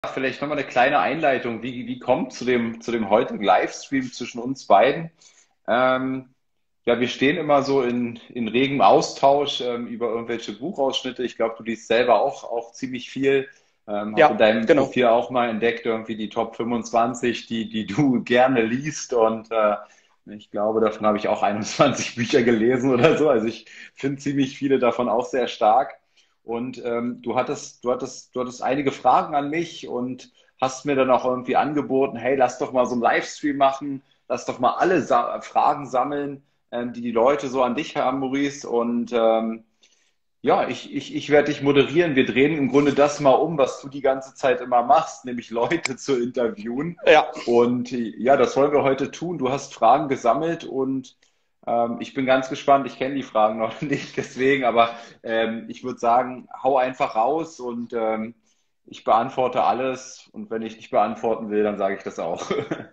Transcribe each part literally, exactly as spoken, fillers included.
Vielleicht nochmal eine kleine Einleitung. Wie, wie kommt zu dem, zu dem heutigen Livestream zwischen uns beiden? Ähm, ja, wir stehen immer so in, in regem Austausch ähm, über irgendwelche Buchausschnitte. Ich glaube, du liest selber auch, auch ziemlich viel. Ähm, habe in Ja, deinem genau. Profil auch mal entdeckt, irgendwie die Top fünfundzwanzig, die, die du gerne liest. Und äh, ich glaube, davon habe ich auch einundzwanzig Bücher gelesen oder so. Also ich finde ziemlich viele davon auch sehr stark. Und ähm, du hattest, du hattest, du hattest einige Fragen an mich und hast mir dann auch irgendwie angeboten, hey, lass doch mal so einen Livestream machen, lass doch mal alle Sa Fragen sammeln, ähm, die die Leute so an dich haben, Maurice. Und ähm, ja, ich, ich, ich werde dich moderieren. Wir drehen im Grunde das mal um, was du die ganze Zeit immer machst, nämlich Leute zu interviewen. Ja, Und äh, ja, das wollen wir heute tun. Du hast Fragen gesammelt und ähm, ich bin ganz gespannt. Ich kenne die Fragen noch nicht, deswegen, aber ähm, ich würde sagen, hau einfach raus und ähm, ich beantworte alles. Und wenn ich nicht beantworten will, dann sage ich das auch.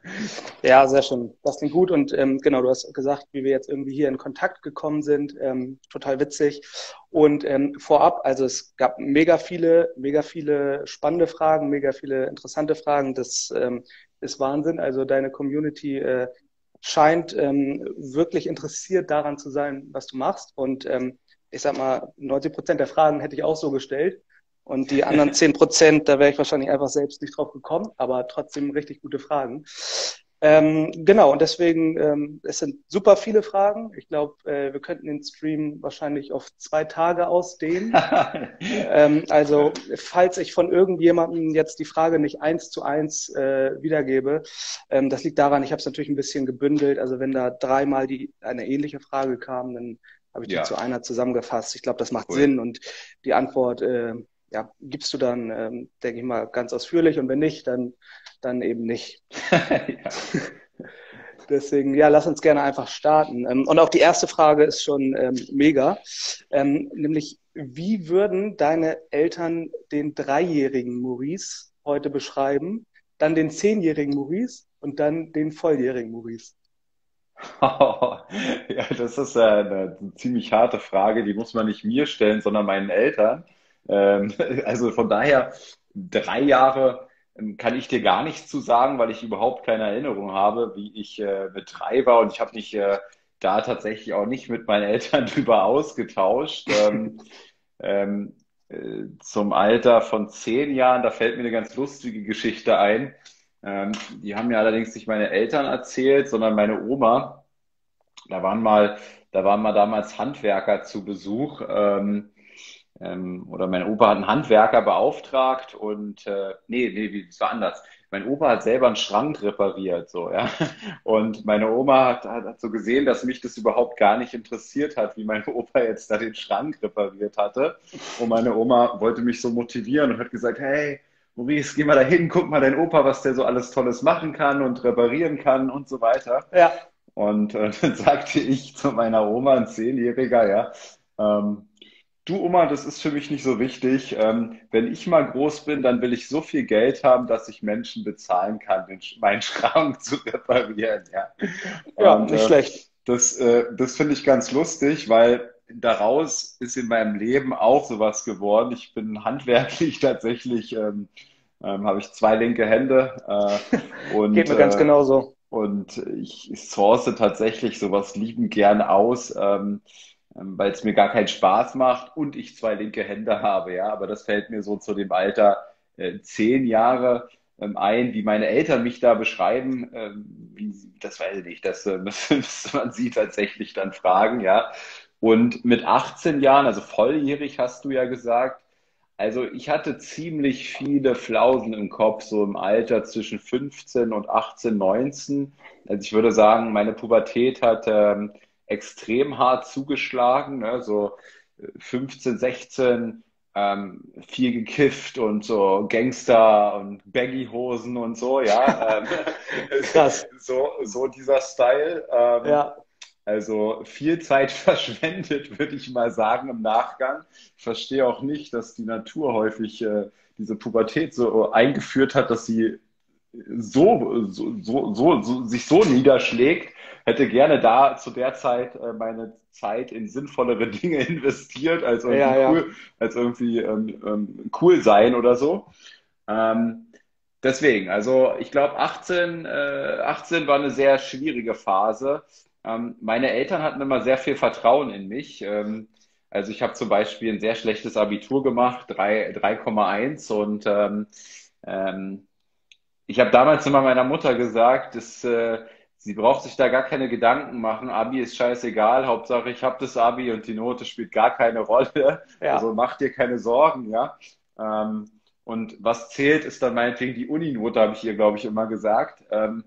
ja, sehr schön. Das klingt gut. Und ähm, genau, du hast gesagt, wie wir jetzt irgendwie hier in Kontakt gekommen sind. Ähm, total witzig. Und ähm, vorab, also es gab mega viele, mega viele spannende Fragen, mega viele interessante Fragen. Das ähm, ist Wahnsinn. Also deine Community äh, scheint ähm, wirklich interessiert daran zu sein, was du machst. Und ähm, ich sag mal, neunzig Prozent der Fragen hätte ich auch so gestellt. Und die anderen zehn Prozent, da wäre ich wahrscheinlich einfach selbst nicht drauf gekommen, aber trotzdem richtig gute Fragen. Ähm, genau, und deswegen, ähm, es sind super viele Fragen. Ich glaube, äh, wir könnten den Stream wahrscheinlich auf zwei Tage ausdehnen. Ähm, also, falls ich von irgendjemandem jetzt die Frage nicht eins zu eins äh, wiedergebe, ähm, das liegt daran, ich habe es natürlich ein bisschen gebündelt. Also, wenn da dreimal die, eine ähnliche Frage kam, dann habe ich die zu Ja, einer zusammengefasst. Ich glaube, das macht cool. Sinn und die Antwort, äh, ja, gibst du dann, ähm, denke ich mal, ganz ausführlich und wenn nicht, dann, dann eben nicht. Ja. Deswegen, ja, lass uns gerne einfach starten. Ähm, und auch die erste Frage ist schon ähm, mega, ähm, nämlich, wie würden deine Eltern den dreijährigen Maurice heute beschreiben, dann den zehnjährigen Maurice und dann den volljährigen Maurice? Ja, das ist ja eine ziemlich harte Frage, die muss man nicht mir stellen, sondern meinen Eltern. Ähm, also von daher, drei Jahre ähm, kann ich dir gar nichts zu sagen, weil ich überhaupt keine Erinnerung habe, wie ich äh, mit drei war und ich habe mich äh, da tatsächlich auch nicht mit meinen Eltern drüber ausgetauscht. Ähm, ähm, äh, Zum Alter von zehn Jahren, da fällt mir eine ganz lustige Geschichte ein. Ähm, die haben mir allerdings nicht meine Eltern erzählt, sondern meine Oma. Da waren mal, da waren mal damals Handwerker zu Besuch, ähm, ähm, oder mein Opa hat einen Handwerker beauftragt und äh, nee, nee, wie- es war anders. Mein Opa hat selber einen Schrank repariert, so, ja. Und meine Oma hat, hat, hat so gesehen, dass mich das überhaupt gar nicht interessiert hat, wie mein Opa jetzt da den Schrank repariert hatte. Und meine Oma wollte mich so motivieren und hat gesagt, hey, Maurice, geh mal dahin, guck mal dein Opa, was der so alles Tolles machen kann und reparieren kann und so weiter. Ja, Und äh, dann sagte ich zu meiner Oma, ein Zehnjähriger, ja, ähm, du Oma, das ist für mich nicht so wichtig. Ähm, wenn ich mal groß bin, dann will ich so viel Geld haben, dass ich Menschen bezahlen kann, den, meinen Schrank zu reparieren. Ja. ja, Und nicht äh, schlecht. das, äh, das finde ich ganz lustig, weil daraus ist in meinem Leben auch sowas geworden. Ich bin handwerklich tatsächlich, ähm, ähm, habe ich zwei linke Hände äh, Geht und mir ganz äh, genauso. und ich source tatsächlich sowas liebend gern aus, ähm, ähm, weil es mir gar keinen Spaß macht und ich zwei linke Hände habe, ja. Aber das fällt mir so zu dem Alter äh, zehn Jahre ähm, ein, wie meine Eltern mich da beschreiben. Ähm, wie, das weiß ich nicht, das äh, müsste man sie tatsächlich dann fragen, ja. Und mit achtzehn Jahren, also volljährig hast du ja gesagt, also ich hatte ziemlich viele Flausen im Kopf, so im Alter zwischen fünfzehn und achtzehn, neunzehn. Also ich würde sagen, meine Pubertät hat ähm, extrem hart zugeschlagen, ne? So äh, fünfzehn, sechzehn, ähm, viel gekifft und so Gangster und Baggy-Hosen und so, ja. Ähm, Krass. so, so dieser Style. Ähm, Ja, also viel Zeit verschwendet, würde ich mal sagen, im Nachgang. Ich verstehe auch nicht, dass die Natur häufig äh, diese Pubertät so eingeführt hat, dass sie so, so, so, so, so sich so niederschlägt. Hätte gerne da zu der Zeit äh, meine Zeit in sinnvollere Dinge investiert, als irgendwie ja, ja. cool, als irgendwie ähm, ähm, cool sein oder so. Ähm, deswegen, also ich glaube, achtzehn, äh, achtzehn war eine sehr schwierige Phase. Ähm, meine Eltern hatten immer sehr viel Vertrauen in mich. Ähm, also ich habe zum Beispiel ein sehr schlechtes Abitur gemacht, drei drei Komma eins und ähm, ähm, ich habe damals immer meiner Mutter gesagt, dass, äh, sie braucht sich da gar keine Gedanken machen. Abi ist scheißegal, Hauptsache ich habe das Abi und die Note spielt gar keine Rolle. Also Ja, mach dir keine Sorgen, ja. Ähm, und was zählt, ist dann meinetwegen die Uninote, habe ich ihr, glaube ich, immer gesagt. Ähm,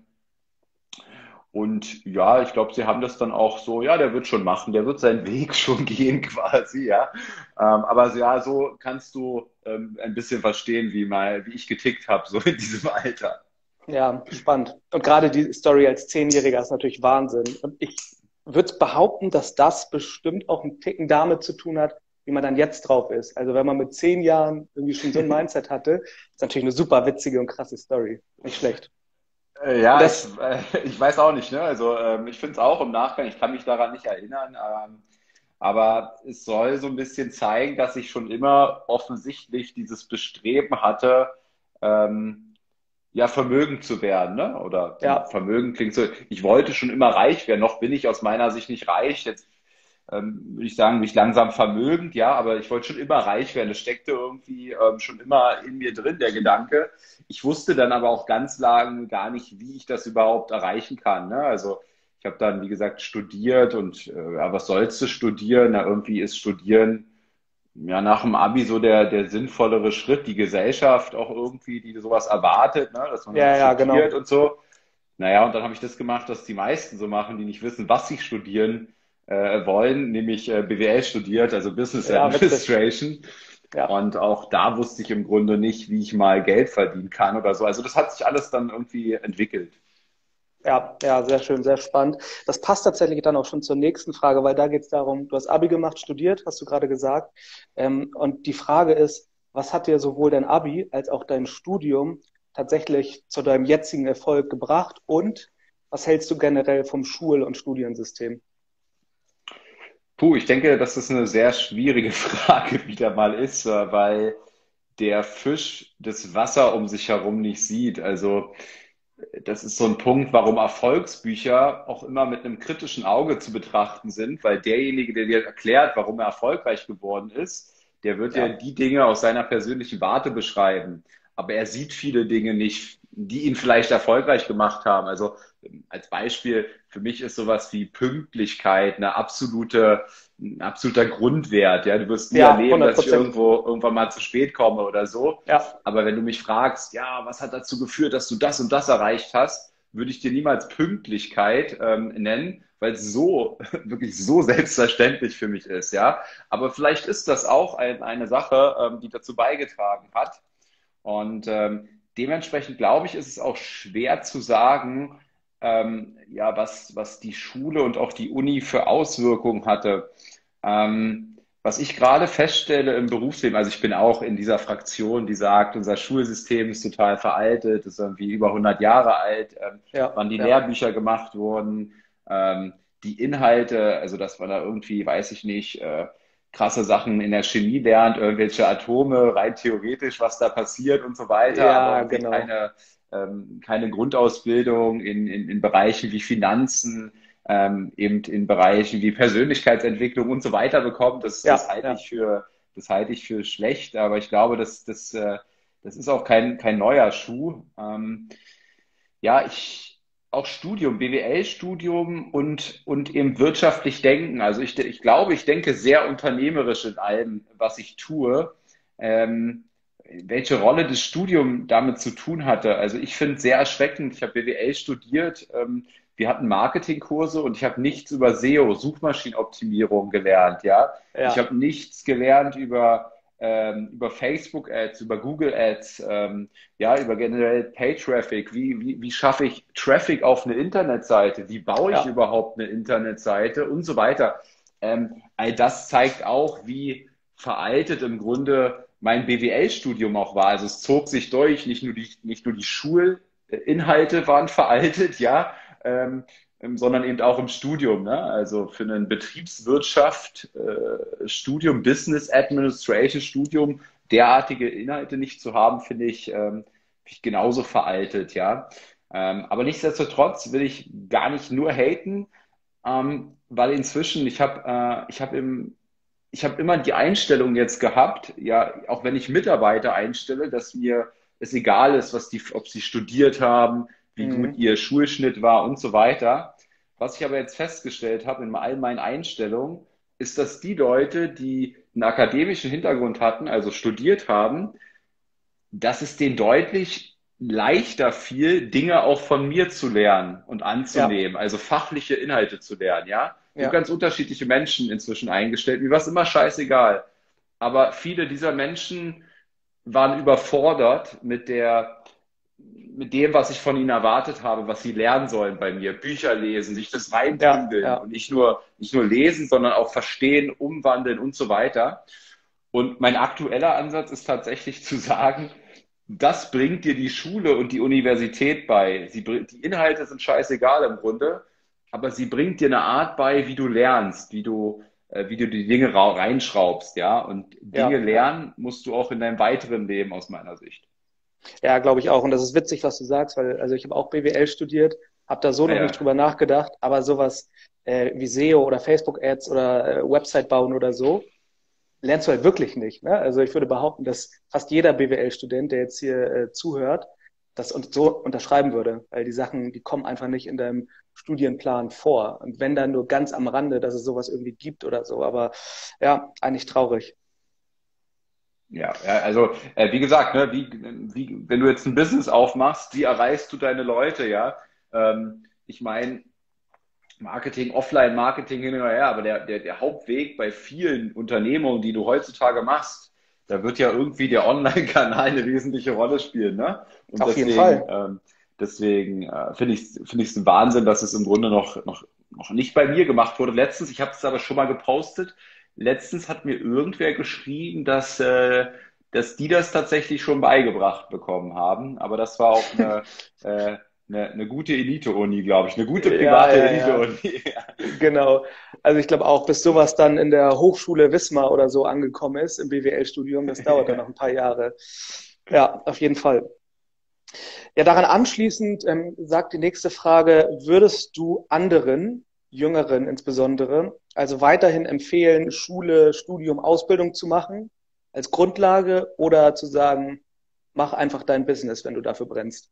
und ja, ich glaube, sie haben das dann auch so, ja, der wird schon machen, der wird seinen Weg schon gehen quasi, ja. Ähm, aber so, ja, so kannst du ähm, ein bisschen verstehen, wie mal, wie ich getickt habe, so in diesem Alter. ja, spannend. Und gerade die Story als Zehnjähriger ist natürlich Wahnsinn. Und ich würde behaupten, dass das bestimmt auch einen Ticken damit zu tun hat, wie man dann jetzt drauf ist. Also wenn man mit zehn Jahren irgendwie schon so ein Mindset hatte, ist natürlich eine super witzige und krasse Story. Nicht schlecht. Äh, Und Ja, ich, das, äh, ich weiß auch nicht, ne? Also ähm, ich finde es auch im Nachgang, ich kann mich daran nicht erinnern, ähm, aber es soll so ein bisschen zeigen, dass ich schon immer offensichtlich dieses Bestreben hatte, ähm, ja, vermögend zu werden, ne? Oder ja, vermögend klingt so, ich wollte schon immer reich werden, noch bin ich aus meiner Sicht nicht reich. Jetzt ähm, würde ich sagen, mich langsam vermögend, ja, aber ich wollte schon immer reich werden. Das steckte irgendwie ähm, schon immer in mir drin, der Gedanke. Ich wusste dann aber auch ganz lang gar nicht, wie ich das überhaupt erreichen kann. Ne? Also ich habe dann, wie gesagt, studiert und äh, ja, was sollst du studieren? Na, irgendwie ist Studieren ja nach dem Abi so der, der sinnvollere Schritt, die Gesellschaft auch irgendwie, die sowas erwartet, ne? Dass man ja, irgendwie ja, studiert genau. und so. Naja, und dann habe ich das gemacht, was die meisten so machen, die nicht wissen, was sie studieren äh, wollen, nämlich äh, B W L studiert, also Business Ja, witzig. Administration. Ja. Und auch da wusste ich im Grunde nicht, wie ich mal Geld verdienen kann oder so. Also das hat sich alles dann irgendwie entwickelt. Ja, ja, sehr schön, sehr spannend. Das passt tatsächlich dann auch schon zur nächsten Frage, weil da geht es darum, du hast Abi gemacht, studiert, hast du gerade gesagt. Ähm, und die Frage ist, was hat dir sowohl dein Abi als auch dein Studium tatsächlich zu deinem jetzigen Erfolg gebracht und was hältst du generell vom Schul- und Studiensystem? Puh, ich denke, dass das eine sehr schwierige Frage wieder mal ist, äh, weil der Fisch das Wasser um sich herum nicht sieht. Also das ist so ein Punkt, warum Erfolgsbücher auch immer mit einem kritischen Auge zu betrachten sind, weil derjenige, der dir erklärt, warum er erfolgreich geworden ist, der wird dir Ja, die Dinge aus seiner persönlichen Warte beschreiben. Aber er sieht viele Dinge nicht, die ihn vielleicht erfolgreich gemacht haben. Also als Beispiel, für mich ist sowas wie Pünktlichkeit eine absolute, ein absoluter Grundwert. Ja, du wirst nie ja, erleben, hundert dass ich Prozent. irgendwo irgendwann mal zu spät komme oder so. Ja, Aber wenn du mich fragst, ja, was hat dazu geführt, dass du das und das erreicht hast, würde ich dir niemals Pünktlichkeit ähm, nennen, weil es so, wirklich so selbstverständlich für mich ist, ja. Aber vielleicht ist das auch ein, eine Sache, ähm, die dazu beigetragen hat. Und ähm, dementsprechend glaube ich, ist es auch schwer zu sagen, ähm, ja, was, was die Schule und auch die Uni für Auswirkungen hatte. Ähm, was ich gerade feststelle im Berufsleben, also ich bin auch in dieser Fraktion, die sagt, unser Schulsystem ist total veraltet, ist irgendwie über hundert Jahre alt, ähm, ja, wann die ja, Lehrbücher gemacht wurden, ähm, die Inhalte, also dass man da irgendwie, weiß ich nicht, äh, krasse Sachen in der Chemie lernt, irgendwelche Atome, rein theoretisch, was da passiert und so weiter, aber ja, irgendwie genau. keine, ähm, keine Grundausbildung in, in, in Bereichen wie Finanzen, ähm, eben in Bereichen wie Persönlichkeitsentwicklung und so weiter bekommt. Das, das Ja, halte ja, ich für, das halte ich für schlecht, aber ich glaube, das, das, äh, das ist auch kein, kein neuer Schuh. Ähm, ja, ich, auch Studium, B W L-Studium und, und eben wirtschaftlich denken. Also ich, ich glaube, ich denke sehr unternehmerisch in allem, was ich tue. Ähm, welche Rolle das Studium damit zu tun hatte. Also ich finde es sehr erschreckend. Ich habe B W L studiert. Ähm, wir hatten Marketingkurse und ich habe nichts über S E O, Suchmaschinenoptimierung gelernt. Ja, ich ja, habe nichts gelernt über ähm, über Facebook Ads, über Google Ads, ähm, ja, über generell Pay Traffic. Wie, wie, wie schaffe ich Traffic auf eine Internetseite? Wie baue ich ja, überhaupt eine Internetseite und so weiter? Ähm, all das zeigt auch, wie veraltet im Grunde mein B W L-Studium auch war. Also es zog sich durch, nicht nur die, nicht nur die Schulinhalte waren veraltet, ja, ähm, ähm, sondern eben auch im Studium. Ne? Also für ein Betriebswirtschaft, äh, Studium, Business Administration Studium, derartige Inhalte nicht zu haben, finde ich, ähm, ich genauso veraltet, ja. Ähm, aber nichtsdestotrotz will ich gar nicht nur haten, ähm, weil inzwischen, ich habe äh, ich hab im, ich habe immer die Einstellung jetzt gehabt, ja, auch wenn ich Mitarbeiter einstelle, dass mir es egal ist, was die, ob sie studiert haben, wie gut Mhm. ihr Schulschnitt war und so weiter. Was ich aber jetzt festgestellt habe in all meinen Einstellungen, ist, dass die Leute, die einen akademischen Hintergrund hatten, also studiert haben, dass es denen deutlich leichter fiel, Dinge auch von mir zu lernen und Ja, anzunehmen, also fachliche Inhalte zu lernen, ja. Ich habe ja, ganz unterschiedliche Menschen inzwischen eingestellt. Mir war es immer scheißegal. Aber viele dieser Menschen waren überfordert mit der, mit dem, was ich von ihnen erwartet habe, was sie lernen sollen bei mir. Bücher lesen, sich das ja, reinprügeln ja, und nicht nur, nicht nur lesen, sondern auch verstehen, umwandeln und so weiter. Und mein aktueller Ansatz ist tatsächlich zu sagen, das bringt dir die Schule und die Universität bei. Sie, bring- die Inhalte sind scheißegal im Grunde, aber sie bringt dir eine Art bei, wie du lernst, wie du, äh, wie du die Dinge ra- reinschraubst, ja. Und Dinge ja, ja. lernen musst du auch in deinem weiteren Leben aus meiner Sicht. Ja, glaube ich auch. Und das ist witzig, was du sagst, weil also ich habe auch B W L studiert, habe da so noch Naja, nicht drüber nachgedacht, aber sowas äh, wie S E O oder Facebook-Ads oder äh, Website bauen oder so, lernst du halt wirklich nicht. Ne? Also ich würde behaupten, dass fast jeder B W L-Student, der jetzt hier äh, zuhört, das und so unterschreiben würde, weil die Sachen, die kommen einfach nicht in deinem Studienplan vor. Und wenn dann nur ganz am Rande, dass es sowas irgendwie gibt oder so. Aber ja, eigentlich traurig. ja, ja, also äh, wie gesagt, ne, wie, wie, wenn du jetzt ein Business aufmachst, wie erreichst du deine Leute, ja? Ähm, ich meine, Marketing, Offline-Marketing hin und her, aber der, der, der Hauptweg bei vielen Unternehmungen, die du heutzutage machst, da wird ja irgendwie der Online-Kanal eine wesentliche Rolle spielen, ne? Und Auf jeden deswegen, Fall. ähm, deswegen äh, finde ich finde ich es ein Wahnsinn, dass es im Grunde noch, noch, noch nicht bei mir gemacht wurde. Letztens, ich habe es aber schon mal gepostet, letztens hat mir irgendwer geschrieben, dass, äh, dass die das tatsächlich schon beigebracht bekommen haben. Aber das war auch eine, äh, eine, eine gute Elite-Uni, glaube ich. Eine gute Ja, private ja, ja. Elite-Uni. Genau. Also ich glaube auch, bis sowas dann in der Hochschule Wismar oder so angekommen ist, im B W L-Studium, das dauert dann noch ein paar Jahre. Ja, auf jeden Fall. Ja, daran anschließend ähm, sagt die nächste Frage, würdest du anderen, Jüngeren insbesondere, also weiterhin empfehlen, Schule, Studium, Ausbildung zu machen als Grundlage oder zu sagen, mach einfach dein Business, wenn du dafür brennst?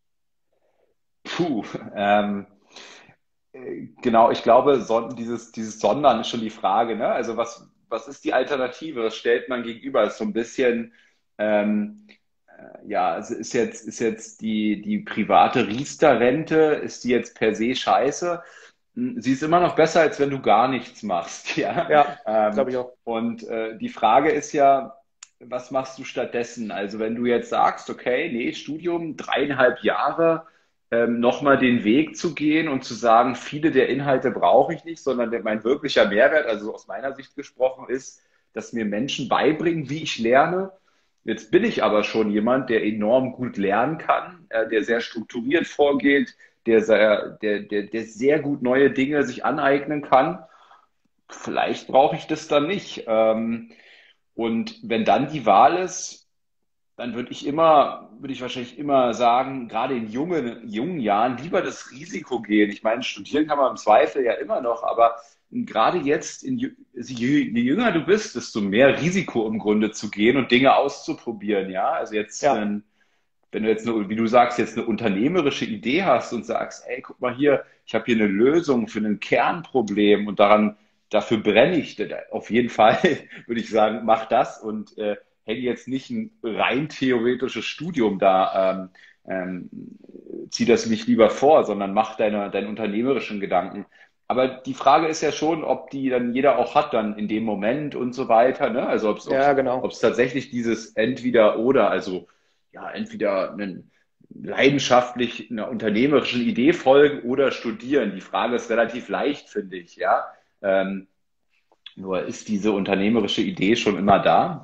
Puh, ähm, äh, genau, ich glaube, son dieses, dieses Sondern ist schon die Frage, ne? Also was, was ist die Alternative? Was stellt man gegenüber? Ist so ein bisschen, ähm, äh, ja, es ist jetzt, ist jetzt die, die private Riester-Rente, ist die jetzt per se scheiße? Hm, sie ist immer noch besser, als wenn du gar nichts machst, ja. Ja, Ähm, glaube ich auch. und äh, die Frage ist ja, was machst du stattdessen? Also wenn du jetzt sagst, okay, nee, Studium, dreieinhalb Jahre, ähm, nochmal den Weg zu gehen und zu sagen, viele der Inhalte brauche ich nicht, sondern der, mein wirklicher Mehrwert, also aus meiner Sicht gesprochen, ist, dass mir Menschen beibringen, wie ich lerne. Jetzt bin ich aber schon jemand, der enorm gut lernen kann, äh, der sehr strukturiert vorgeht, der sehr, der, der, der sehr gut neue Dinge sich aneignen kann. Vielleicht brauche ich das dann nicht. Ähm, und wenn dann die Wahl ist, dann würde ich immer, würde ich wahrscheinlich immer sagen, gerade in jungen, jungen Jahren lieber das Risiko gehen. Ich meine, studieren kann man im Zweifel ja immer noch, aber gerade jetzt, in, jü- je, je jünger du bist, desto mehr Risiko im Grunde zu gehen und Dinge auszuprobieren. Ja, also jetzt, Ja, wenn, wenn du jetzt, eine, wie du sagst, jetzt eine unternehmerische Idee hast und sagst, ey, guck mal hier, ich habe hier eine Lösung für ein Kernproblem und daran, dafür brenne ich, auf jeden Fall würde ich sagen, mach das und äh, hätte jetzt nicht ein rein theoretisches Studium da, ähm, ähm, zieh das nicht lieber vor, sondern mach deine, deinen unternehmerischen Gedanken. Aber die Frage ist ja schon, ob die dann jeder auch hat dann in dem Moment und so weiter, ne? Also ob es ja, genau. ob es tatsächlich dieses entweder oder, also ja, entweder einen leidenschaftlich einer unternehmerischen Idee folgen oder studieren. Die Frage ist relativ leicht, finde ich, ja. Ähm, nur ist diese unternehmerische Idee schon immer da?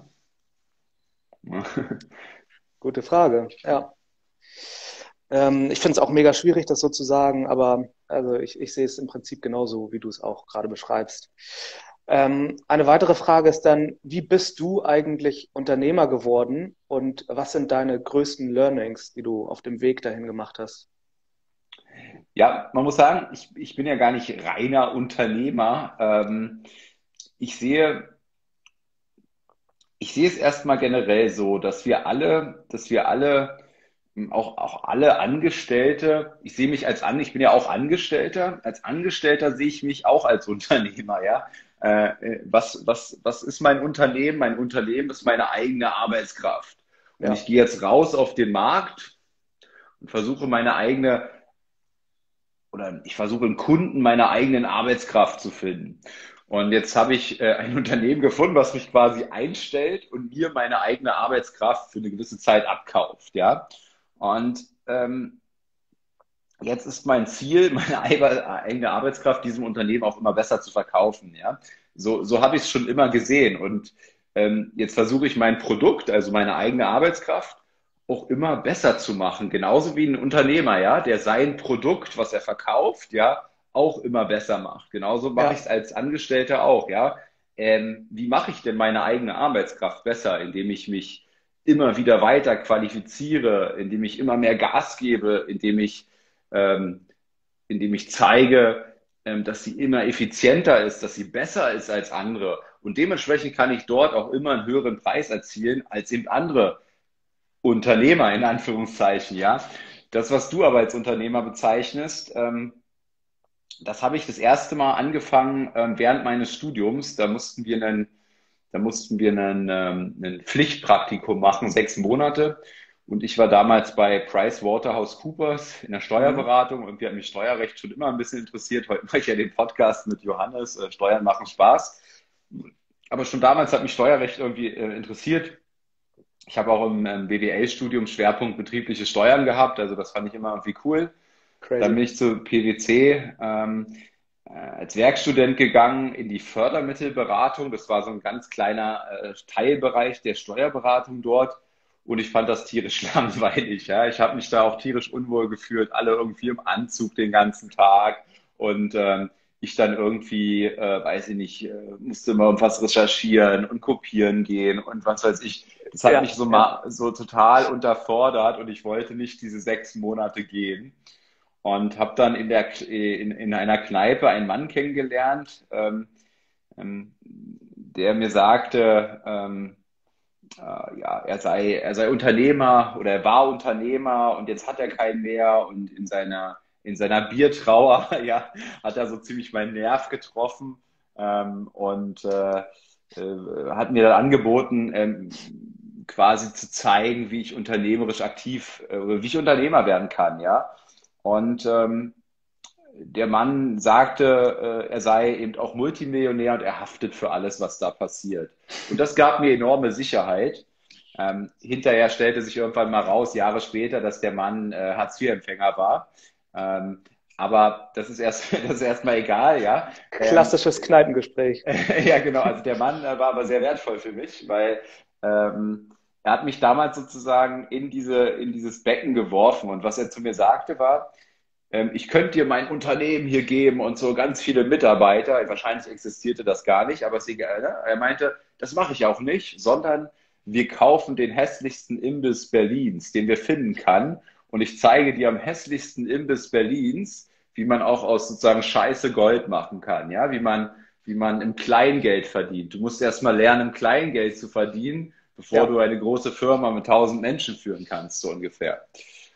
Gute Frage. Ja. Ähm, ich finde es auch mega schwierig, das so zu sagen, aber also ich, ich sehe es im Prinzip genauso, wie du es auch gerade beschreibst. Ähm, eine weitere Frage ist dann, wie bist du eigentlich Unternehmer geworden und was sind deine größten Learnings, die du auf dem Weg dahin gemacht hast? Ja, man muss sagen, ich, ich bin ja gar nicht reiner Unternehmer. Ähm, ich sehe, ich sehe es erstmal generell so, dass wir alle, dass wir alle, ähm, auch, auch alle Angestellte, ich sehe mich als an, ich bin ja auch Angestellter, als Angestellter sehe ich mich auch als Unternehmer, ja. Äh, äh, was, was, was ist mein Unternehmen? Mein Unternehmen ist meine eigene Arbeitskraft. Und ich Ja, gehe jetzt raus auf den Markt und versuche meine eigene oder ich versuche im Kunden meine eigenen Arbeitskraft zu finden. Und jetzt habe ich äh, ein Unternehmen gefunden, was mich quasi einstellt und mir meine eigene Arbeitskraft für eine gewisse Zeit abkauft, ja. Und ähm, jetzt ist mein Ziel, meine eigene Arbeitskraft diesem Unternehmen auch immer besser zu verkaufen, ja. So, so habe ich es schon immer gesehen. Und ähm, jetzt versuche ich mein Produkt, also meine eigene Arbeitskraft, auch immer besser zu machen. Genauso wie ein Unternehmer, ja, der sein Produkt, was er verkauft, ja, auch immer besser macht. Genauso mache ich ja, es als Angestellter auch, ja. Ähm, wie mache ich denn meine eigene Arbeitskraft besser, indem ich mich immer wieder weiter qualifiziere, indem ich immer mehr Gas gebe, indem ich ähm, indem ich zeige, ähm, dass sie immer effizienter ist, dass sie besser ist als andere. Und dementsprechend kann ich dort auch immer einen höheren Preis erzielen als eben andere Unternehmer in Anführungszeichen, ja. Das, was du aber als Unternehmer bezeichnest, ähm, das habe ich das erste Mal angefangen ähm, während meines Studiums. Da mussten wir einen, da mussten wir einen, ähm, ein Pflichtpraktikum machen, sechs Monate. Und ich war damals bei PricewaterhouseCoopers in der mhm. Steuerberatung. Und wir haben mich Steuerrecht schon immer ein bisschen interessiert. Heute mache ich ja den Podcast mit Johannes. Äh, Steuern machen Spaß. Aber schon damals hat mich Steuerrecht irgendwie äh, interessiert. Ich habe auch im, im B W L-Studium Schwerpunkt betriebliche Steuern gehabt. Also das fand ich immer irgendwie cool. Dann bin Crazy. ich zu P W C ähm, äh, als Werkstudent gegangen in die Fördermittelberatung. Das war so ein ganz kleiner äh, Teilbereich der Steuerberatung dort. Und ich fand das tierisch langweilig. Ja. Ich habe mich da auch tierisch unwohl gefühlt, alle irgendwie im Anzug den ganzen Tag. Und ähm, ich dann irgendwie, äh, weiß ich nicht, äh, musste immer was recherchieren und kopieren gehen und was weiß ich. Das hat mich Ja, so, ja, ma so total unterfordert und ich wollte nicht diese sechs Monate gehen und habe dann in der in, in einer Kneipe einen Mann kennengelernt, ähm, ähm, der mir sagte, ähm, äh, ja, er sei er sei Unternehmer oder er war Unternehmer und jetzt hat er keinen mehr und in seiner in seiner Biertrauer, ja, hat er so ziemlich meinen Nerv getroffen ähm, und äh, äh, hat mir dann angeboten, ähm, quasi zu zeigen, wie ich unternehmerisch aktiv, äh, wie ich Unternehmer werden kann, ja. Und ähm, der Mann sagte, äh, er sei eben auch Multimillionär und er haftet für alles, was da passiert. Und das gab mir enorme Sicherheit. Ähm, hinterher stellte sich irgendwann mal raus, Jahre später, dass der Mann äh, Hartz-vier-Empfänger war. Ähm, aber das ist erst, das ist erstmal egal, ja. Ähm, klassisches Kneipengespräch. ja, genau. Also der Mann äh, war aber sehr wertvoll für mich, weil ähm, er hat mich damals sozusagen in diese, in dieses Becken geworfen. Und was er zu mir sagte war, ähm, ich könnte dir mein Unternehmen hier geben und so ganz viele Mitarbeiter. Wahrscheinlich existierte das gar nicht, aber ist egal. Ne? Er meinte, das mache ich auch nicht, sondern wir kaufen den hässlichsten Imbiss Berlins, den wir finden kann. Und ich zeige dir am hässlichsten Imbiss Berlins, wie man auch aus sozusagen Scheiße Gold machen kann. Ja, wie man, wie man im Kleingeld verdient. Du musst erst mal lernen, im Kleingeld zu verdienen, bevor du Ja, eine große Firma mit tausend Menschen führen kannst, so ungefähr.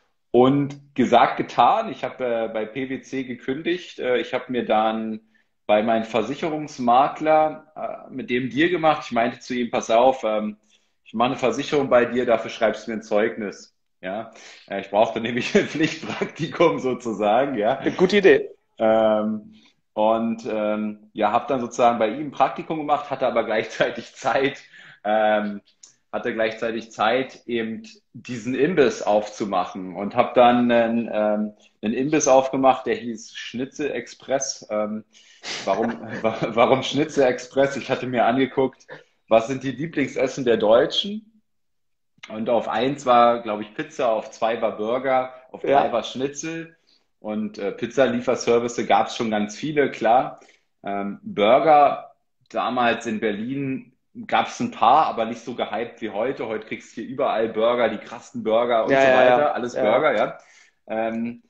Und gesagt, getan. Ich habe äh, bei P W C gekündigt. Äh, ich habe mir dann bei meinem Versicherungsmakler äh, mit dem Deal gemacht. Ich meinte zu ihm, pass auf, ähm, ich mache eine Versicherung bei dir, dafür schreibst du mir ein Zeugnis. Ja, äh, ich brauchte nämlich ein Pflichtpraktikum sozusagen, ja. eine gute Idee. Ähm, und ähm, ja, habe dann sozusagen bei ihm ein Praktikum gemacht, hatte aber gleichzeitig Zeit, ähm, hatte gleichzeitig Zeit, eben diesen Imbiss aufzumachen und habe dann einen, ähm, einen Imbiss aufgemacht, der hieß Schnitzel Express. Ähm, warum, wa warum Schnitzel Express? Ich hatte mir angeguckt, was sind die Lieblingsessen der Deutschen? Und auf eins war, glaube ich, Pizza, auf zwei war Burger, auf drei Ja, war Schnitzel. Und äh, Pizzalieferservice gab es schon ganz viele, klar. Ähm, Burger damals in Berlin gab es ein paar, aber nicht so gehypt wie heute. Heute kriegst du hier überall Burger, die krassen Burger und Ja, so ja, weiter. ja. Alles Ja, Burger, ja. Ähm,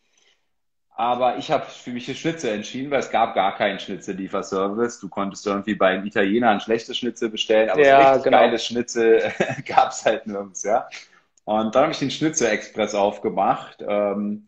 aber ich habe für mich für Schnitzel entschieden, weil es gab gar keinen Schnitzel-Lieferservice. Du konntest irgendwie beim Italiener ein schlechtes Schnitzel bestellen, aber so ja, richtig genau. geiles Schnitzel gab es halt nirgends, ja. Und dann habe ich den Schnitzel-Express aufgemacht. Ähm,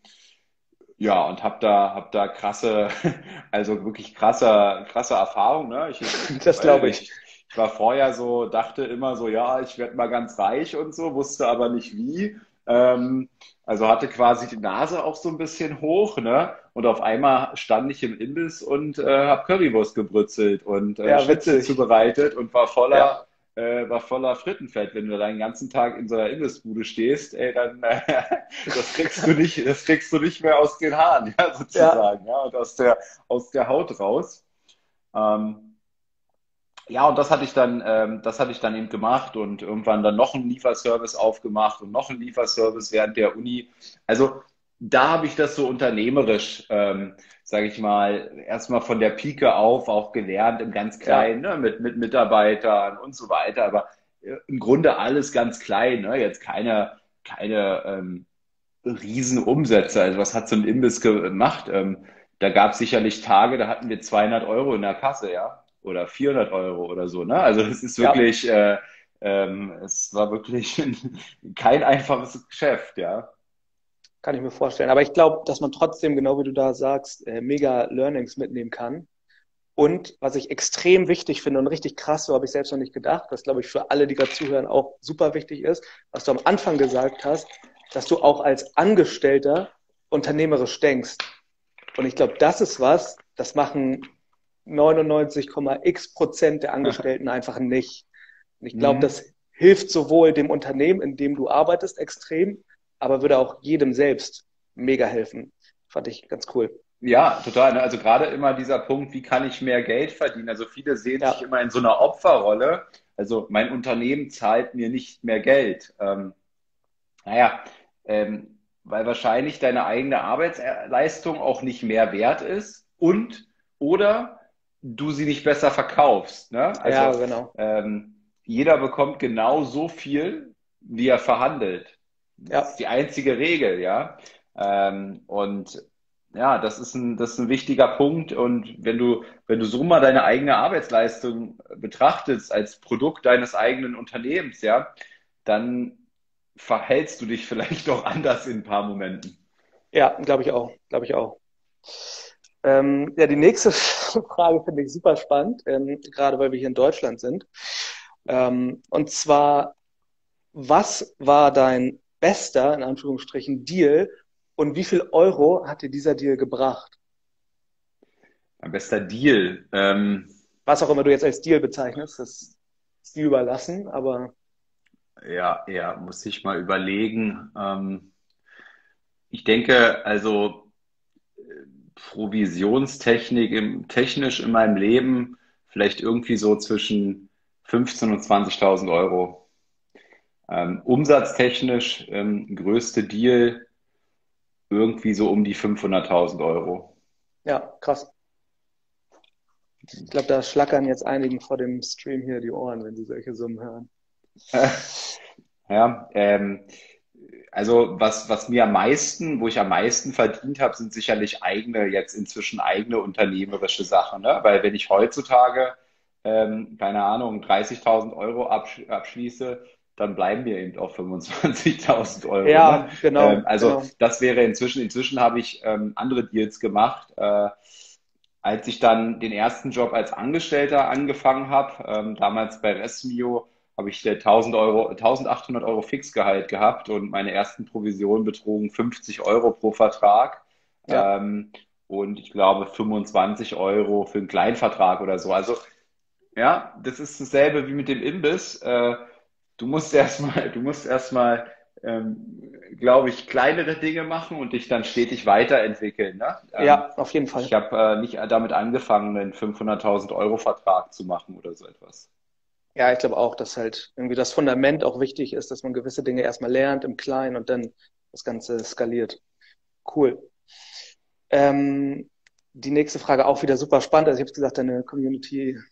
ja, und habe da, hab da krasse, also wirklich krasse, krasse Erfahrung. Ne? Ich, Das weil glaube ich. ich, ich war vorher so, dachte immer so, ja, ich werde mal ganz reich und so, wusste aber nicht wie. Ähm, also hatte quasi die Nase auch so ein bisschen hoch, ne? Und auf einmal stand ich im Imbiss und äh, habe Currywurst gebrützelt und äh, Ja, Schnitzel witzig. zubereitet und war Ja, voller, äh, war voller Frittenfett. Wenn du da den ganzen Tag in so einer Imbissbude stehst, ey, dann äh, das kriegst du nicht, das kriegst du nicht mehr aus den Haaren, ja, ja, sozusagen, ja, und aus der, aus der Haut raus. Ähm, ja, und das hatte ich dann, ähm, das hatte ich dann eben gemacht und irgendwann dann noch einen Lieferservice aufgemacht und noch einen Lieferservice während der Uni. Also da habe ich das so unternehmerisch, ähm, sage ich mal, erstmal von der Pike auf auch gelernt im ganz ja, Kleinen, ne, mit, mit Mitarbeitern und so weiter. Aber äh, im Grunde alles ganz klein, ne? Jetzt keine, keine ähm, Riesenumsätze. Also was hat so ein Imbiss gemacht? Ähm, da gab es sicherlich Tage, da hatten wir zweihundert Euro in der Kasse, ja, oder vierhundert Euro oder so. Ne? Also es ist ja, wirklich, äh, ähm, es war wirklich kein einfaches Geschäft, ja. kann ich mir vorstellen. Aber ich glaube, dass man trotzdem, genau wie du da sagst, äh, mega Learnings mitnehmen kann. Und was ich extrem wichtig finde und richtig krass, so habe ich selbst noch nicht gedacht, was glaube ich für alle, die gerade zuhören, auch super wichtig ist, was du am Anfang gesagt hast, dass du auch als Angestellter unternehmerisch denkst. Und ich glaube, das ist was, das machen neunundneunzig Komma x Prozent der Angestellten einfach nicht. Und ich glaube, Mhm. das hilft sowohl dem Unternehmen, in dem du arbeitest, extrem, aber würde auch jedem selbst mega helfen. Fand ich ganz cool. Ja, total. Ne? Also gerade immer dieser Punkt, wie kann ich mehr Geld verdienen? Also viele sehen sich Ja, immer in so einer Opferrolle. Also mein Unternehmen zahlt mir nicht mehr Geld. Ähm, Naja, ähm, weil wahrscheinlich deine eigene Arbeitsleistung auch nicht mehr wert ist und oder du sie nicht besser verkaufst. Ne? ja, Also genau. ähm, jeder bekommt genau so viel, wie er verhandelt. Das ist Ja, die einzige Regel, ja. Ähm, und ja, das ist ein, das ist ein wichtiger Punkt. Und wenn du, wenn du so mal deine eigene Arbeitsleistung betrachtest als Produkt deines eigenen Unternehmens, ja, dann verhältst du dich vielleicht auch anders in ein paar Momenten. ja, glaube ich auch, glaube ich auch. Ähm, ja, die nächste Frage finde ich super spannend, ähm, gerade weil wir hier in Deutschland sind. Ähm, und zwar, was war dein bester, in Anführungsstrichen, Deal und wie viel Euro hat dir dieser Deal gebracht? Mein bester Deal. Ähm, Was auch immer du jetzt als Deal bezeichnest, das ist dir überlassen, aber ja, ja, muss ich mal überlegen. Ähm, ich denke, also Provisionstechnik im, technisch in meinem Leben vielleicht irgendwie so zwischen fünfzehntausend und zwanzigtausend Euro. Ähm, umsatztechnisch ähm, größte Deal irgendwie so um die fünfhunderttausend Euro. ja, krass. Ich glaube, da schlackern jetzt einigen vor dem Stream hier die Ohren, wenn sie solche Summen hören. Ja, ähm, also was, was mir am meisten, wo ich am meisten verdient habe, sind sicherlich eigene, jetzt inzwischen eigene unternehmerische Sachen, ne? Weil wenn ich heutzutage, ähm, keine Ahnung, dreißigtausend Euro absch abschließe, dann bleiben mir eben auch fünfundzwanzigtausend Euro, ne? Ja, Ähm, genau, also genau. das wäre inzwischen, inzwischen habe ich ähm, andere Deals gemacht. Äh, als ich dann den ersten Job als Angestellter angefangen habe, ähm, damals bei Resmio, habe ich äh, tausend Euro, eintausendachthundert Euro Fixgehalt gehabt und meine ersten Provisionen betrugen fünfzig Euro pro Vertrag. Ja, Ähm, und ich glaube fünfundzwanzig Euro für einen Kleinvertrag oder so. Also ja, das ist dasselbe wie mit dem Imbiss. Äh, du musst erstmal, du musst erstmal, ähm, glaube ich, kleinere Dinge machen und dich dann stetig weiterentwickeln. Ne? Ähm, ja, auf jeden ich Fall. habe äh, nicht damit angefangen, einen fünfhunderttausend Euro Vertrag zu machen oder so etwas. Ja, ich glaube auch, dass halt irgendwie das Fundament auch wichtig ist, dass man gewisse Dinge erstmal lernt im Kleinen und dann das Ganze skaliert. Cool. Ähm, die nächste Frage auch wieder super spannend. Also ich habe gesagt, deine Community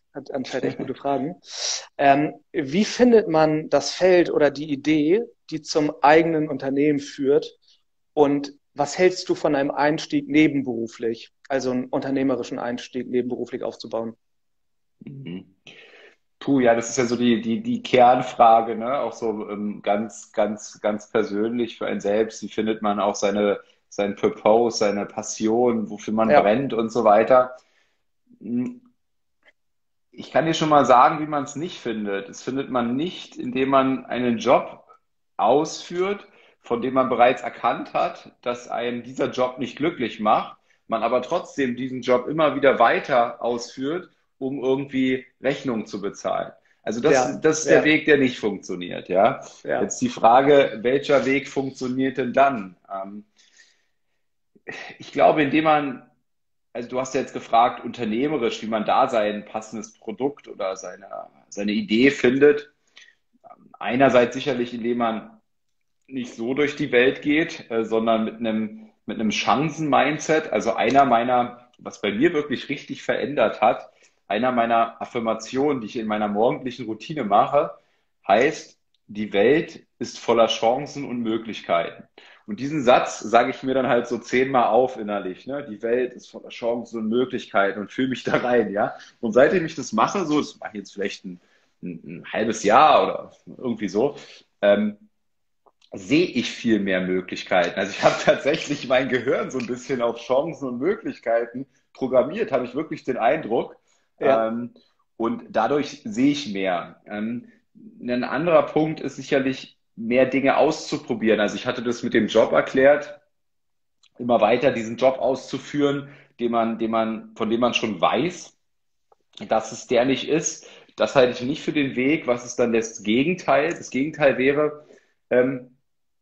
hat anscheinend echt gute Fragen. Ähm, wie findet man das Feld oder die Idee, die zum eigenen Unternehmen führt? Und was hältst du von einem Einstieg nebenberuflich, also einen unternehmerischen Einstieg nebenberuflich aufzubauen? Mhm. Puh, ja, das ist ja so die, die, die Kernfrage, ne? Auch so ähm, ganz, ganz, ganz persönlich für einen selbst. Wie findet man auch seine, sein Purpose, seine Passion, wofür man Ja, brennt und so weiter. Hm, Ich kann dir schon mal sagen, wie man es nicht findet. Es findet man nicht, indem man einen Job ausführt, von dem man bereits erkannt hat, dass einen dieser Job nicht glücklich macht, man aber trotzdem diesen Job immer wieder weiter ausführt, um irgendwie Rechnungen zu bezahlen. Also das, ja, das ist der ja, Weg, der nicht funktioniert, ja. ja, Jetzt die Frage, welcher Weg funktioniert denn dann? Ähm, ich glaube, indem man also du hast ja jetzt gefragt, unternehmerisch, wie man da sein passendes Produkt oder seine, seine Idee findet. Einerseits sicherlich, indem man nicht so durch die Welt geht, äh, sondern mit einem, mit einem Chancen-Mindset. Also einer meiner, was bei mir wirklich richtig verändert hat, einer meiner Affirmationen, die ich in meiner morgendlichen Routine mache, heißt, die Welt ist voller Chancen und Möglichkeiten. Und diesen Satz sage ich mir dann halt so zehnmal auf innerlich. Ne? Die Welt ist voller Chancen und Möglichkeiten und fühle mich da rein, ja. Und seitdem ich das mache, so, das mache ich jetzt vielleicht ein, ein, ein halbes Jahr oder irgendwie so, ähm, sehe ich viel mehr Möglichkeiten. Also ich habe tatsächlich mein Gehirn so ein bisschen auf Chancen und Möglichkeiten programmiert, habe ich wirklich den Eindruck. ja, Ähm, und dadurch sehe ich mehr. Ähm, ein anderer Punkt ist sicherlich, mehr Dinge auszuprobieren. Also ich hatte das mit dem Job erklärt, immer weiter diesen Job auszuführen, den man, den man, von dem man schon weiß, dass es der nicht ist. Das halte ich nicht für den Weg. Was ist dann das Gegenteil? Das Gegenteil wäre, ähm,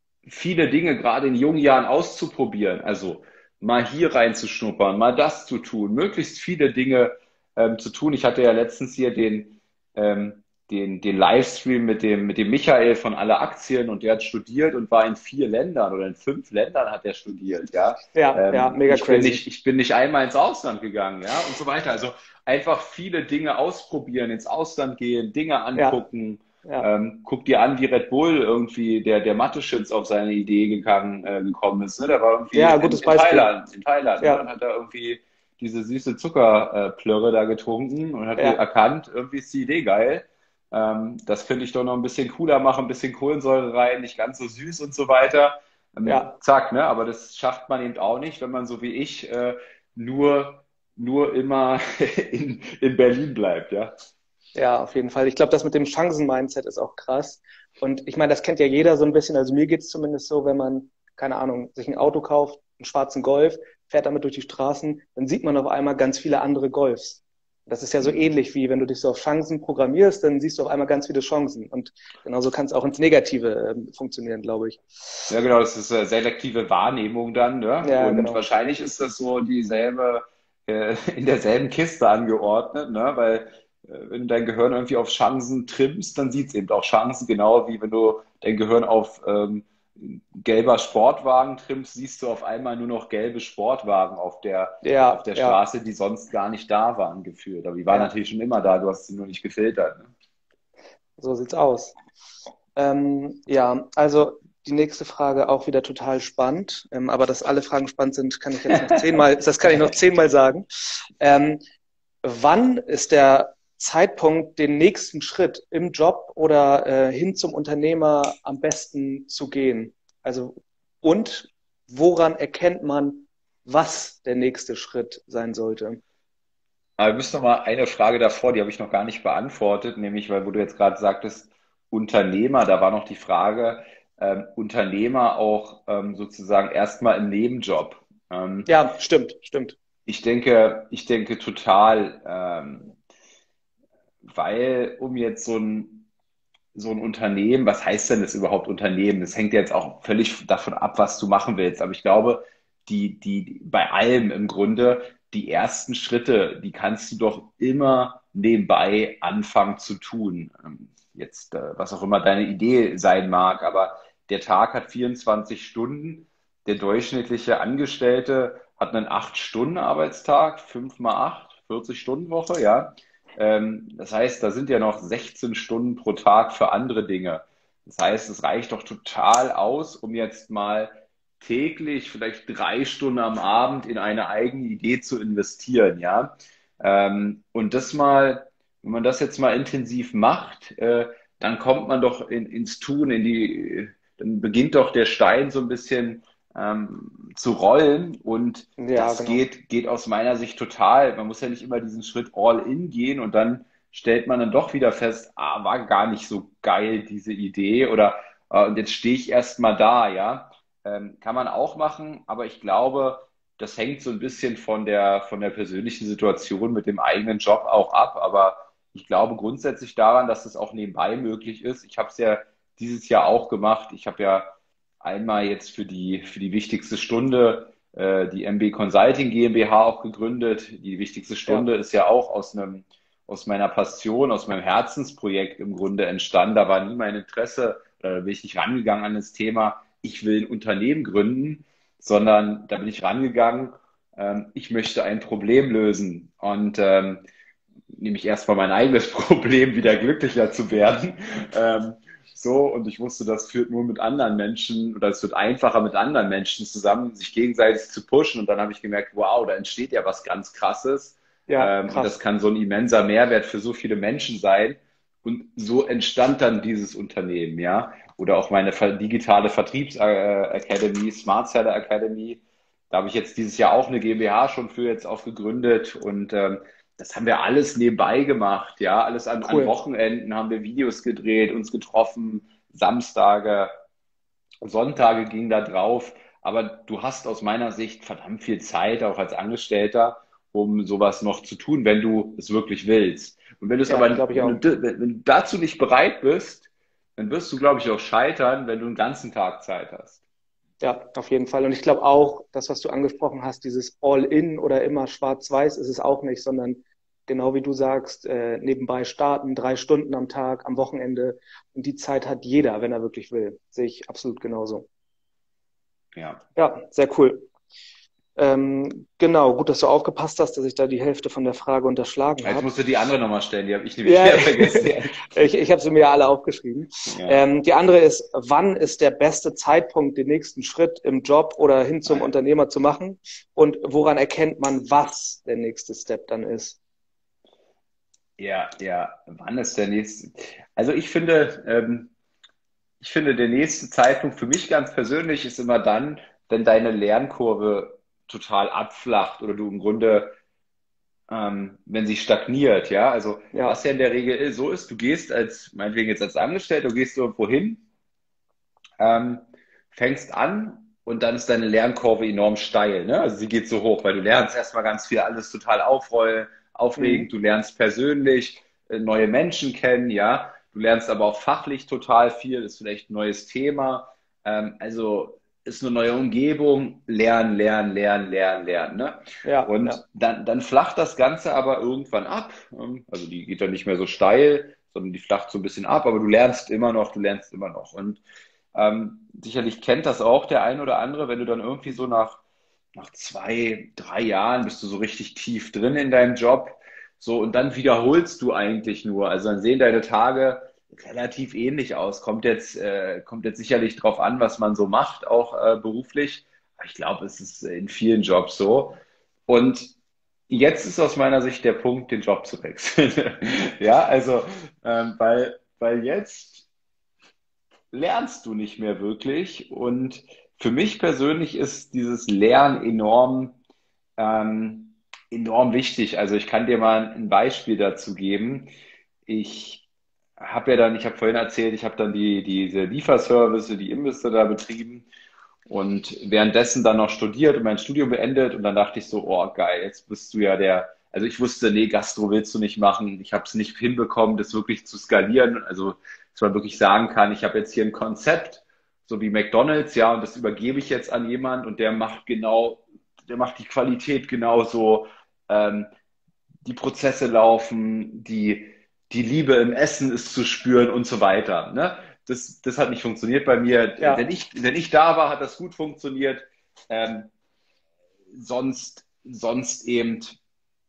viele Dinge gerade in jungen Jahren auszuprobieren. Also mal hier reinzuschnuppern, mal das zu tun, möglichst viele Dinge ähm, zu tun. Ich hatte ja letztens hier den, ähm, den, den Livestream mit dem, mit dem Michael von Alle Aktien und der hat studiert und war in vier Ländern oder in fünf Ländern hat er studiert, ja. ja, ja, Ähm, mega ich bin crazy. nicht, ich bin nicht einmal ins Ausland gegangen, ja, und so weiter. Also einfach viele Dinge ausprobieren, ins Ausland gehen, Dinge Ja, angucken, ja, ähm, guck dir an, wie Red Bull irgendwie, der, der Mateschitz auf seine Idee gegangen, äh, gekommen ist. Ne? Der war irgendwie ja, in, gutes in Beispiel. Thailand, in Thailand, ne? Und Ja, hat da irgendwie diese süße Zuckerplörre da getrunken und hat ja, erkannt, irgendwie ist die Idee geil. Ähm, das könnte ich doch noch ein bisschen cooler machen, ein bisschen Kohlensäure rein, nicht ganz so süß und so weiter. Ähm, ja. zack, ne? Aber das schafft man eben auch nicht, wenn man so wie ich äh, nur, nur immer in, in Berlin bleibt, ja. Ja, auf jeden Fall. Ich glaube, das mit dem Chancen-Mindset ist auch krass. Und ich meine, das kennt ja jeder so ein bisschen. Also mir geht's zumindest so, wenn man, keine Ahnung, sich ein Auto kauft, einen schwarzen Golf, fährt damit durch die Straßen, dann sieht man auf einmal ganz viele andere Golfs. Das ist ja so Mhm. ähnlich wie wenn du dich so auf Chancen programmierst, dann siehst du auf einmal ganz viele Chancen. Und genauso kann es auch ins Negative ähm, funktionieren, glaube ich. Ja, genau, das ist äh, selektive Wahrnehmung dann, ne? Ja, Und genau. wahrscheinlich ist das so dieselbe, äh, in derselben Kiste angeordnet, ne? Weil äh, wenn du dein Gehirn irgendwie auf Chancen trimmst, dann sieht es eben auch Chancen, genau wie wenn du dein Gehirn auf ähm, gelber Sportwagen trimmst, siehst du auf einmal nur noch gelbe Sportwagen auf der, auf Ja, der ja, Straße, die sonst gar nicht da waren, gefühlt. Aber die waren ja, natürlich schon immer da, du hast sie nur nicht gefiltert, ne? so sieht's aus. Ähm, ja, also die nächste Frage auch wieder total spannend. Ähm, aber dass alle Fragen spannend sind, kann ich jetzt noch zehnmal, das kann ich noch zehnmal sagen. Ähm, wann ist der Zeitpunkt, den nächsten Schritt im Job oder äh, hin zum Unternehmer am besten zu gehen? Also und woran erkennt man, was der nächste Schritt sein sollte? Aber wir müssen noch mal eine Frage davor, die habe ich noch gar nicht beantwortet, nämlich, weil wo du jetzt gerade sagtest, Unternehmer, da war noch die Frage, ähm, Unternehmer auch ähm, sozusagen erstmal im Nebenjob. Ähm, Ja, stimmt, stimmt. ich denke, ich denke total, ähm, weil um jetzt so ein, so ein Unternehmen, was heißt denn das überhaupt Unternehmen? Das hängt jetzt auch völlig davon ab, was du machen willst. Aber ich glaube, die, die, bei allem im Grunde, die ersten Schritte, die kannst du doch immer nebenbei anfangen zu tun. Ähm, Jetzt, äh, was auch immer deine Idee sein mag, aber der Tag hat vierundzwanzig Stunden. Der durchschnittliche Angestellte hat einen acht Stunden Arbeitstag, fünf mal acht, vierzig Stunden Woche, ja. Ähm, das heißt, da sind ja noch sechzehn Stunden pro Tag für andere Dinge. Das heißt, es reicht doch total aus, um jetzt mal täglich vielleicht drei Stunden am Abend in eine eigene Idee zu investieren, ja. Ähm, und das mal, wenn man das jetzt mal intensiv macht, äh, dann kommt man doch in, ins Tun, in die, dann beginnt doch der Stein so ein bisschen ähm, zu rollen und Ja, das genau. geht, geht aus meiner Sicht total. Man muss ja nicht immer diesen Schritt all in gehen und dann stellt man dann doch wieder fest, ah, war gar nicht so geil, diese Idee oder äh, und jetzt stehe ich erst mal da, ja. Ähm, kann man auch machen, aber ich glaube, das hängt so ein bisschen von der, von der persönlichen Situation mit dem eigenen Job auch ab. Aber ich glaube grundsätzlich daran, dass es auch nebenbei möglich ist. Ich habe es ja dieses Jahr auch gemacht. Ich habe ja einmal jetzt für die, für die wichtigste Stunde äh, die M B Consulting GmbH auch gegründet. Die wichtigste Ja, Stunde ist ja auch aus einem, aus meiner Passion, aus meinem Herzensprojekt im Grunde entstanden. Da war nie mein Interesse, oder da bin ich nicht rangegangen an das Thema, ich will ein Unternehmen gründen, sondern da bin ich rangegangen, ähm, ich möchte ein Problem lösen und ähm, nämlich erstmal mein eigenes Problem, wieder glücklicher zu werden. Ähm, so, und ich wusste, das führt nur mit anderen Menschen oder es wird einfacher mit anderen Menschen zusammen, sich gegenseitig zu pushen. Und dann habe ich gemerkt, wow, da entsteht ja was ganz Krasses. ja, Ähm, und das krass. kann so ein immenser Mehrwert für so viele Menschen sein. Und so entstand dann dieses Unternehmen, ja. Oder auch meine digitale Vertriebs-Academy, Smart Seller Academy. Da habe ich jetzt dieses Jahr auch eine GmbH schon für jetzt auch gegründet und ähm, das haben wir alles nebenbei gemacht, ja. Alles an, an Cool. Wochenenden haben wir Videos gedreht, uns getroffen, Samstage, Sonntage ging da drauf. Aber du hast aus meiner Sicht verdammt viel Zeit, auch als Angestellter, um sowas noch zu tun, wenn du es wirklich willst. Und wenn du es Ja, aber, glaube ich wenn auch. du, wenn du dazu nicht bereit bist, dann wirst du, glaube ich, auch scheitern, wenn du einen ganzen Tag Zeit hast. Ja, auf jeden Fall. Und ich glaube auch, das, was du angesprochen hast, dieses All-in oder immer schwarz-weiß ist es auch nicht, sondern genau wie du sagst, äh, nebenbei starten, drei Stunden am Tag, am Wochenende. Und die Zeit hat jeder, wenn er wirklich will. Sehe ich absolut genauso. Ja. Ja, sehr cool. Ähm, genau, gut, dass du aufgepasst hast, dass ich da die Hälfte von der Frage unterschlagen Jetzt habe. musst du die andere nochmal stellen, die habe ich nämlich Ja, wieder vergessen. ich, ich habe sie mir ja alle aufgeschrieben. Ja, Ähm, die andere ist, wann ist der beste Zeitpunkt, den nächsten Schritt im Job oder hin ah, zum ja. Unternehmer zu machen? Und woran erkennt man, was der nächste Step dann ist? Ja, ja, wann ist der nächste? Also ich finde, ähm, ich finde, der nächste Zeitpunkt für mich ganz persönlich ist immer dann, wenn deine Lernkurve total abflacht oder du im Grunde, ähm, wenn sie stagniert, ja. Also Ja, was ja in der Regel so ist, du gehst als, meinetwegen jetzt als Angestellter, du gehst irgendwo hin, ähm, fängst an und dann ist deine Lernkurve enorm steil, ne? Also sie geht so hoch, weil du lernst erstmal ganz viel, alles total aufroll, aufregend, mhm. du lernst persönlich äh, neue Menschen kennen, ja. Du lernst aber auch fachlich total viel, ist vielleicht ein neues Thema. Ähm, also ist eine neue Umgebung, lernen, lernen, lernen, lernen, lernen, ne? Ja, Und ja, dann, dann flacht das Ganze aber irgendwann ab. Ähm, Also die geht dann nicht mehr so steil, sondern die flacht so ein bisschen ab, aber du lernst immer noch, du lernst immer noch. Und ähm, sicherlich kennt das auch der ein oder andere, wenn du dann irgendwie so nach, nach zwei, drei Jahren bist du so richtig tief drin in deinem Job. So, und dann wiederholst du eigentlich nur. Also dann sehen deine Tage relativ ähnlich aus. Kommt jetzt, äh, kommt jetzt sicherlich drauf an, was man so macht, auch äh, beruflich. Aber ich glaube, es ist in vielen Jobs so. Und jetzt ist aus meiner Sicht der Punkt, den Job zu wechseln. Ja, also, ähm, weil, weil jetzt lernst du nicht mehr wirklich. Und für mich persönlich ist dieses Lernen enorm, ähm, enorm wichtig. Also ich kann dir mal ein Beispiel dazu geben. Ich habe ja dann, ich habe vorhin erzählt, ich habe dann die, diese Lieferservice, die Imbisse da betrieben und währenddessen dann noch studiert und mein Studium beendet und dann dachte ich so, oh geil, jetzt bist du ja der, also ich wusste, nee, Gastro willst du nicht machen. Ich habe es nicht hinbekommen, das wirklich zu skalieren. Also, dass man wirklich sagen kann, ich habe jetzt hier ein Konzept, so wie McDonald's, ja, und das übergebe ich jetzt an jemand und der macht genau, der macht die Qualität genauso, ähm, die Prozesse laufen, die, die Liebe im Essen ist zu spüren und so weiter. Ne? Das, das hat nicht funktioniert bei mir. Wenn ja, ich, wenn ich da war, hat das gut funktioniert. Ähm, sonst, sonst eben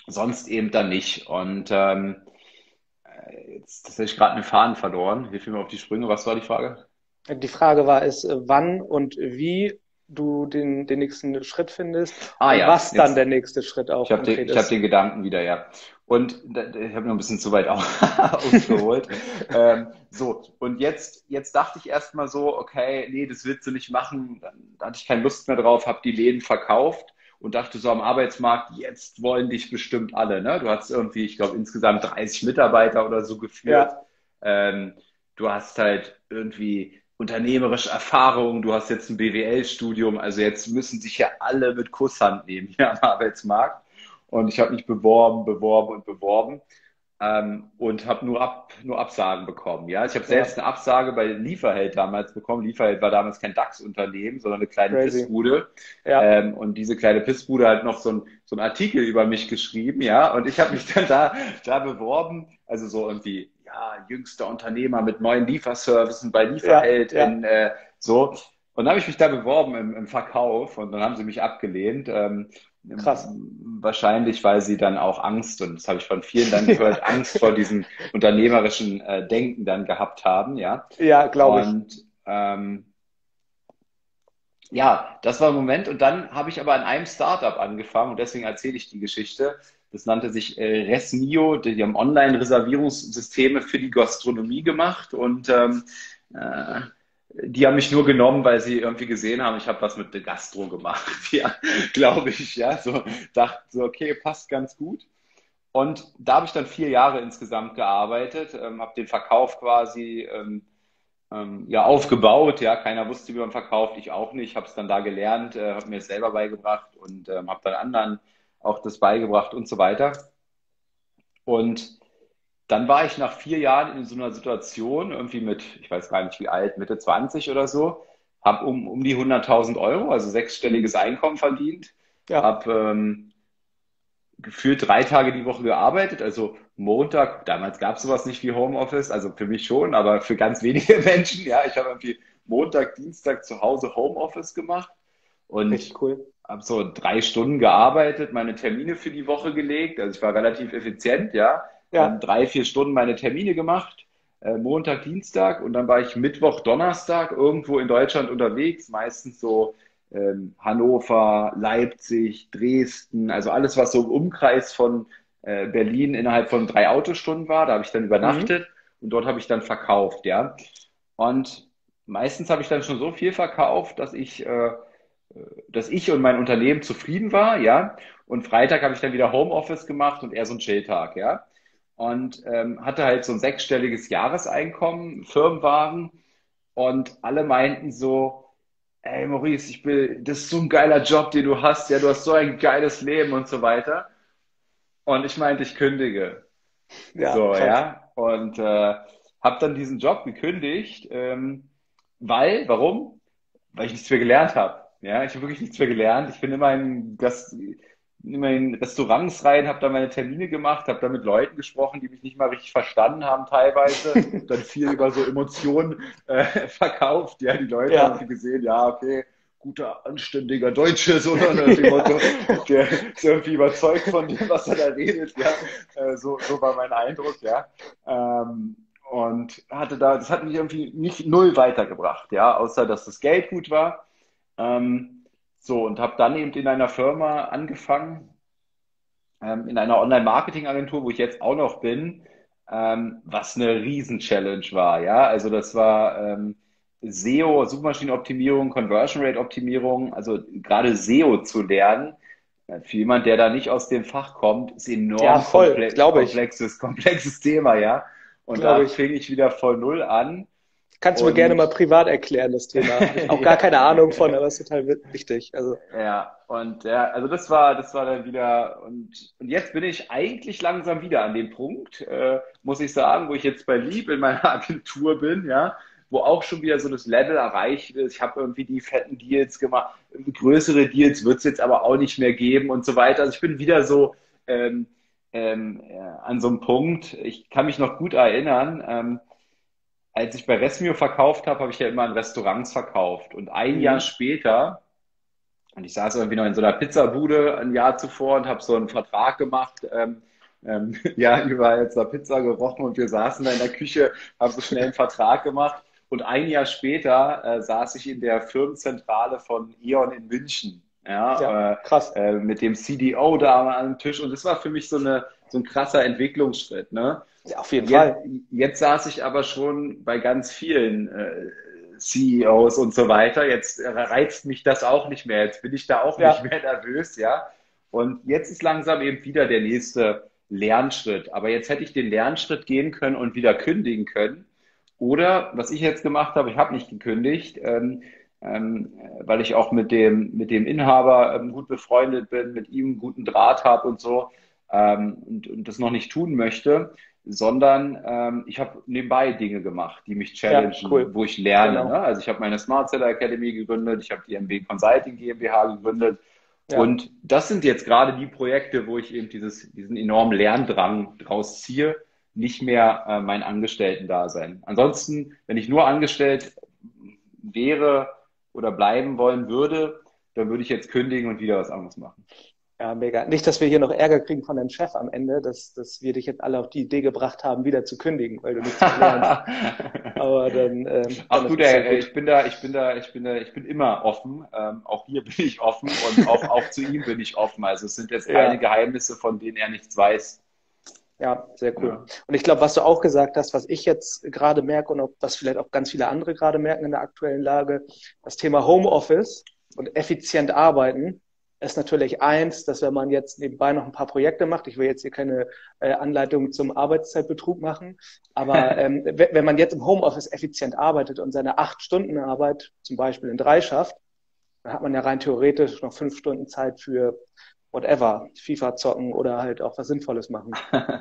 sonst eben dann nicht. Und ähm, jetzt das habe ich gerade einen Faden verloren. Hilf mir mal auf die Sprünge. Was war die Frage? Die Frage war es, äh, wann und wie du den, den nächsten Schritt findest Ah und ja, was dann der jetzt. nächste Schritt auch Ich habe den, konkret ich hab ist. den Gedanken wieder, ja. Und da- da- ich habe noch ein bisschen zu weit au- ausgeholt. Ähm, so, und jetzt, jetzt dachte ich erstmal so, okay, nee, das willst du nicht machen. Dann, da hatte ich keine Lust mehr drauf, habe die Läden verkauft und dachte so am Arbeitsmarkt, jetzt wollen dich bestimmt alle. Ne? Du hast irgendwie, ich glaube, insgesamt dreißig Mitarbeiter oder so geführt. Ja, Ähm, du hast halt irgendwie unternehmerische Erfahrung, du hast jetzt ein B W L-Studium, also jetzt müssen sich ja alle mit Kusshand nehmen hier am Arbeitsmarkt. Und ich habe mich beworben, beworben und beworben ähm, und habe nur, Ab, nur Absagen bekommen. Ja, ich habe ja, selbst eine Absage bei Lieferheld damals bekommen. Lieferheld war damals kein DAX-Unternehmen, sondern eine kleine crazy. Pissbude. Ja, Ähm, und diese kleine Pissbude hat noch so ein, so einen Artikel über mich geschrieben, ja. Und ich habe mich dann da, da beworben, also so irgendwie, ja, jüngster Unternehmer mit neuen Lieferservicen bei ja, Lieferheld ja, in äh, so. Und dann habe ich mich da beworben im, im Verkauf und dann haben sie mich abgelehnt. Ähm, krass. wahrscheinlich, weil sie dann auch Angst, und das habe ich von vielen dann Ja, gehört, Angst vor diesem unternehmerischen äh, Denken dann gehabt haben, ja. ja, glaube ich. Und ähm, ja, das war ein Moment. Und dann habe ich aber an einem Startup angefangen und deswegen erzähle ich die Geschichte. Das nannte sich äh, Resmio. Die haben Online-Reservierungssysteme für die Gastronomie gemacht und ähm, äh, die haben mich nur genommen, weil sie irgendwie gesehen haben, ich habe was mit der Gastro gemacht. Ja, glaube ich. Ja, so dachte so, okay, passt ganz gut. Und da habe ich dann vier Jahre insgesamt gearbeitet, ähm, habe den Verkauf quasi ähm, ähm, ja, aufgebaut. Ja, keiner wusste, wie man verkauft, ich auch nicht. Habe es dann da gelernt, äh, habe mir es selber beigebracht und ähm, habe dann anderen auch das beigebracht und so weiter. Und dann war ich nach vier Jahren in so einer Situation, irgendwie mit, ich weiß gar nicht wie alt, Mitte zwanzig oder so, habe um, um die hunderttausend Euro, also sechsstelliges Einkommen verdient, Ja, habe ähm, gefühlt drei Tage die Woche gearbeitet, also Montag, damals gab es sowas nicht wie Homeoffice, also für mich schon, aber für ganz wenige Menschen, ja, ich habe irgendwie Montag, Dienstag zu Hause Homeoffice gemacht und richtig cool. habe so drei Stunden gearbeitet, meine Termine für die Woche gelegt, also ich war relativ effizient, ja, ähm, Ja, drei, vier Stunden meine Termine gemacht, äh, Montag, Dienstag und dann war ich Mittwoch, Donnerstag irgendwo in Deutschland unterwegs, meistens so ähm, Hannover, Leipzig, Dresden, also alles, was so im Umkreis von äh, Berlin innerhalb von drei Autostunden war, da habe ich dann mhm. übernachtet und dort habe ich dann verkauft, ja. Und meistens habe ich dann schon so viel verkauft, dass ich, äh, dass ich und mein Unternehmen zufrieden war, ja. Und Freitag habe ich dann wieder Homeoffice gemacht und eher so einen Chilltag, ja. Und ähm, hatte halt so ein sechsstelliges Jahreseinkommen, Firmenwagen und alle meinten so, ey Maurice, ich will, das ist so ein geiler Job, den du hast, ja, du hast so ein geiles Leben und so weiter. Und ich meinte, ich kündige. Ja, So, krass. ja. Und äh, habe dann diesen Job gekündigt, ähm, weil, warum? Weil ich nichts mehr gelernt habe. Ja, ich habe wirklich nichts mehr gelernt. Ich bin immer in, das, immer in Restaurants rein, habe da meine Termine gemacht, habe da mit Leuten gesprochen, die mich nicht mal richtig verstanden haben teilweise. Dann viel über so Emotionen äh, verkauft. Ja, die Leute haben Ja, irgendwie gesehen, ja, okay, guter, anständiger Deutsche, so nach dem Motto, ja, der ist irgendwie überzeugt von dem, was er da redet. Ja, äh, so, so war mein Eindruck, ja. Ähm, und hatte da, das hat mich irgendwie nicht null weitergebracht, ja, außer dass das Geld gut war. Ähm, so, und habe dann eben in einer Firma angefangen, ähm, in einer Online-Marketing-Agentur, wo ich jetzt auch noch bin, ähm, was eine Riesen-Challenge war, ja. Also das war ähm, S E O, Suchmaschinenoptimierung, Conversion Rate Optimierung, also gerade S E O zu lernen, äh, für jemand, der da nicht aus dem Fach kommt, ist ja, enorm voll, komple glaube ich, komplexes, komplexes Thema, ja. Und da glaube ich. fing ich wieder von Null an Kannst du mir gerne mal und privat erklären, das Thema. Habe ich auch gar ja, keine Ahnung von, aber es ist total wi- wichtig. Also, ja, und ja, also das war, das war dann wieder, und, und jetzt bin ich eigentlich langsam wieder an dem Punkt, äh, muss ich sagen, wo ich jetzt bei Lieb in meiner Agentur bin, ja, wo auch schon wieder so das Level erreicht ist. Ich habe irgendwie die fetten Deals gemacht, größere Deals wird es jetzt aber auch nicht mehr geben und so weiter. Also ich bin wieder so ähm, ähm, äh, an so einem Punkt. Ich kann mich noch gut erinnern, ähm, als ich bei Resmio verkauft habe, habe ich ja immer in Restaurants verkauft. Und ein Jahr mhm. später Und ich saß irgendwie noch in so einer Pizzabude ein Jahr zuvor und habe so einen Vertrag gemacht. Ähm, ähm, ja, überall jetzt da Pizza gerochen und wir saßen da in der Küche, haben so schnell einen Vertrag gemacht. Und ein Jahr später äh, saß ich in der Firmenzentrale von E.ON in München, Ja, ja, krass. äh, äh, mit dem C D O da am Tisch. Und das war für mich so eine, so ein krasser Entwicklungsschritt, ne? Ja, auf jeden Jetzt, Fall. jetzt saß ich aber schon bei ganz vielen äh, C E Os und so weiter. Jetzt reizt mich das auch nicht mehr. Jetzt bin ich da auch nicht Ja, mehr nervös, ja. Und jetzt ist langsam eben wieder der nächste Lernschritt. Aber jetzt hätte ich den Lernschritt gehen können und wieder kündigen können. Oder was ich jetzt gemacht habe, ich habe nicht gekündigt, ähm, ähm, weil ich auch mit dem, mit dem Inhaber ähm, gut befreundet bin, mit ihm einen guten Draht habe und so ähm, und, und das noch nicht tun möchte, sondern ähm, ich habe nebenbei Dinge gemacht, die mich ja, challengen, cool. wo ich lerne. Ne? Genau. Also ich habe meine Smart Seller Academy gegründet, ich habe die M B Consulting GmbH gegründet Ja, und das sind jetzt gerade die Projekte, wo ich eben dieses, diesen enormen Lerndrang draus ziehe, nicht mehr äh, mein Angestellten-Dasein. Ansonsten, wenn ich nur angestellt wäre oder bleiben wollen würde, dann würde ich jetzt kündigen und wieder was anderes machen. ja, mega. Nicht, dass wir hier noch Ärger kriegen von deinem Chef am Ende, dass, dass wir dich jetzt alle auf die Idee gebracht haben, wieder zu kündigen, weil du nichts mehr lernst. Aber dann, ähm, dann Ach du, ist es ja der, gut. ich bin da, ich bin da, ich bin da, ich bin immer offen. Ähm, auch hier bin ich offen und auch, auch zu ihm bin ich offen. Also es sind jetzt keine Ja, Geheimnisse, von denen er nichts weiß. ja, sehr cool. Ja. Und ich glaube, was du auch gesagt hast, was ich jetzt gerade merke und auch, was vielleicht auch ganz viele andere gerade merken in der aktuellen Lage, das Thema Homeoffice und effizient arbeiten ist natürlich eins, dass wenn man jetzt nebenbei noch ein paar Projekte macht, ich will jetzt hier keine äh, Anleitung zum Arbeitszeitbetrug machen, aber ähm, we- wenn man jetzt im Homeoffice effizient arbeitet und seine acht Stunden Arbeit zum Beispiel in drei schafft, dann hat man ja rein theoretisch noch fünf Stunden Zeit für whatever, FIFA zocken oder halt auch was Sinnvolles machen.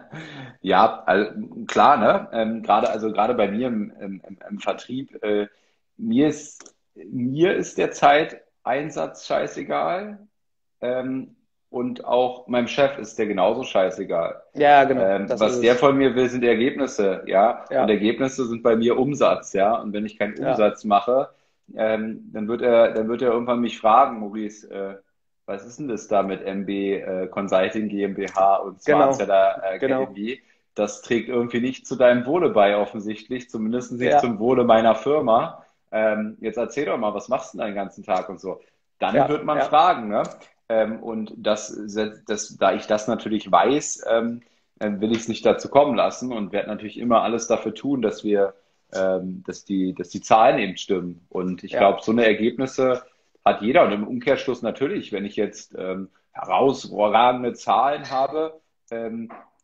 Ja, also, klar, ne? Ähm, gerade, also gerade bei mir im, im, im im Vertrieb, äh, mir ist, mir ist der Zeiteinsatz scheißegal. Ähm, und auch meinem Chef ist der genauso scheißegal. Ja, genau, Ähm, das ist was der es. von mir will, sind Ergebnisse, ja. Und Ja, Ergebnisse sind bei mir Umsatz, ja. Und wenn ich keinen ja, Umsatz mache, ähm, dann wird er, dann wird er irgendwann mich fragen, Maurice, äh, was ist denn das da mit M B äh, Consulting GmbH und Smart genau, Seller genau. Academy? Das trägt irgendwie nicht zu deinem Wohle bei, offensichtlich, zumindest nicht Ja, zum Wohle meiner Firma. Ähm, jetzt erzähl doch mal, was machst du denn den ganzen Tag und so? Dann ja, wird man ja, fragen, ne? Ähm, und das, das, da ich das natürlich weiß, ähm, äh, will ich es nicht dazu kommen lassen und werde natürlich immer alles dafür tun, dass wir, ähm, dass die, dass die Zahlen eben stimmen. Und ich ja, glaube, so eine Ergebnisse hat jeder. Und im Umkehrschluss natürlich, wenn ich jetzt ähm, herausragende Zahlen habe, ähm,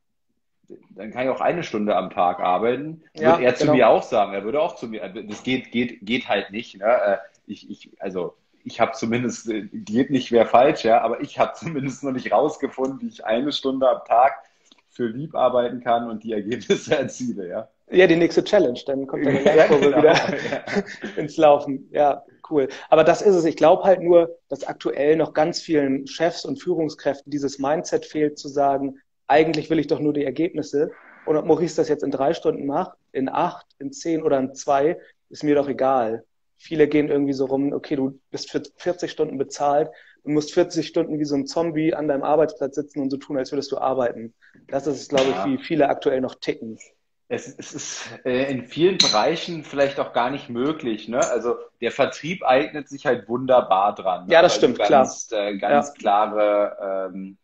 dann kann ich auch eine Stunde am Tag arbeiten. Wird ja, er zu mir genau. auch sagen. Er würde auch zu mir, das geht, geht, geht halt nicht. Ne? Äh, Ich, ich, also ich habe zumindest, äh, geht nicht, wäre falsch, ja, aber ich habe zumindest noch nicht rausgefunden, wie ich eine Stunde am Tag für lieb arbeiten kann und die Ergebnisse erziele, ja. Ja, die nächste Challenge, dann kommt deine Ja, Lernkurve wieder genau. Ja. ins Laufen. Ja, cool. Aber das ist es. Ich glaube halt nur, dass aktuell noch ganz vielen Chefs und Führungskräften dieses Mindset fehlt, zu sagen, eigentlich will ich doch nur die Ergebnisse. Und ob Maurice das jetzt in drei Stunden macht, in acht, in zehn oder in zwei, ist mir doch egal. Viele gehen irgendwie so rum, okay, du bist für vierzig Stunden bezahlt und musst vierzig Stunden wie so ein Zombie an deinem Arbeitsplatz sitzen und so tun, als würdest du arbeiten. Das ist, glaube ich, wie Ja. viele aktuell noch ticken. Es, es ist äh, in vielen Bereichen vielleicht auch gar nicht möglich, ne? Also der Vertrieb eignet sich halt wunderbar dran, ne? Ja, das Weil du stimmt, klar. ganz, äh, ganz Ja, klare ähm,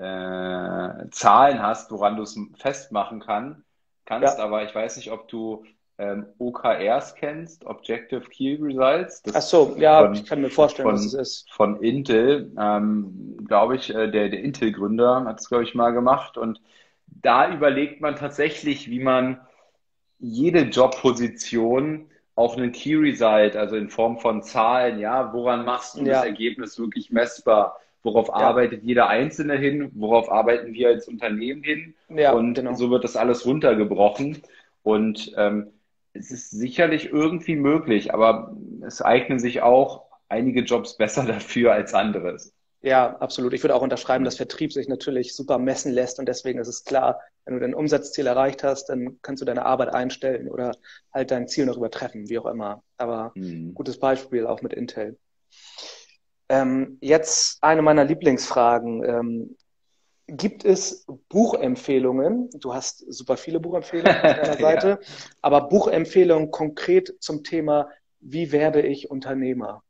äh, Zahlen hast, woran du es festmachen kann, kannst. ja. Aber ich weiß nicht, ob du ähm, O K Rs kennst, Objective Key Results, Ach das so, ja, ich von, kann mir vorstellen, was es von, ist. von Intel, ähm, glaube ich, äh, der, der Intel-Gründer hat es, glaube ich, mal gemacht. Und da überlegt man tatsächlich, wie man jede Jobposition auf einen Key Result, also in Form von Zahlen, ja, woran machst du das Ja, Ergebnis wirklich messbar? Worauf ja, arbeitet jeder Einzelne hin? Worauf arbeiten wir als Unternehmen hin? ja, Und genau. so wird das alles runtergebrochen. Und ähm, es ist sicherlich irgendwie möglich, aber es eignen sich auch einige Jobs besser dafür als anderes. Ja, absolut. Ich würde auch unterschreiben, Ja. dass Vertrieb sich natürlich super messen lässt und deswegen ist es klar, wenn du dein Umsatzziel erreicht hast, dann kannst du deine Arbeit einstellen oder halt dein Ziel noch übertreffen, wie auch immer. Aber Hm. gutes Beispiel auch mit Intel. Ähm, jetzt eine meiner Lieblingsfragen. Ähm, gibt es Buchempfehlungen? Du hast super viele Buchempfehlungen auf deiner Ja. Seite, aber Buchempfehlungen konkret zum Thema, wie werde ich Unternehmer?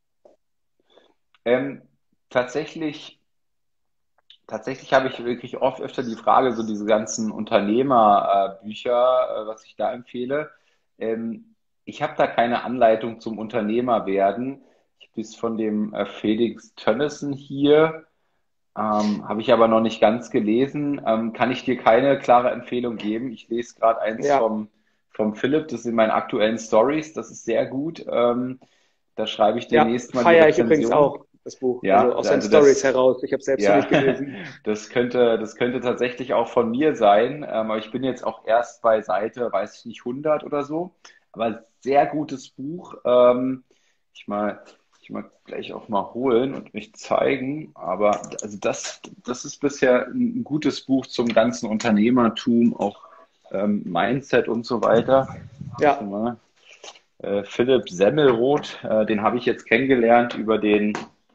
Ähm, tatsächlich, tatsächlich habe ich wirklich oft öfter die Frage, so diese ganzen Unternehmerbücher, äh, was ich da empfehle. Ähm, ich habe da keine Anleitung zum Unternehmer werden. Ich habe das von dem äh, Felix Tönnissen hier. Ähm, habe ich aber noch nicht ganz gelesen. Ähm, kann ich dir keine klare Empfehlung geben. Ich lese gerade eins Ja, vom, vom Philipp, das sind meine aktuellen Stories. Das ist sehr gut. Ähm, da schreibe ich ja, demnächst mal die feiere ich übrigens Rezension. auch, das Buch. Also Ja, aus seinen also Stories das, heraus. Ich habe es selbst noch ja, nicht gelesen. das könnte, das könnte tatsächlich auch von mir sein. Ähm, aber ich bin jetzt auch erst bei Seite, weiß ich nicht, hundert oder so. Aber sehr gutes Buch. Ähm, ich mal, ich mal gleich auch mal holen und mich zeigen. Aber also das, das ist bisher ein gutes Buch zum ganzen Unternehmertum, auch ähm, Mindset und so weiter. Warte Ja, mal. Äh, Philipp Semmelroth, äh, den habe ich jetzt kennengelernt über den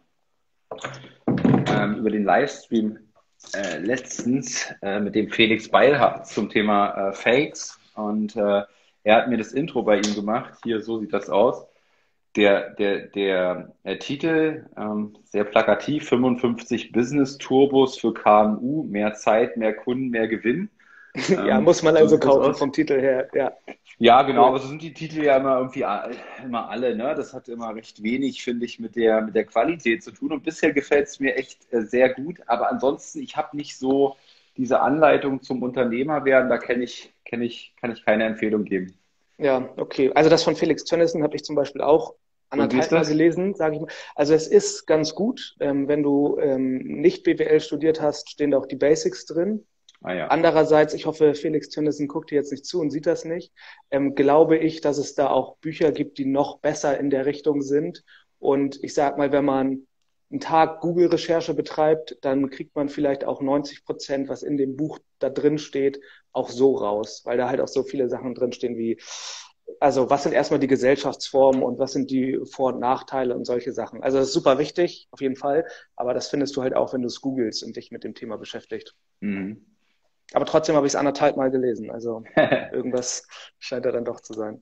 ähm, über den Livestream äh, letztens äh, mit dem Felix Beilhardt zum Thema äh, Fakes. Und äh, er hat mir das Intro bei ihm gemacht. Hier, so sieht das aus. Der, der, der äh, Titel, ähm, sehr plakativ, fünfundfünfzig Business Turbos für K M U, mehr Zeit, mehr Kunden, mehr Gewinn. ja, Ähm, muss man so also sieht das kaufen aus. vom Titel her. Ja, Ja, genau, aber cool. so sind die Titel ja immer irgendwie a- immer alle, ne? Das hat immer recht wenig, finde ich, mit der, mit der Qualität zu tun. Und bisher gefällt es mir echt äh, sehr gut. Aber ansonsten, ich habe nicht so diese Anleitung zum Unternehmer werden, da kenne ich, kenne ich, kann ich keine Empfehlung geben. Ja, okay. Also das von Felix Tönnissen habe ich zum Beispiel auch Und wie ist anderthalb Mal das? gelesen, sage ich mal. Also es ist ganz gut. Ähm, wenn du ähm, nicht B W L studiert hast, stehen da auch die Basics drin. Ah ja. Andererseits, ich hoffe, Felix Tönnissen guckt hier jetzt nicht zu und sieht das nicht, ähm, glaube ich, dass es da auch Bücher gibt, die noch besser in der Richtung sind. Und ich sag mal, wenn man einen Tag Google-Recherche betreibt, dann kriegt man vielleicht auch neunzig Prozent, was in dem Buch da drin steht, auch so raus, weil da halt auch so viele Sachen drin stehen wie, also was sind erstmal die Gesellschaftsformen und was sind die Vor- und Nachteile und solche Sachen. Also das ist super wichtig, auf jeden Fall, aber das findest du halt auch, wenn du es googelst und dich mit dem Thema beschäftigt. Mhm. Aber trotzdem habe ich es anderthalb Mal gelesen. Also irgendwas scheint da dann doch zu sein.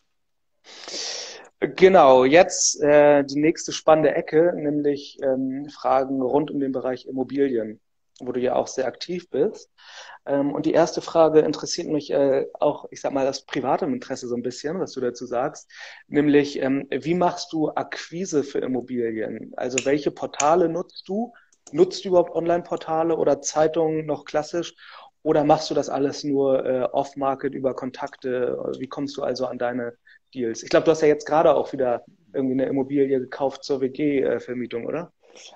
Genau, jetzt äh, die nächste spannende Ecke, nämlich ähm, Fragen rund um den Bereich Immobilien, wo du ja auch sehr aktiv bist. Ähm, und die erste Frage interessiert mich äh, auch, ich sag mal, das private Interesse so ein bisschen, was du dazu sagst, nämlich ähm, wie machst du Akquise für Immobilien? Also welche Portale nutzt du? Nutzt du überhaupt Online-Portale oder Zeitungen noch klassisch? Oder machst du das alles nur äh, off-Market über Kontakte? Wie kommst du also an deine Deals? Ich glaube, du hast ja jetzt gerade auch wieder irgendwie eine Immobilie gekauft zur W G-Vermietung, oder?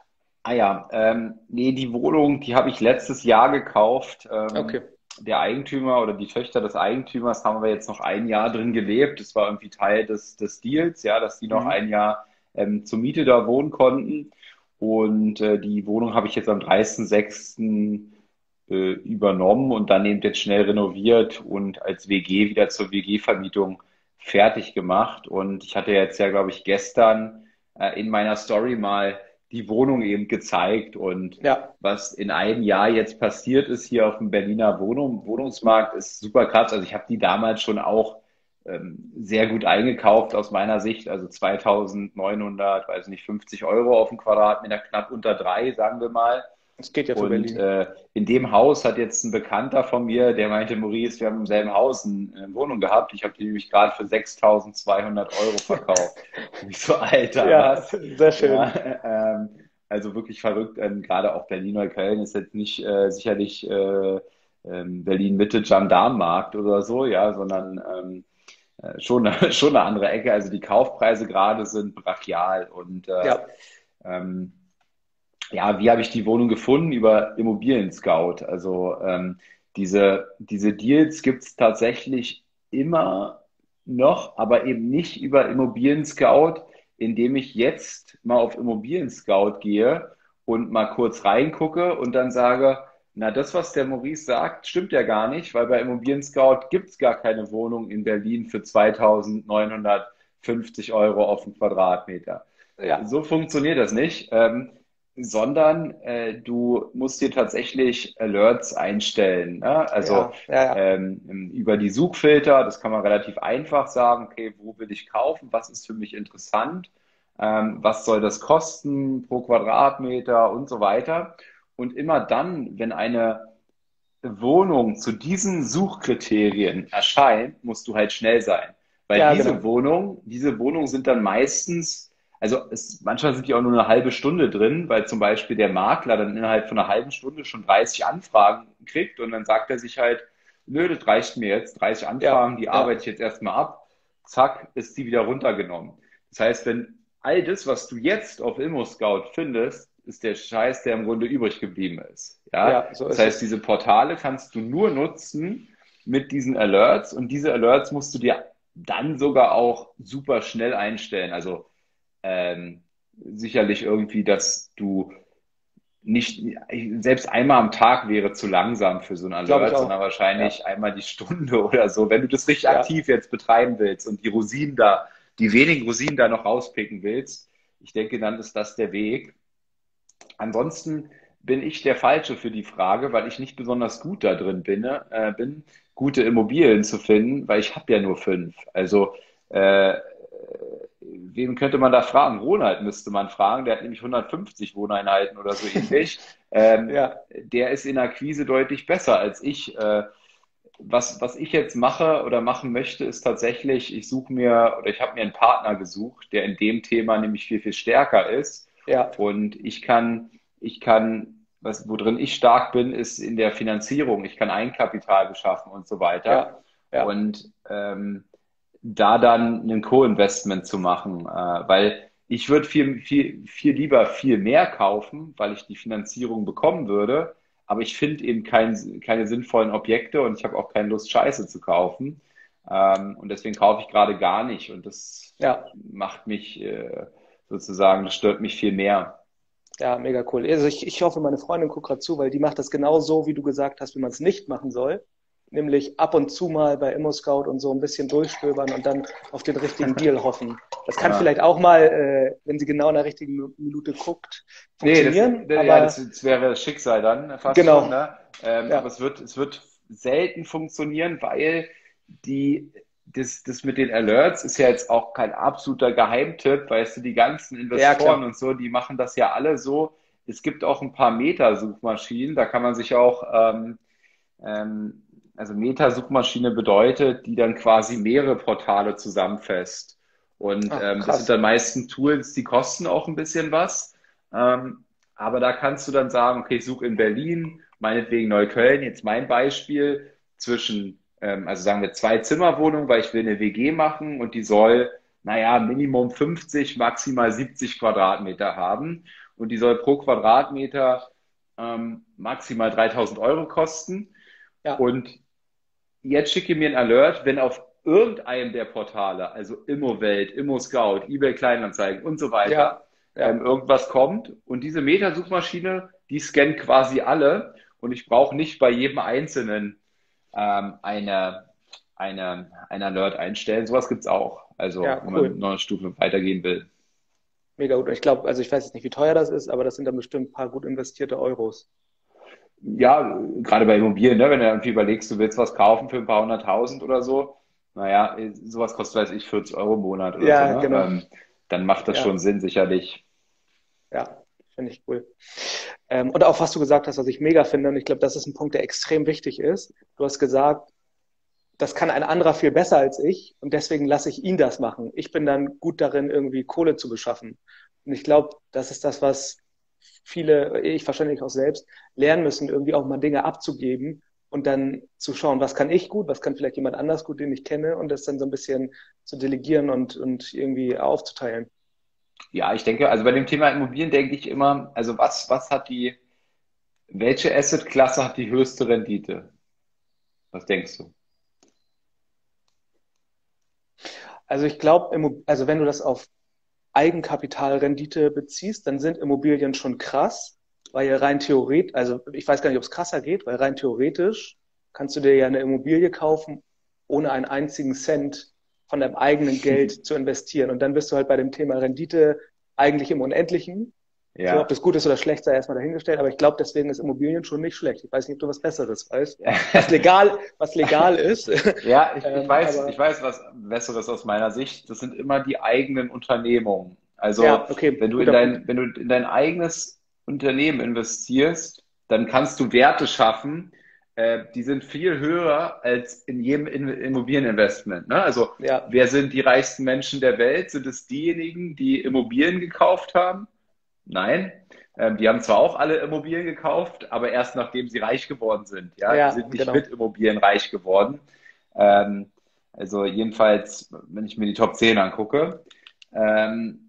Ah ja, ähm, nee, die Wohnung, die habe ich letztes Jahr gekauft. Okay. Ähm, der Eigentümer oder die Töchter des Eigentümers haben wir jetzt noch ein Jahr drin gelebt. Das war irgendwie Teil des, des Deals, ja, dass die noch Mhm. ein Jahr ähm, zur Miete da wohnen konnten. Und äh, die Wohnung habe ich jetzt am dreißigsten sechsten äh, übernommen und dann eben jetzt schnell renoviert und als W G wieder zur W G-Vermietung fertig gemacht. Und ich hatte jetzt ja, glaube ich, gestern äh, in meiner Story mal die Wohnung eben gezeigt und Ja, was in einem Jahr jetzt passiert ist hier auf dem Berliner Wohnung, Wohnungsmarkt, ist super krass. Also ich habe die damals schon auch ähm, sehr gut eingekauft aus meiner Sicht. Also zweitausendneunhundert, weiß nicht, fünfzig Euro auf dem Quadratmeter, knapp unter drei, sagen wir mal. es geht ja für Und Berlin. äh, in dem Haus hat jetzt ein Bekannter von mir, der meinte, Maurice, wir haben im selben Haus ein- eine Wohnung gehabt. Ich habe die nämlich gerade für sechstausendzweihundert Euro verkauft. Und ich so, Alter, Ja, was? sehr Ja, schön. ähm, also wirklich verrückt. Ähm, gerade auch Berlin-Neukölln ist jetzt nicht äh, sicherlich äh, ähm, Berlin-Mitte Gendarmenmarkt oder so, ja, sondern ähm, äh, schon, schon eine andere Ecke. Also die Kaufpreise gerade sind brachial und äh, Ja, ähm, ja, wie habe ich die Wohnung gefunden? Über Immobilien Scout. Also ähm, diese, diese Deals gibt es tatsächlich immer noch, aber eben nicht über Immobilien Scout, indem ich jetzt mal auf Immobilien Scout gehe und mal kurz reingucke und dann sage, na, das, was der Maurice sagt, stimmt ja gar nicht, weil bei Immobilien Scout gibt es gar keine Wohnung in Berlin für zweitausendneunhundertfünfzig Euro auf den Quadratmeter. Ja, so funktioniert das nicht, ähm, sondern äh, du musst dir tatsächlich Alerts einstellen. Ne? Also ja, ja, ja. ähm, über die Suchfilter, das kann man relativ einfach sagen, okay, wo will ich kaufen, was ist für mich interessant, ähm, was soll das kosten pro Quadratmeter und so weiter. Und immer dann, wenn eine Wohnung zu diesen Suchkriterien erscheint, musst du halt schnell sein. Weil Ja, diese genau. Wohnung, diese Wohnungen sind dann meistens, also es, manchmal sind die auch nur eine halbe Stunde drin, weil zum Beispiel der Makler dann innerhalb von einer halben Stunde schon dreißig Anfragen kriegt und dann sagt er sich halt, nö, das reicht mir jetzt, dreißig Ja, Anfragen, die ja, arbeite ich jetzt erstmal ab, zack, ist die wieder runtergenommen. Das heißt, wenn all das, was du jetzt auf ImmoScout findest, ist der Scheiß, der im Grunde übrig geblieben ist. Ja, ja, so das ist heißt, es. diese Portale kannst du nur nutzen mit diesen Alerts und diese Alerts musst du dir dann sogar auch super schnell einstellen. Also ähm, sicherlich irgendwie, dass du nicht, selbst einmal am Tag wäre zu langsam für so ein Glaube ich Alert, sondern auch. Ja, wahrscheinlich einmal die Stunde oder so. Wenn du das richtig ja, aktiv jetzt betreiben willst und die Rosinen da, die wenigen Rosinen da noch rauspicken willst, ich denke, dann ist das der Weg. Ansonsten bin ich der Falsche für die Frage, weil ich nicht besonders gut da drin bin, äh, bin gute Immobilien zu finden, weil ich habe ja nur fünf. Also äh, wen könnte man da fragen? Ronald müsste man fragen, der hat nämlich hundertfünfzig Wohneinheiten oder so ähnlich. Ähm, ja, der ist in der Akquise deutlich besser als ich. Äh, was, was ich jetzt mache oder machen möchte, ist tatsächlich, ich suche mir oder ich habe mir einen Partner gesucht, der in dem Thema nämlich viel, viel stärker ist. ja, Und ich kann, ich kann, was, worin ich stark bin, ist in der Finanzierung. Ich kann Eigenkapital beschaffen und so weiter. ja, ja, Und ähm, da dann ein Co-Investment zu machen, äh, weil ich würde viel, viel, viel lieber viel mehr kaufen, weil ich die Finanzierung bekommen würde, aber ich finde eben kein, keine sinnvollen Objekte und ich habe auch keine Lust, Scheiße zu kaufen. Ähm, und deswegen kaufe ich gerade gar nicht und das ja, macht mich äh, sozusagen, das stört mich viel mehr. ja, mega cool. Also ich, ich hoffe, meine Freundin guckt gerade zu, weil die macht das genau so, wie du gesagt hast, wie man es nicht machen soll. Nämlich ab und zu mal bei ImmoScout und so ein bisschen durchstöbern und dann auf den richtigen Deal hoffen. Das kann Ja. vielleicht auch mal, äh, wenn sie genau in der richtigen Minute guckt, Nee, das, funktionieren. ja, das, Aber das wäre das Schicksal dann fast schon, genau, ne? Ähm, aber ja, es wird, es wird selten funktionieren, weil die, das, das mit den Alerts ist ja jetzt auch kein absoluter Geheimtipp, weißt du, die ganzen ja, Investoren klar. und so, die machen das ja alle so. Es gibt auch ein paar Meta-Suchmaschinen, da kann man sich auch, ähm, ähm, also Meta-Suchmaschine bedeutet, die dann quasi mehrere Portale zusammenfasst. Und Ach, ähm, das sind krass. dann meistens Tools, die kosten auch ein bisschen was. Ähm, aber da kannst du dann sagen, okay, ich suche in Berlin, meinetwegen Neukölln, jetzt mein Beispiel, zwischen, ähm, also sagen wir zwei Zimmerwohnungen, weil ich will eine W G machen und die soll, naja, Minimum fünfzig, maximal siebzig Quadratmeter haben. Und die soll pro Quadratmeter ähm, maximal dreitausend Euro kosten. Ja, Und jetzt schicke mir ein Alert, wenn auf irgendeinem der Portale, also Immowelt, ImmoScout, eBay Kleinanzeigen und so ja, weiter, ähm, ja. irgendwas kommt. Und diese Meta-Suchmaschine, die scannt quasi alle. Und ich brauche nicht bei jedem Einzelnen ähm, eine, eine, ein Alert einstellen. Sowas gibt's auch. Also, Ja, wenn man cool. noch eine Stufe weitergehen will. Mega gut. Und ich glaube, also ich weiß jetzt nicht, wie teuer das ist, aber das sind dann bestimmt ein paar gut investierte Euros. Ja, gerade bei Immobilien, ne, wenn du irgendwie überlegst, du willst was kaufen für ein paar hunderttausend oder so, naja, sowas kostet, weiß ich, vierzig Euro im Monat oder so, Ja, ne? genau. Ähm, dann macht das schon Ja, Sinn, sicherlich. ja, finde ich cool. Ähm, und auch was du gesagt hast, was ich mega finde, und ich glaube, das ist ein Punkt, der extrem wichtig ist. Du hast gesagt, das kann ein anderer viel besser als ich und deswegen lasse ich ihn das machen. Ich bin dann gut darin, irgendwie Kohle zu beschaffen. Und ich glaube, das ist das, was viele, ich wahrscheinlich auch selbst, lernen müssen, irgendwie auch mal Dinge abzugeben und dann zu schauen, was kann ich gut, was kann vielleicht jemand anders gut, den ich kenne und das dann so ein bisschen zu delegieren und, und irgendwie aufzuteilen. Ja, ich denke, also bei dem Thema Immobilien denke ich immer, also was, was hat die, welche Assetklasse hat die höchste Rendite? Was denkst du? Also ich glaube, also wenn du das auf Eigenkapitalrendite beziehst, dann sind Immobilien schon krass, weil rein theoretisch, also ich weiß gar nicht, ob es krasser geht, weil rein theoretisch kannst du dir ja eine Immobilie kaufen, ohne einen einzigen Cent von deinem eigenen Geld zu investieren. Und dann bist du halt bei dem Thema Rendite eigentlich im Unendlichen. So, ob Ja. das gut ist oder schlecht, sei erstmal dahingestellt, aber ich glaube, deswegen ist Immobilien schon nicht schlecht. Ich weiß nicht, ob du was Besseres weißt, was legal, was legal ist. Ja, ich, ich ähm, weiß, ich aber weiß was Besseres aus meiner Sicht. Das sind immer die eigenen Unternehmungen. Also, ja, okay, wenn du in guter Punkt. dein, wenn du in dein eigenes Unternehmen investierst, dann kannst du Werte schaffen, äh, die sind viel höher als in jedem In- Immobilieninvestment. Ne? Also, Ja, wer sind die reichsten Menschen der Welt? Sind es diejenigen, die Immobilien gekauft haben? Nein. Ähm, die haben zwar auch alle Immobilien gekauft, aber erst nachdem sie reich geworden sind. Ja, die ja, sind nicht mit genau. Immobilien reich geworden. Ähm, also jedenfalls, wenn ich mir die Top zehn angucke. Ähm,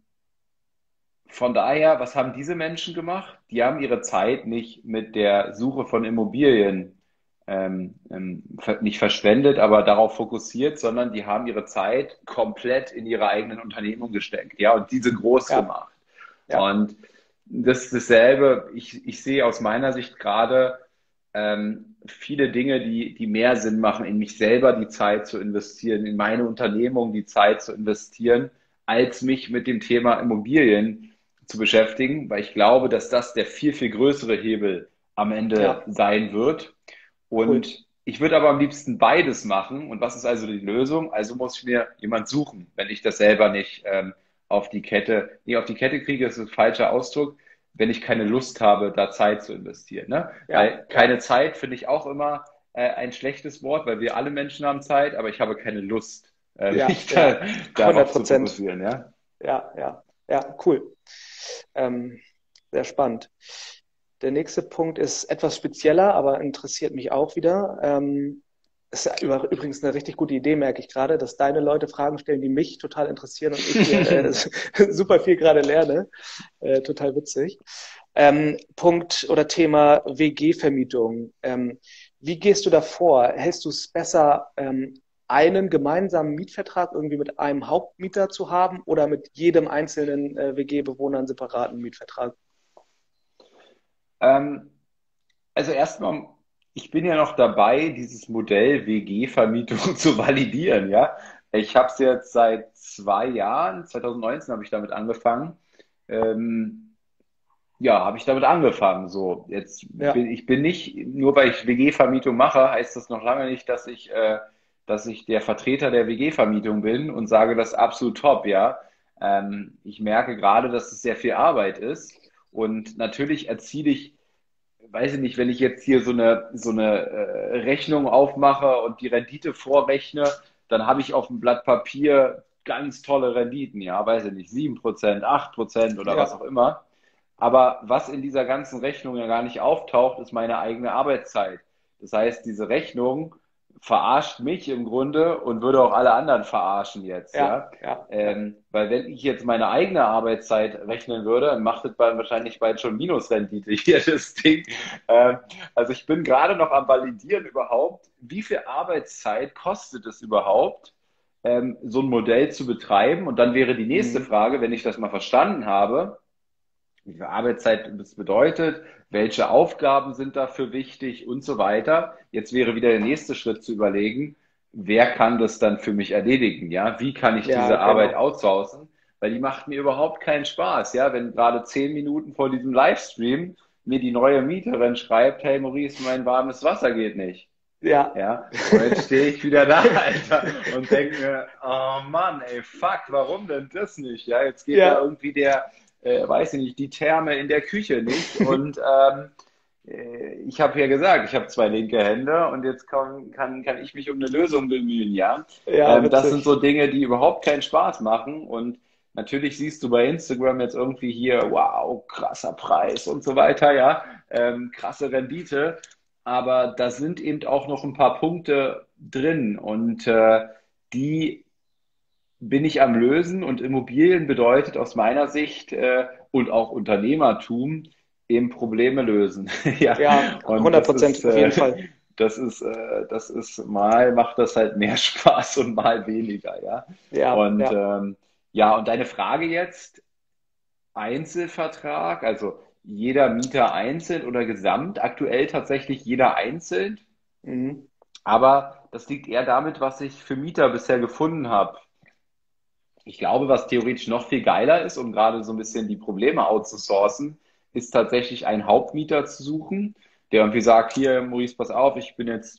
von daher, was haben diese Menschen gemacht? Die haben ihre Zeit nicht mit der Suche von Immobilien ähm, ähm, ver- nicht verschwendet, aber darauf fokussiert, sondern die haben ihre Zeit komplett in ihre eigenen Unternehmungen gesteckt, ja, und diese groß Ja, gemacht. ja, Und das ist dasselbe. Ich, ich sehe aus meiner Sicht gerade ähm, viele Dinge, die, die mehr Sinn machen, in mich selber die Zeit zu investieren, in meine Unternehmung die Zeit zu investieren, als mich mit dem Thema Immobilien zu beschäftigen, weil ich glaube, dass das der viel, viel größere Hebel am Ende ja, sein wird. cool. Und ich würde aber am liebsten beides machen. Und was ist also die Lösung? Also muss ich mir jemand suchen, wenn ich das selber nicht ähm, auf die Kette, nee, auf die Kette kriege, ist ein falscher Ausdruck, wenn ich keine Lust habe, da Zeit zu investieren. Ne? Ja, Weil keine ja, Zeit finde ich auch immer äh, ein schlechtes Wort, weil wir alle Menschen haben Zeit, aber ich habe keine Lust, äh, ja, mich ja, da, hundert darauf zu Prozent. fokussieren. Ja? Ja, ja, ja, cool. Ähm, sehr spannend. Der nächste Punkt ist etwas spezieller, aber interessiert mich auch wieder. Ähm, ist ja über, übrigens eine richtig gute Idee, merke ich gerade, dass deine Leute Fragen stellen, die mich total interessieren und ich hier äh, super viel gerade lerne. Äh, total witzig. Ähm, Punkt oder Thema W G-Vermietung. Ähm, wie gehst du da vor? Hältst du es besser, ähm, einen gemeinsamen Mietvertrag irgendwie mit einem Hauptmieter zu haben oder mit jedem einzelnen äh, W G-Bewohner einen separaten Mietvertrag? Ähm, Also erstmal, ich bin ja noch dabei, dieses Modell W G-Vermietung zu validieren, ja. Ich habe es jetzt seit zwei Jahren, zwanzig neunzehn habe ich damit angefangen. Ähm, ja, habe ich damit angefangen. So, jetzt bin Ja, ich bin nicht, nur weil ich W G-Vermietung mache, heißt das noch lange nicht, dass ich, äh, dass ich der Vertreter der W G-Vermietung bin und sage, das ist absolut top, ja. Ähm, ich merke gerade, dass es sehr viel Arbeit ist. Und natürlich erziele ich, weiß ich nicht, wenn ich jetzt hier so eine, so eine äh, Rechnung aufmache und die Rendite vorrechne, dann habe ich auf dem Blatt Papier ganz tolle Renditen, ja, weiß ich nicht, sieben Prozent, acht Prozent oder was auch ja, immer. Aber was in dieser ganzen Rechnung ja gar nicht auftaucht, ist meine eigene Arbeitszeit. Das heißt, diese Rechnung verarscht mich im Grunde und würde auch alle anderen verarschen jetzt, ja, ja. ja, ja, Ähm, weil wenn ich jetzt meine eigene Arbeitszeit rechnen würde, dann macht es bald wahrscheinlich bald schon Minusrendite hier das Ding. Ähm, also ich bin gerade noch am Validieren überhaupt, wie viel Arbeitszeit kostet es überhaupt, ähm, so ein Modell zu betreiben. Und dann wäre die nächste mhm. Frage, wenn ich das mal verstanden habe, wie viel Arbeitszeit das bedeutet, welche Aufgaben sind dafür wichtig und so weiter. Jetzt wäre wieder der nächste Schritt zu überlegen, wer kann das dann für mich erledigen? Ja, wie kann ich Ja, diese Arbeit genau. outsourcen? Weil die macht mir überhaupt keinen Spaß. Ja, wenn gerade zehn Minuten vor diesem Livestream mir die neue Mieterin schreibt, hey Maurice, mein warmes Wasser geht nicht. Ja. Ja, und jetzt stehe ich wieder da, Alter, und denke mir, oh Mann, ey, fuck, warum denn das nicht? Ja, jetzt geht da Ja. irgendwie der, äh, weiß ich nicht, die Therme in der Küche nicht. Und ähm, äh, ich habe ja gesagt, ich habe zwei linke Hände und jetzt kann, kann, kann ich mich um eine Lösung bemühen, ja. Ja, Ähm, das sind so witzig. Dinge, die überhaupt keinen Spaß machen. Und natürlich siehst du bei Instagram jetzt irgendwie hier, wow, krasser Preis und so weiter, ja, ähm, krasse Rendite. Aber da sind eben auch noch ein paar Punkte drin und äh, die bin ich am Lösen und Immobilien bedeutet aus meiner Sicht äh, und auch Unternehmertum eben Probleme lösen. Ja, Ja, und hundert das ist, Prozent, auf äh, jeden Fall. das ist, äh, das ist mal macht das halt mehr Spaß und mal weniger, ja. Ja, Und ja. ähm, ja, und deine Frage jetzt, Einzelvertrag, also jeder Mieter einzeln oder gesamt, aktuell tatsächlich jeder einzeln. Mhm. Aber das liegt eher damit, was ich für Mieter bisher gefunden habe. Ich glaube, was theoretisch noch viel geiler ist, um gerade so ein bisschen die Probleme outzusourcen, ist tatsächlich einen Hauptmieter zu suchen, der irgendwie sagt, hier, Maurice, pass auf, ich bin jetzt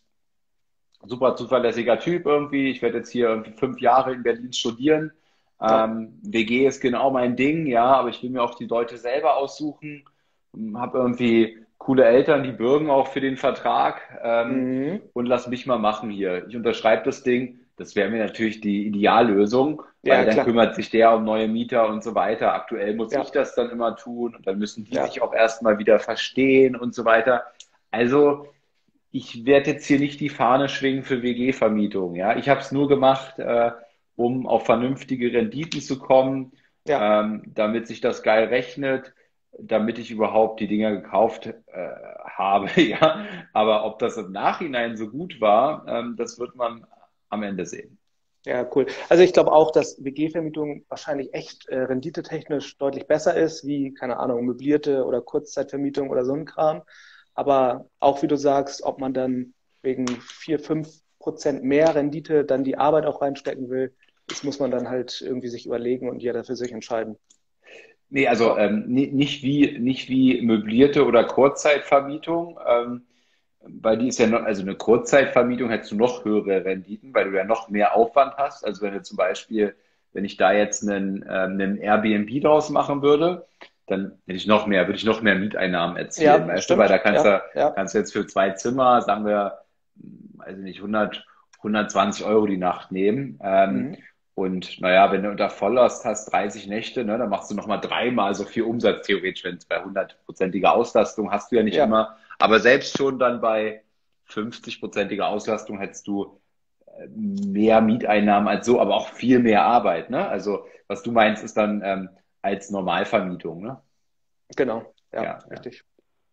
super zuverlässiger Typ irgendwie. Ich werde jetzt hier irgendwie fünf Jahre in Berlin studieren. Ja. Ähm, W G ist genau mein Ding, ja, aber ich will mir auch die Leute selber aussuchen. Habe irgendwie coole Eltern, die bürgen auch für den Vertrag ähm, Mhm. und lass mich mal machen hier. Ich unterschreibe das Ding. Das wäre mir natürlich die Ideallösung, weil Ja, dann klar. kümmert sich der um neue Mieter und so weiter. Aktuell muss ich Ja, das dann immer tun und dann müssen die ja. sich auch erstmal wieder verstehen und so weiter. Also ich werde jetzt hier nicht die Fahne schwingen für W G-Vermietung. Ja, ich habe es nur gemacht, äh, um auf vernünftige Renditen zu kommen, Ja. ähm, damit sich das geil rechnet, damit ich überhaupt die Dinger gekauft äh, habe. Ja, aber ob das im Nachhinein so gut war, ähm, das wird man am Ende sehen. Ja, cool. Also ich glaube auch, dass W G-Vermietung wahrscheinlich echt äh, renditetechnisch deutlich besser ist, wie, keine Ahnung, möblierte oder Kurzzeitvermietung oder so ein Kram. Aber auch wie du sagst, ob man dann wegen vier, fünf Prozent mehr Rendite dann die Arbeit auch reinstecken will, das muss man dann halt irgendwie sich überlegen und jeder für sich entscheiden. Nee, also Ja, ähm, ni- nicht wie, nicht wie möblierte oder Kurzzeitvermietung. Ähm, Weil die ist ja noch, also eine Kurzzeitvermietung hättest du noch höhere Renditen, weil du ja noch mehr Aufwand hast. Also wenn du zum Beispiel, wenn ich da jetzt einen, ähm, einen Airbnb draus machen würde, dann hätte ich noch mehr, würde ich noch mehr Mieteinnahmen erzielen, ja, weißt du, weil da stimmt. kannst Ja, du, ja. kannst du jetzt für zwei Zimmer, sagen wir, also nicht hundert, hundertzwanzig Euro die Nacht nehmen. Ähm, Mhm. und naja, wenn du unter Volllast hast, dreißig Nächte, ne, dann machst du nochmal dreimal so viel Umsatz theoretisch, wenn es bei hundertprozentiger Auslastung hast du ja nicht Ja, immer. Aber selbst schon dann bei fünfzig-prozentiger Auslastung hättest du äh, mehr Mieteinnahmen als so, aber auch viel mehr Arbeit. Ne? Also was du meinst, ist dann ähm, als Normalvermietung. Ne? genau. Ja, Ja, ja. richtig.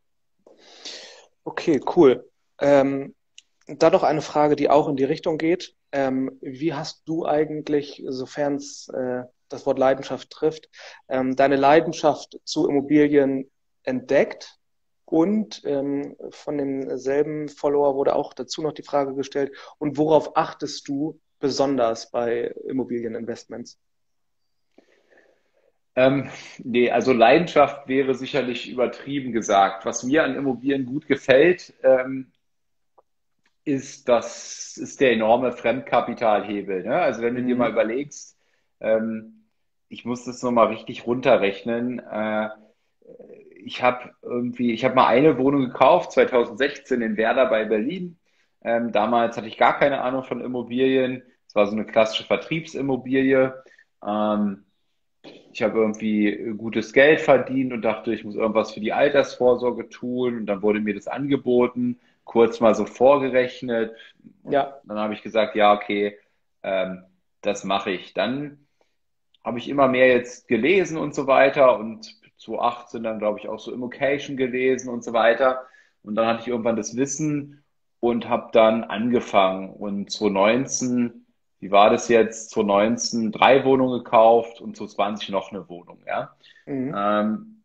Okay, cool. Ähm, Dann noch eine Frage, die auch in die Richtung geht. Ähm, wie hast du eigentlich, sofern es äh, das Wort Leidenschaft trifft, ähm, deine Leidenschaft zu Immobilien entdeckt? Und ähm, von demselben Follower wurde auch dazu noch die Frage gestellt, und worauf achtest du besonders bei Immobilieninvestments? Ähm, nee, also Leidenschaft wäre sicherlich übertrieben gesagt. Was mir an Immobilien gut gefällt, ähm, ist das ist der enorme Fremdkapitalhebel. Ne? Also wenn du dir mal Mhm. überlegst, ähm, ich muss das nochmal richtig runterrechnen. Äh, ich habe irgendwie, ich habe mal eine Wohnung gekauft, zwanzig sechzehn in Werder bei Berlin. Ähm, damals hatte ich gar keine Ahnung von Immobilien. Es war so eine klassische Vertriebsimmobilie. Ähm, ich habe irgendwie gutes Geld verdient und dachte, ich muss irgendwas für die Altersvorsorge tun. Und dann wurde mir das angeboten, kurz mal so vorgerechnet. Ja, Dann habe ich gesagt, ja, okay, ähm, das mache ich. Dann habe ich immer mehr jetzt gelesen und so weiter und zwanzig achtzehn dann, glaube ich, auch so Immocation gelesen und so weiter. Und dann hatte ich irgendwann das Wissen und habe dann angefangen. Und zwanzig neunzehn, wie war das jetzt? zwanzig neunzehn drei Wohnungen gekauft und zwanzig zwanzig noch eine Wohnung, ja. mhm. Ähm,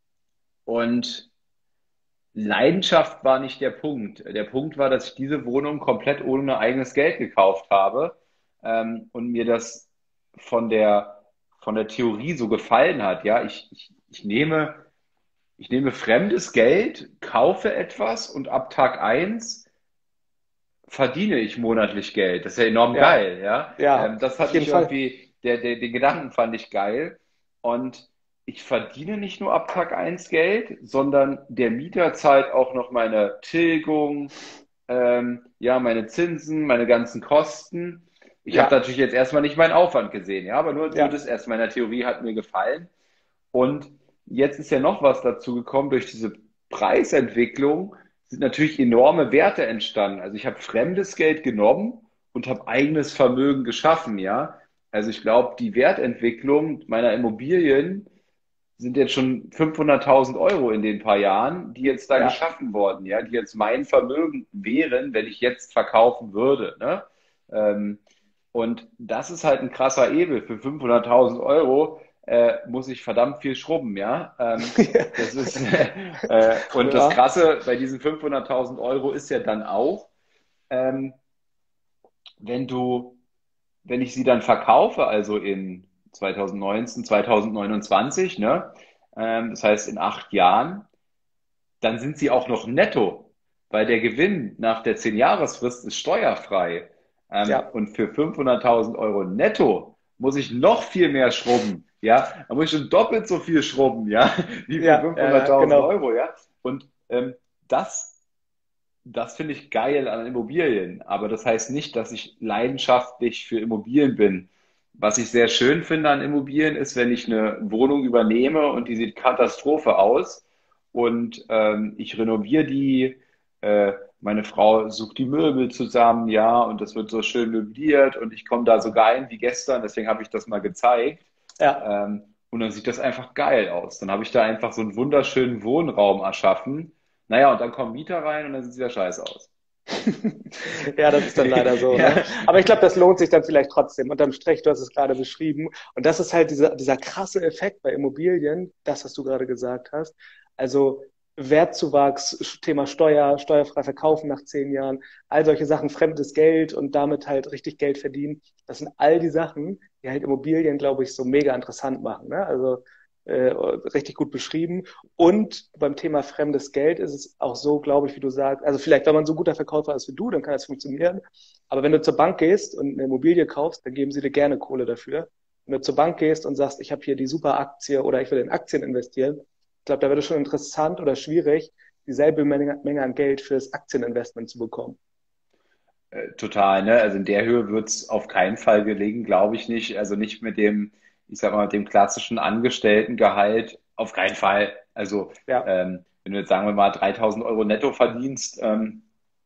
und Leidenschaft war nicht der Punkt. Der Punkt war, dass ich diese Wohnung komplett ohne eigenes Geld gekauft habe, ähm, und mir das von der, von der Theorie so gefallen hat. Ja, ich, ich, ich nehme, ich nehme fremdes Geld, kaufe etwas und ab Tag eins verdiene ich monatlich Geld. Das ist ja enorm Ja, geil, ja. ja, Ähm, das auf hatte jeden ich Fall. irgendwie, der, der, den Gedanken fand ich geil. Und ich verdiene nicht nur ab Tag eins Geld, sondern der Mieter zahlt auch noch meine Tilgung, ähm, ja, meine Zinsen, meine ganzen Kosten. Ich habe Ja, natürlich jetzt erstmal nicht meinen Aufwand gesehen, ja, aber nur, nur ja, das erst meiner Theorie hat mir gefallen. Und jetzt ist ja noch was dazu gekommen. Durch diese Preisentwicklung sind natürlich enorme Werte entstanden. Also ich habe fremdes Geld genommen und habe eigenes Vermögen geschaffen, ja. Also ich glaube, die Wertentwicklung meiner Immobilien sind jetzt schon fünfhunderttausend Euro in den paar Jahren, die jetzt da ja, geschaffen worden, ja, die jetzt mein Vermögen wären, wenn ich jetzt verkaufen würde, ne? Ähm, und das ist halt ein krasser Hebel. Für fünfhunderttausend Euro äh, muss ich verdammt viel schrubben, ja. Ähm, das ist, äh, und das ja, Krasse bei diesen fünfhunderttausend Euro ist ja dann auch, ähm, wenn du, wenn ich sie dann verkaufe, also in zwanzig neunzehn, zwanzig neunundzwanzig, ne? Ähm, das heißt in acht Jahren, dann sind sie auch noch netto, weil der Gewinn nach der zehn-Jahres-Frist ist steuerfrei. Ähm, Ja, und für fünfhunderttausend Euro netto muss ich noch viel mehr schrubben, ja? Da muss ich schon doppelt so viel schrubben, ja, wie für ja, ja, ja, fünfhunderttausend genau. Euro, ja? Und ähm, das, das finde ich geil an Immobilien. Aber das heißt nicht, dass ich leidenschaftlich für Immobilien bin. Was ich sehr schön finde an Immobilien ist, wenn ich eine Wohnung übernehme und die sieht Katastrophe aus und ähm, ich renoviere die, äh, meine Frau sucht die Möbel zusammen, ja, und das wird so schön möbliert und ich komme da so rein wie gestern, deswegen habe ich das mal gezeigt. Ja. Ähm, und dann sieht das einfach geil aus. Dann habe ich da einfach so einen wunderschönen Wohnraum erschaffen. Naja, und dann kommen Mieter rein und dann sieht es wieder scheiße aus. Ja, das ist dann leider so, ne? Ja, Aber ich glaube, das lohnt sich dann vielleicht trotzdem. Unterm Strich, du hast es gerade beschrieben. Und das ist halt dieser, dieser krasse Effekt bei Immobilien, das, was du gerade gesagt hast. Also Wertzuwachs, Thema Steuer, steuerfrei verkaufen nach zehn Jahren, all solche Sachen, fremdes Geld und damit halt richtig Geld verdienen. Das sind all die Sachen, die halt Immobilien, glaube ich, so mega interessant machen, ne? Also äh, richtig gut beschrieben. Und beim Thema fremdes Geld ist es auch so, glaube ich, wie du sagst, also vielleicht, wenn man so ein guter Verkäufer ist wie du, dann kann das funktionieren. Aber wenn du zur Bank gehst und eine Immobilie kaufst, dann geben sie dir gerne Kohle dafür. Wenn du zur Bank gehst und sagst, ich habe hier die super Aktie oder ich will in Aktien investieren, ich glaube, da wird es schon interessant oder schwierig, dieselbe Menge, Menge an Geld fürs Aktieninvestment zu bekommen. äh, total, ne? Also in der Höhe wird es auf keinen Fall gelingen, glaube ich nicht. Also nicht mit dem, ich sag mal, mit dem klassischen Angestelltengehalt, auf keinen Fall. Also Ja, ähm, wenn du jetzt sagen wir mal dreitausend Euro netto verdienst, ähm,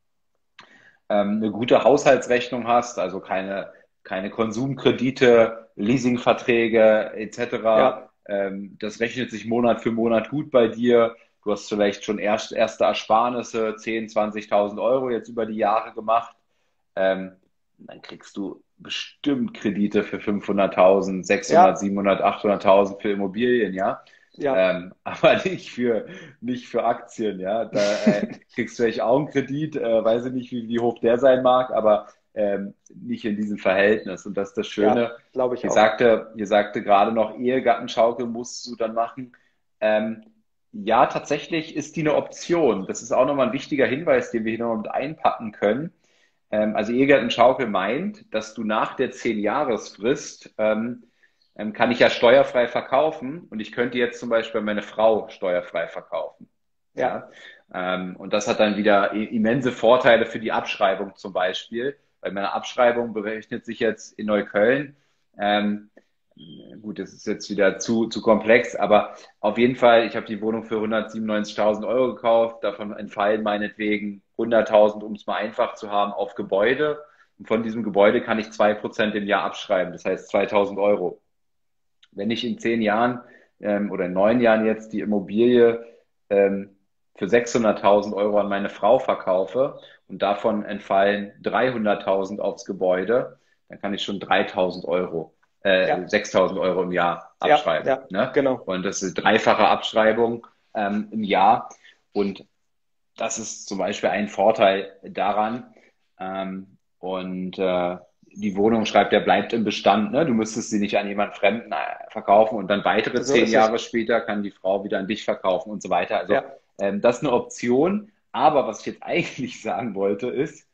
ähm, eine gute Haushaltsrechnung hast, also keine, keine Konsumkredite, Leasingverträge et cetera. ja, Ähm, das rechnet sich Monat für Monat gut bei dir. Du hast vielleicht schon erst, erste Ersparnisse, zehntausend, zwanzigtausend Euro jetzt über die Jahre gemacht. Ähm, dann kriegst du bestimmt Kredite für fünfhunderttausend, sechshundert, ja, siebenhundert, achthunderttausend für Immobilien, ja. ja, Ähm, aber nicht für, nicht für Aktien, ja. Da äh, kriegst du vielleicht auch einen Kredit, äh, weiß ich nicht, wie, wie hoch der sein mag, aber ähm, nicht in diesem Verhältnis. Und das ist das ja, Schöne. glaube ich Ihr auch. sagte, ihr sagte gerade noch, Ehegattenschaukel musst du dann machen. Ähm, ja, tatsächlich ist die eine Option. Das ist auch nochmal ein wichtiger Hinweis, den wir hier nochmal mit einpacken können. Ähm, also Ehegattenschaukel meint, dass du nach der zehn-Jahres-Frist ähm, ähm, kann ich ja steuerfrei verkaufen und ich könnte jetzt zum Beispiel meine Frau steuerfrei verkaufen. Ja, Ja? Ähm, und das hat dann wieder immense Vorteile für die Abschreibung zum Beispiel, weil meine Abschreibung berechnet sich jetzt in Neukölln. Ähm, gut, das ist jetzt wieder zu, zu komplex, aber auf jeden Fall, ich habe die Wohnung für hundertsiebenundneunzigtausend Euro gekauft, davon entfallen meinetwegen hunderttausend, um es mal einfach zu haben, auf Gebäude. Und von diesem Gebäude kann ich zwei Prozent im Jahr abschreiben, das heißt zweitausend Euro. Wenn ich in zehn Jahren ähm, oder in neun Jahren jetzt die Immobilie ähm, für sechshunderttausend Euro an meine Frau verkaufe und davon entfallen dreihunderttausend aufs Gebäude, dann kann ich schon dreitausend Euro, äh, ja, sechstausend Euro im Jahr ja, abschreiben. ja, Ne? genau. Und das ist dreifache Abschreibung ähm, im Jahr. Und das ist zum Beispiel ein Vorteil daran. Ähm, und äh, die Wohnung, schreibt er, bleibt im Bestand. Ne? Du müsstest sie nicht an jemand Fremden äh, verkaufen und dann weitere So zehn ist es. Jahre später kann die Frau wieder an dich verkaufen und so weiter. Also Ja, ähm, das ist eine Option. Aber was ich jetzt eigentlich sagen wollte, ist,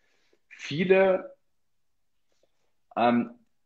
viele ähm,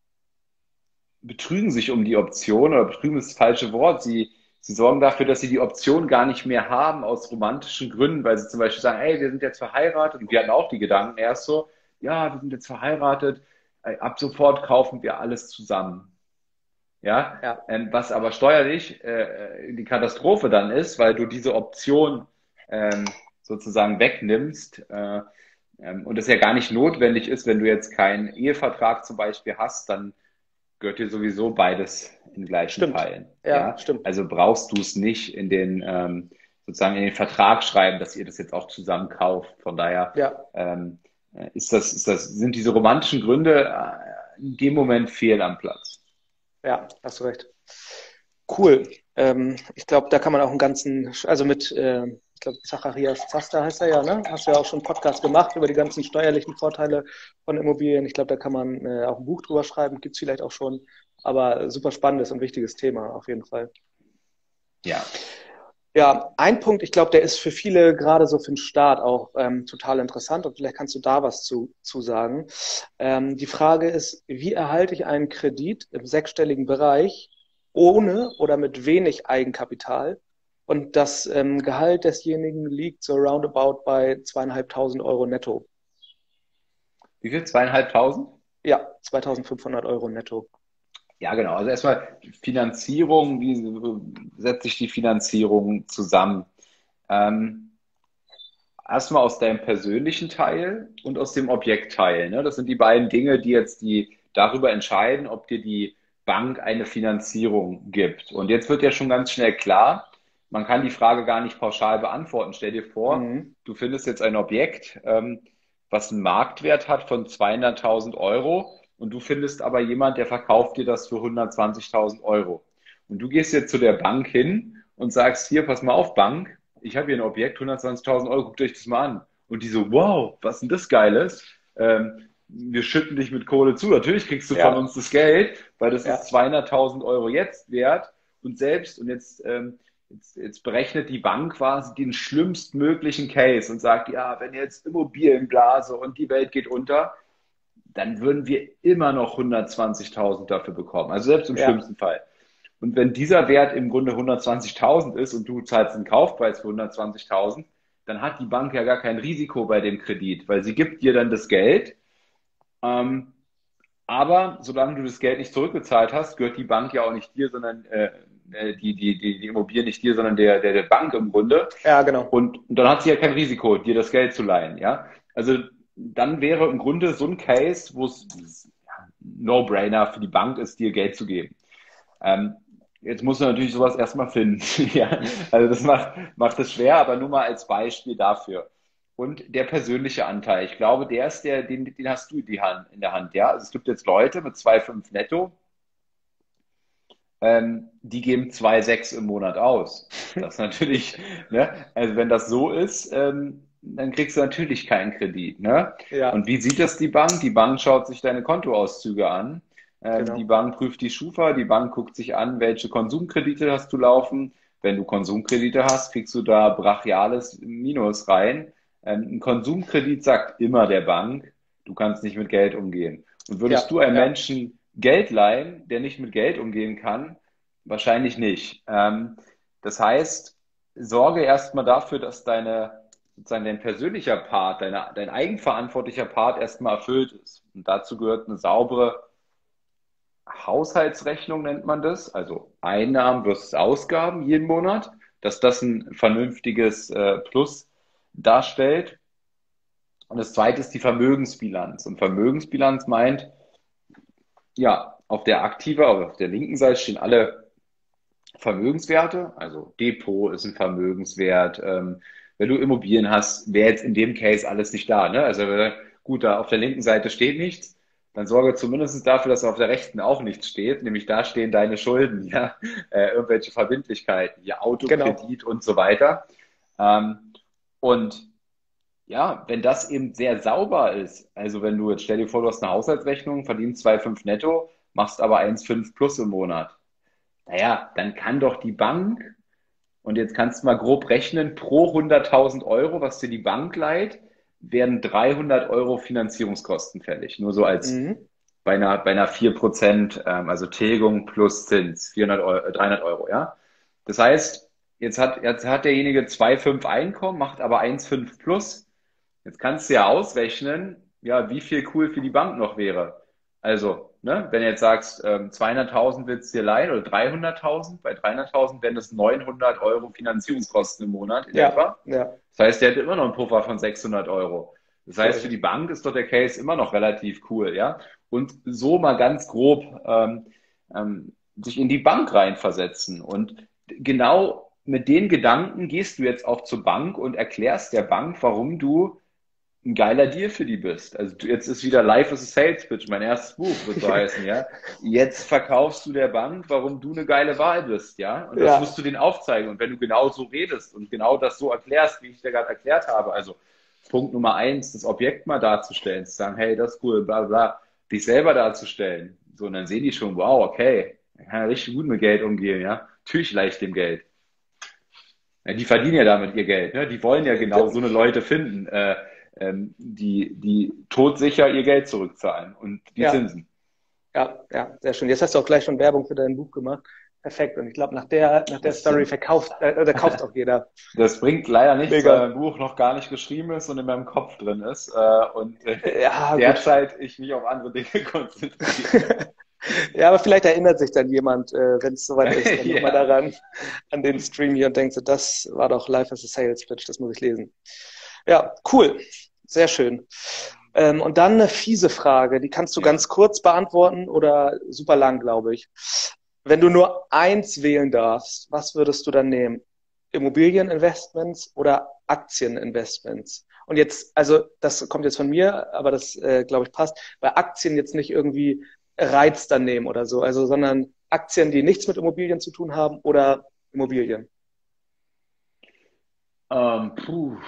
betrügen sich um die Option oder betrügen ist das falsche Wort. Sie, sie sorgen dafür, dass sie die Option gar nicht mehr haben aus romantischen Gründen, weil sie zum Beispiel sagen, hey, wir sind jetzt verheiratet und wir hatten auch die Gedanken erst so, ja, wir sind jetzt verheiratet, äh, ab sofort kaufen wir alles zusammen. Ja, ja, ähm, was aber steuerlich äh, die Katastrophe dann ist, weil du diese Option ähm, sozusagen wegnimmst äh, ähm, und es ja gar nicht notwendig ist, wenn du jetzt keinen Ehevertrag zum Beispiel hast, dann gehört dir sowieso beides in gleichen stimmt. Teilen. Ja, Ja, stimmt. also brauchst du es nicht in den ähm, sozusagen in den Vertrag schreiben, dass ihr das jetzt auch zusammen kauft. Von daher Ja, ähm, ist das, ist das, sind diese romantischen Gründe äh, in dem Moment fehl am Platz. ja, hast du recht. Cool. Ähm, ich glaube, da kann man auch einen ganzen, also mit, äh, ich glaube, Zacharias Zaster heißt er ja, ne? Hast du ja auch schon einen Podcast gemacht über die ganzen steuerlichen Vorteile von Immobilien. Ich glaube, da kann man äh, auch ein Buch drüber schreiben, gibt es vielleicht auch schon. Aber super spannendes und wichtiges Thema auf jeden Fall. Ja. Ja, ein Punkt, ich glaube, der ist für viele, gerade so für den Start, auch ähm, total interessant und vielleicht kannst du da was zu, zu sagen. Ähm, die Frage ist, wie erhalte ich einen Kredit im sechsstelligen Bereich ohne oder mit wenig Eigenkapital? Und das ähm, Gehalt desjenigen liegt so roundabout bei zweieinhalbtausend Euro netto. Wie viel? Zweieinhalbtausend? Ja, zweitausendfünfhundert Euro netto. Ja, genau. Also erstmal Finanzierung, wie setzt sich die Finanzierung zusammen? Ähm, Erstmal aus deinem persönlichen Teil und aus dem Objektteil. Ne? Das sind die beiden Dinge, die jetzt die darüber entscheiden, ob dir die Bank eine Finanzierung gibt. Und jetzt wird ja schon ganz schnell klar, man kann die Frage gar nicht pauschal beantworten. Stell dir vor, Mhm. du findest jetzt ein Objekt, ähm, was einen Marktwert hat von zweihunderttausend Euro und du findest aber jemand, der verkauft dir das für hundertzwanzigtausend Euro. Und du gehst jetzt zu der Bank hin und sagst, hier, pass mal auf, Bank, ich habe hier ein Objekt, hundertzwanzigtausend Euro, guckt euch das mal an. Und die so, wow, was ist denn das Geiles? Ähm, wir schütten dich mit Kohle zu. Natürlich kriegst du von Ja, uns das Geld, weil das ist ja, zweihunderttausend Euro jetzt wert. Und selbst, und jetzt, ähm, jetzt, jetzt berechnet die Bank quasi den schlimmstmöglichen Case und sagt, ja, wenn jetzt Immobilienblase und die Welt geht unter, dann würden wir immer noch hundertzwanzigtausend dafür bekommen. Also selbst im ja, schlimmsten Fall. Und wenn dieser Wert im Grunde hundertzwanzigtausend ist und du zahlst einen Kaufpreis für hundertzwanzigtausend, dann hat die Bank ja gar kein Risiko bei dem Kredit, weil sie gibt dir dann das Geld. Ähm, aber solange du das Geld nicht zurückgezahlt hast, gehört die Bank ja auch nicht dir, sondern äh, äh, die, die, die, die Immobilie nicht dir, sondern der, der, der Bank im Grunde. ja, genau. Und, und dann hat sie ja kein Risiko, dir das Geld zu leihen. Ja? Also dann wäre im Grunde so ein Case, wo es ja, No-Brainer für die Bank ist, dir Geld zu geben. Ähm, jetzt muss man natürlich sowas erstmal finden. Ja, also das macht, macht es schwer, aber nur mal als Beispiel dafür. Und der persönliche Anteil, ich glaube, der ist der, den, den hast du in, die Hand, in der Hand, ja. Also es gibt jetzt Leute mit zwei Komma fünf netto, ähm, die geben zwei Komma sechs im Monat aus. Das ist natürlich, ne, also wenn das so ist, ähm, dann kriegst du natürlich keinen Kredit, ne? Ja, Und wie sieht das die Bank? Die Bank schaut sich deine Kontoauszüge an. Ähm, die genau. Bank prüft die Schufa, die Bank guckt sich an, welche Konsumkredite hast du laufen. Wenn du Konsumkredite hast, kriegst du da brachiales Minus rein. Ähm, ein Konsumkredit sagt immer der Bank, du kannst nicht mit Geld umgehen. Und würdest Ja, du einem ja, Menschen Geld leihen, der nicht mit Geld umgehen kann? Wahrscheinlich nicht. Ähm, das heißt, sorge erstmal dafür, dass deine, sozusagen dein persönlicher Part, deine, dein eigenverantwortlicher Part erstmal erfüllt ist. Und dazu gehört eine saubere Haushaltsrechnung, nennt man das, also Einnahmen versus Ausgaben jeden Monat, dass das ein vernünftiges äh, Plus darstellt. Und das zweite ist die Vermögensbilanz. Und Vermögensbilanz meint, ja, auf der aktiver, aber auf der linken Seite stehen alle Vermögenswerte, also Depot ist ein Vermögenswert. Ähm, wenn du Immobilien hast, wäre jetzt in dem Case alles nicht da. Ne? Also äh, gut, da auf der linken Seite steht nichts, dann sorge zumindest dafür, dass auf der rechten auch nichts steht, nämlich da stehen deine Schulden, ja, äh, irgendwelche Verbindlichkeiten, ja, genau. Autokredit und so weiter. Ähm, und ja, wenn das eben sehr sauber ist, also wenn du jetzt stell dir vor, du hast eine Haushaltsrechnung, verdienst zwei Komma fünf netto, machst aber eins Komma fünf plus im Monat. Naja, dann kann doch die Bank, und jetzt kannst du mal grob rechnen, pro hunderttausend Euro, was dir die Bank leiht, werden dreihundert Euro Finanzierungskosten fällig. Nur so als Mhm. bei einer, bei einer vier Prozent, ähm, also Tilgung plus Zins, vierhundert Euro, äh, dreihundert Euro, ja. Das heißt, jetzt hat, jetzt hat derjenige zwei Komma fünf Einkommen, macht aber eins Komma fünf plus. Jetzt kannst du ja ausrechnen, ja, wie viel cool für die Bank noch wäre. Also, ne, wenn du jetzt sagst, ähm, zweihunderttausend willst du dir leihen oder dreihunderttausend, bei dreihunderttausend wären das neunhundert Euro Finanzierungskosten im Monat in Ja, etwa. ja, Das heißt, der hätte immer noch einen Puffer von sechshundert Euro. Das heißt, für die korrekt. Bank ist doch der Case immer noch relativ cool, ja. Und so mal ganz grob ähm, ähm, sich in die Bank reinversetzen. Und genau mit den Gedanken gehst du jetzt auch zur Bank und erklärst der Bank, warum du ein geiler Deal für die bist. Also du, jetzt ist wieder Life is a Sales Pitch, mein erstes Buch wird so heißen, ja. Jetzt verkaufst du der Bank, warum du eine geile Wahl bist, ja. Und das Ja, musst du denen aufzeigen. Und wenn du genau so redest und genau das so erklärst, wie ich dir gerade erklärt habe, also Punkt Nummer eins, das Objekt mal darzustellen, zu sagen, hey, das ist cool, bla bla, dich selber darzustellen. So, und dann sehen die schon, wow, okay, ich kann ja richtig gut mit Geld umgehen, ja. Natürlich leicht dem Geld. Ja, die verdienen ja damit ihr Geld, ne? Die wollen ja genau so eine Leute finden, äh, ähm, die, die todsicher ihr Geld zurückzahlen und die ja, Zinsen. ja, ja, sehr schön. Jetzt hast du auch gleich schon Werbung für dein Buch gemacht. Perfekt. Und ich glaube, nach der, nach der Das, Story verkauft, äh, oder kauft auch jeder. das bringt leider nichts, weil Mega. mein Buch noch gar nicht geschrieben ist und in meinem Kopf drin ist. Äh, und äh, Ja, gut. derzeit ich mich auf andere Dinge konzentriere. Ja, aber vielleicht erinnert sich dann jemand, äh, wenn es soweit ist, dann nochmal Ja. daran, an den Stream hier und denkt so, das war doch Life as a Sales Pitch, das muss ich lesen. Ja, cool. Sehr schön. Ähm, und dann eine fiese Frage, die kannst du Ja. ganz kurz beantworten oder super lang, glaube ich. Wenn du nur eins wählen darfst, was würdest du dann nehmen? Immobilieninvestments oder Aktieninvestments? Und jetzt, also das kommt jetzt von mir, aber das, äh, glaube ich, passt. Bei Aktien jetzt nicht irgendwie Reiz dann nehmen oder so, also sondern Aktien, die nichts mit Immobilien zu tun haben oder Immobilien. Ähm, puh.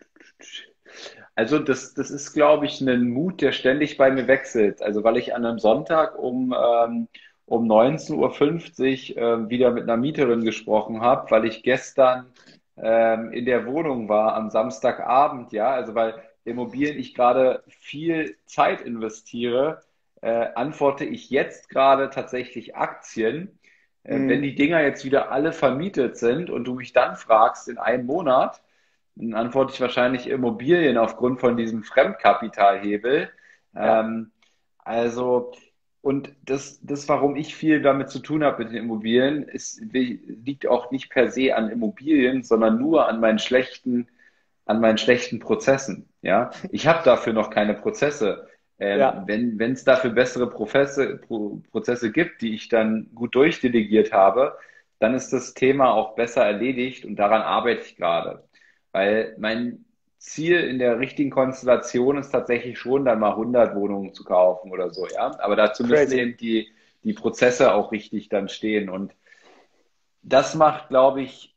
Also das, das ist, glaube ich, ein Mut, der ständig bei mir wechselt. Also weil ich an einem Sonntag um, ähm, um neunzehn Uhr fünfzig äh, wieder mit einer Mieterin gesprochen habe, weil ich gestern ähm, in der Wohnung war am Samstagabend, ja, also weil Immobilien ich gerade viel Zeit investiere, äh, antworte ich jetzt gerade tatsächlich Aktien. Äh, wenn Mhm. die Dinger jetzt wieder alle vermietet sind und du mich dann fragst in einem Monat, dann antworte ich wahrscheinlich Immobilien aufgrund von diesem Fremdkapitalhebel. Ja, Ähm, also, und das, das, warum ich viel damit zu tun habe mit den Immobilien, ist, liegt auch nicht per se an Immobilien, sondern nur an meinen schlechten, an meinen schlechten Prozessen. Ja, ich habe dafür noch keine Prozesse. Ähm, ja, wenn wenn es dafür bessere Prozesse, Pro, Prozesse gibt, die ich dann gut durchdelegiert habe, dann ist das Thema auch besser erledigt und daran arbeite ich gerade. Weil mein Ziel in der richtigen Konstellation ist tatsächlich schon, dann mal hundert Wohnungen zu kaufen oder so, ja. Aber dazu müssen crazy. eben die, die Prozesse auch richtig dann stehen. Und das macht, glaube ich,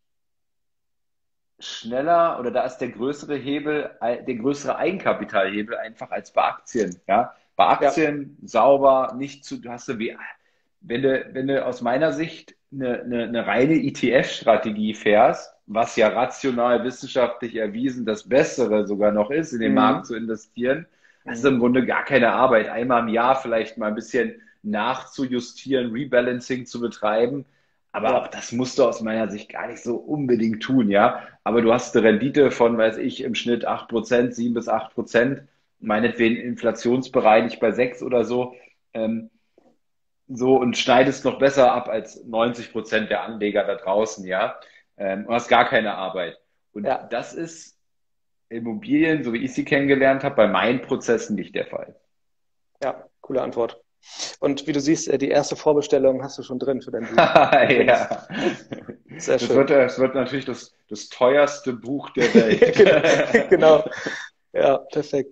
schneller oder da ist der größere Hebel, der größere Eigenkapitalhebel einfach als bei Aktien. Ja? Bei Ja, Aktien sauber, nicht zu, du hast du wie, wenn du, wenn du aus meiner Sicht eine, eine, eine reine E T F-Strategie fährst, was ja rational wissenschaftlich erwiesen das Bessere sogar noch ist, in den Markt mhm. zu investieren, hast du Mhm. im Grunde gar keine Arbeit. Einmal im Jahr vielleicht mal ein bisschen nachzujustieren, Rebalancing zu betreiben. Aber auch Ja, das musst du aus meiner Sicht gar nicht so unbedingt tun, ja. Aber du hast eine Rendite von, weiß ich, im Schnitt acht Prozent, sieben bis acht Prozent, meinetwegen inflationsbereinigt bei sechs oder so, ähm, so und schneidest noch besser ab als neunzig Prozent der Anleger da draußen, ja. Ähm, und hast gar keine Arbeit. Und ja, das ist Immobilien, so wie ich sie kennengelernt habe, bei meinen Prozessen nicht der Fall. ja, coole Antwort. Und wie du siehst, äh, die erste Vorbestellung hast du schon drin für dein Buch. Übrigens. Ja. Sehr Das wird, schön. das wird natürlich das, das teuerste Buch der Welt. Genau. Ja, perfekt.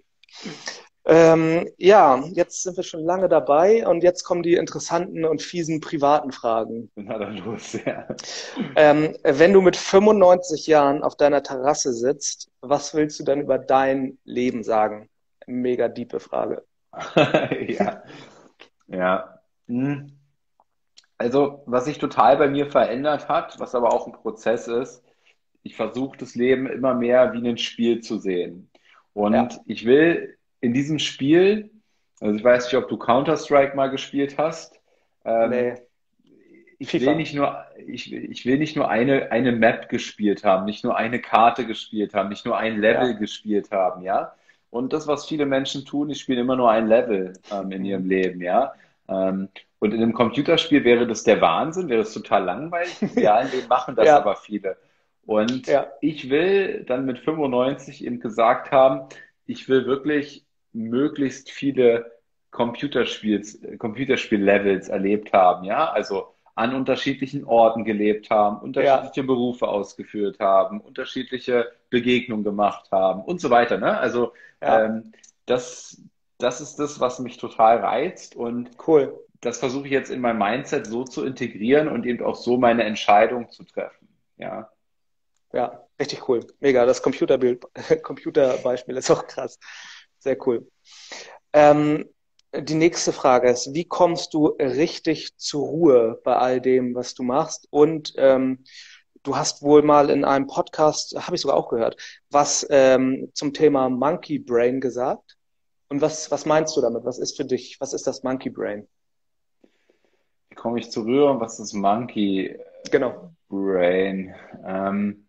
Ähm, ja, jetzt sind wir schon lange dabei und jetzt kommen die interessanten und fiesen privaten Fragen. Na dann los, ja. Ähm, wenn du mit fünfundneunzig Jahren auf deiner Terrasse sitzt, was willst du dann über dein Leben sagen? Mega diepe Frage. Ja, ja. Hm. Also, was sich total bei mir verändert hat, was aber auch ein Prozess ist, ich versuche das Leben immer mehr wie ein Spiel zu sehen. Und Ja, ich will in diesem Spiel, also ich weiß nicht, ob du Counter-Strike mal gespielt hast, ähm, nee, ich will FIFA. nicht nur, ich, will- ich will nicht nur eine, eine Map gespielt haben, nicht nur eine Karte gespielt haben, nicht nur ein Level Ja. gespielt haben, ja. Und das, was viele Menschen tun, die spielen immer nur ein Level ähm, in ihrem Mhm. Leben, ja. Ähm, und in einem Computerspiel wäre das der Wahnsinn, wäre es total langweilig. Im realen Leben machen das Ja, aber viele. Und ja, ich will dann mit fünfundneunzig eben gesagt haben, ich will wirklich möglichst viele Computerspiels, Computerspiel-Levels erlebt haben, ja. Also an unterschiedlichen Orten gelebt haben, ja, unterschiedliche Berufe ausgeführt haben, unterschiedliche Begegnung gemacht haben und so weiter, ne? Also Ja, ähm, das, das ist das, was mich total reizt und cool. das versuche ich jetzt in mein Mindset so zu integrieren und eben auch so meine Entscheidung zu treffen. Ja. Ja, richtig cool. Mega. Das Computerbild, Computerbeispiel ist auch krass. Sehr cool. Ähm, die nächste Frage ist, wie kommst du richtig zur Ruhe bei all dem, was du machst? Und ähm, du hast wohl mal in einem Podcast, habe ich sogar auch gehört, was ähm, zum Thema Monkey Brain gesagt. Und was, was meinst du damit? Was ist für dich, was ist das Monkey Brain? Wie komme ich zur Ruhe und was ist Monkey Genau. Brain? Ähm,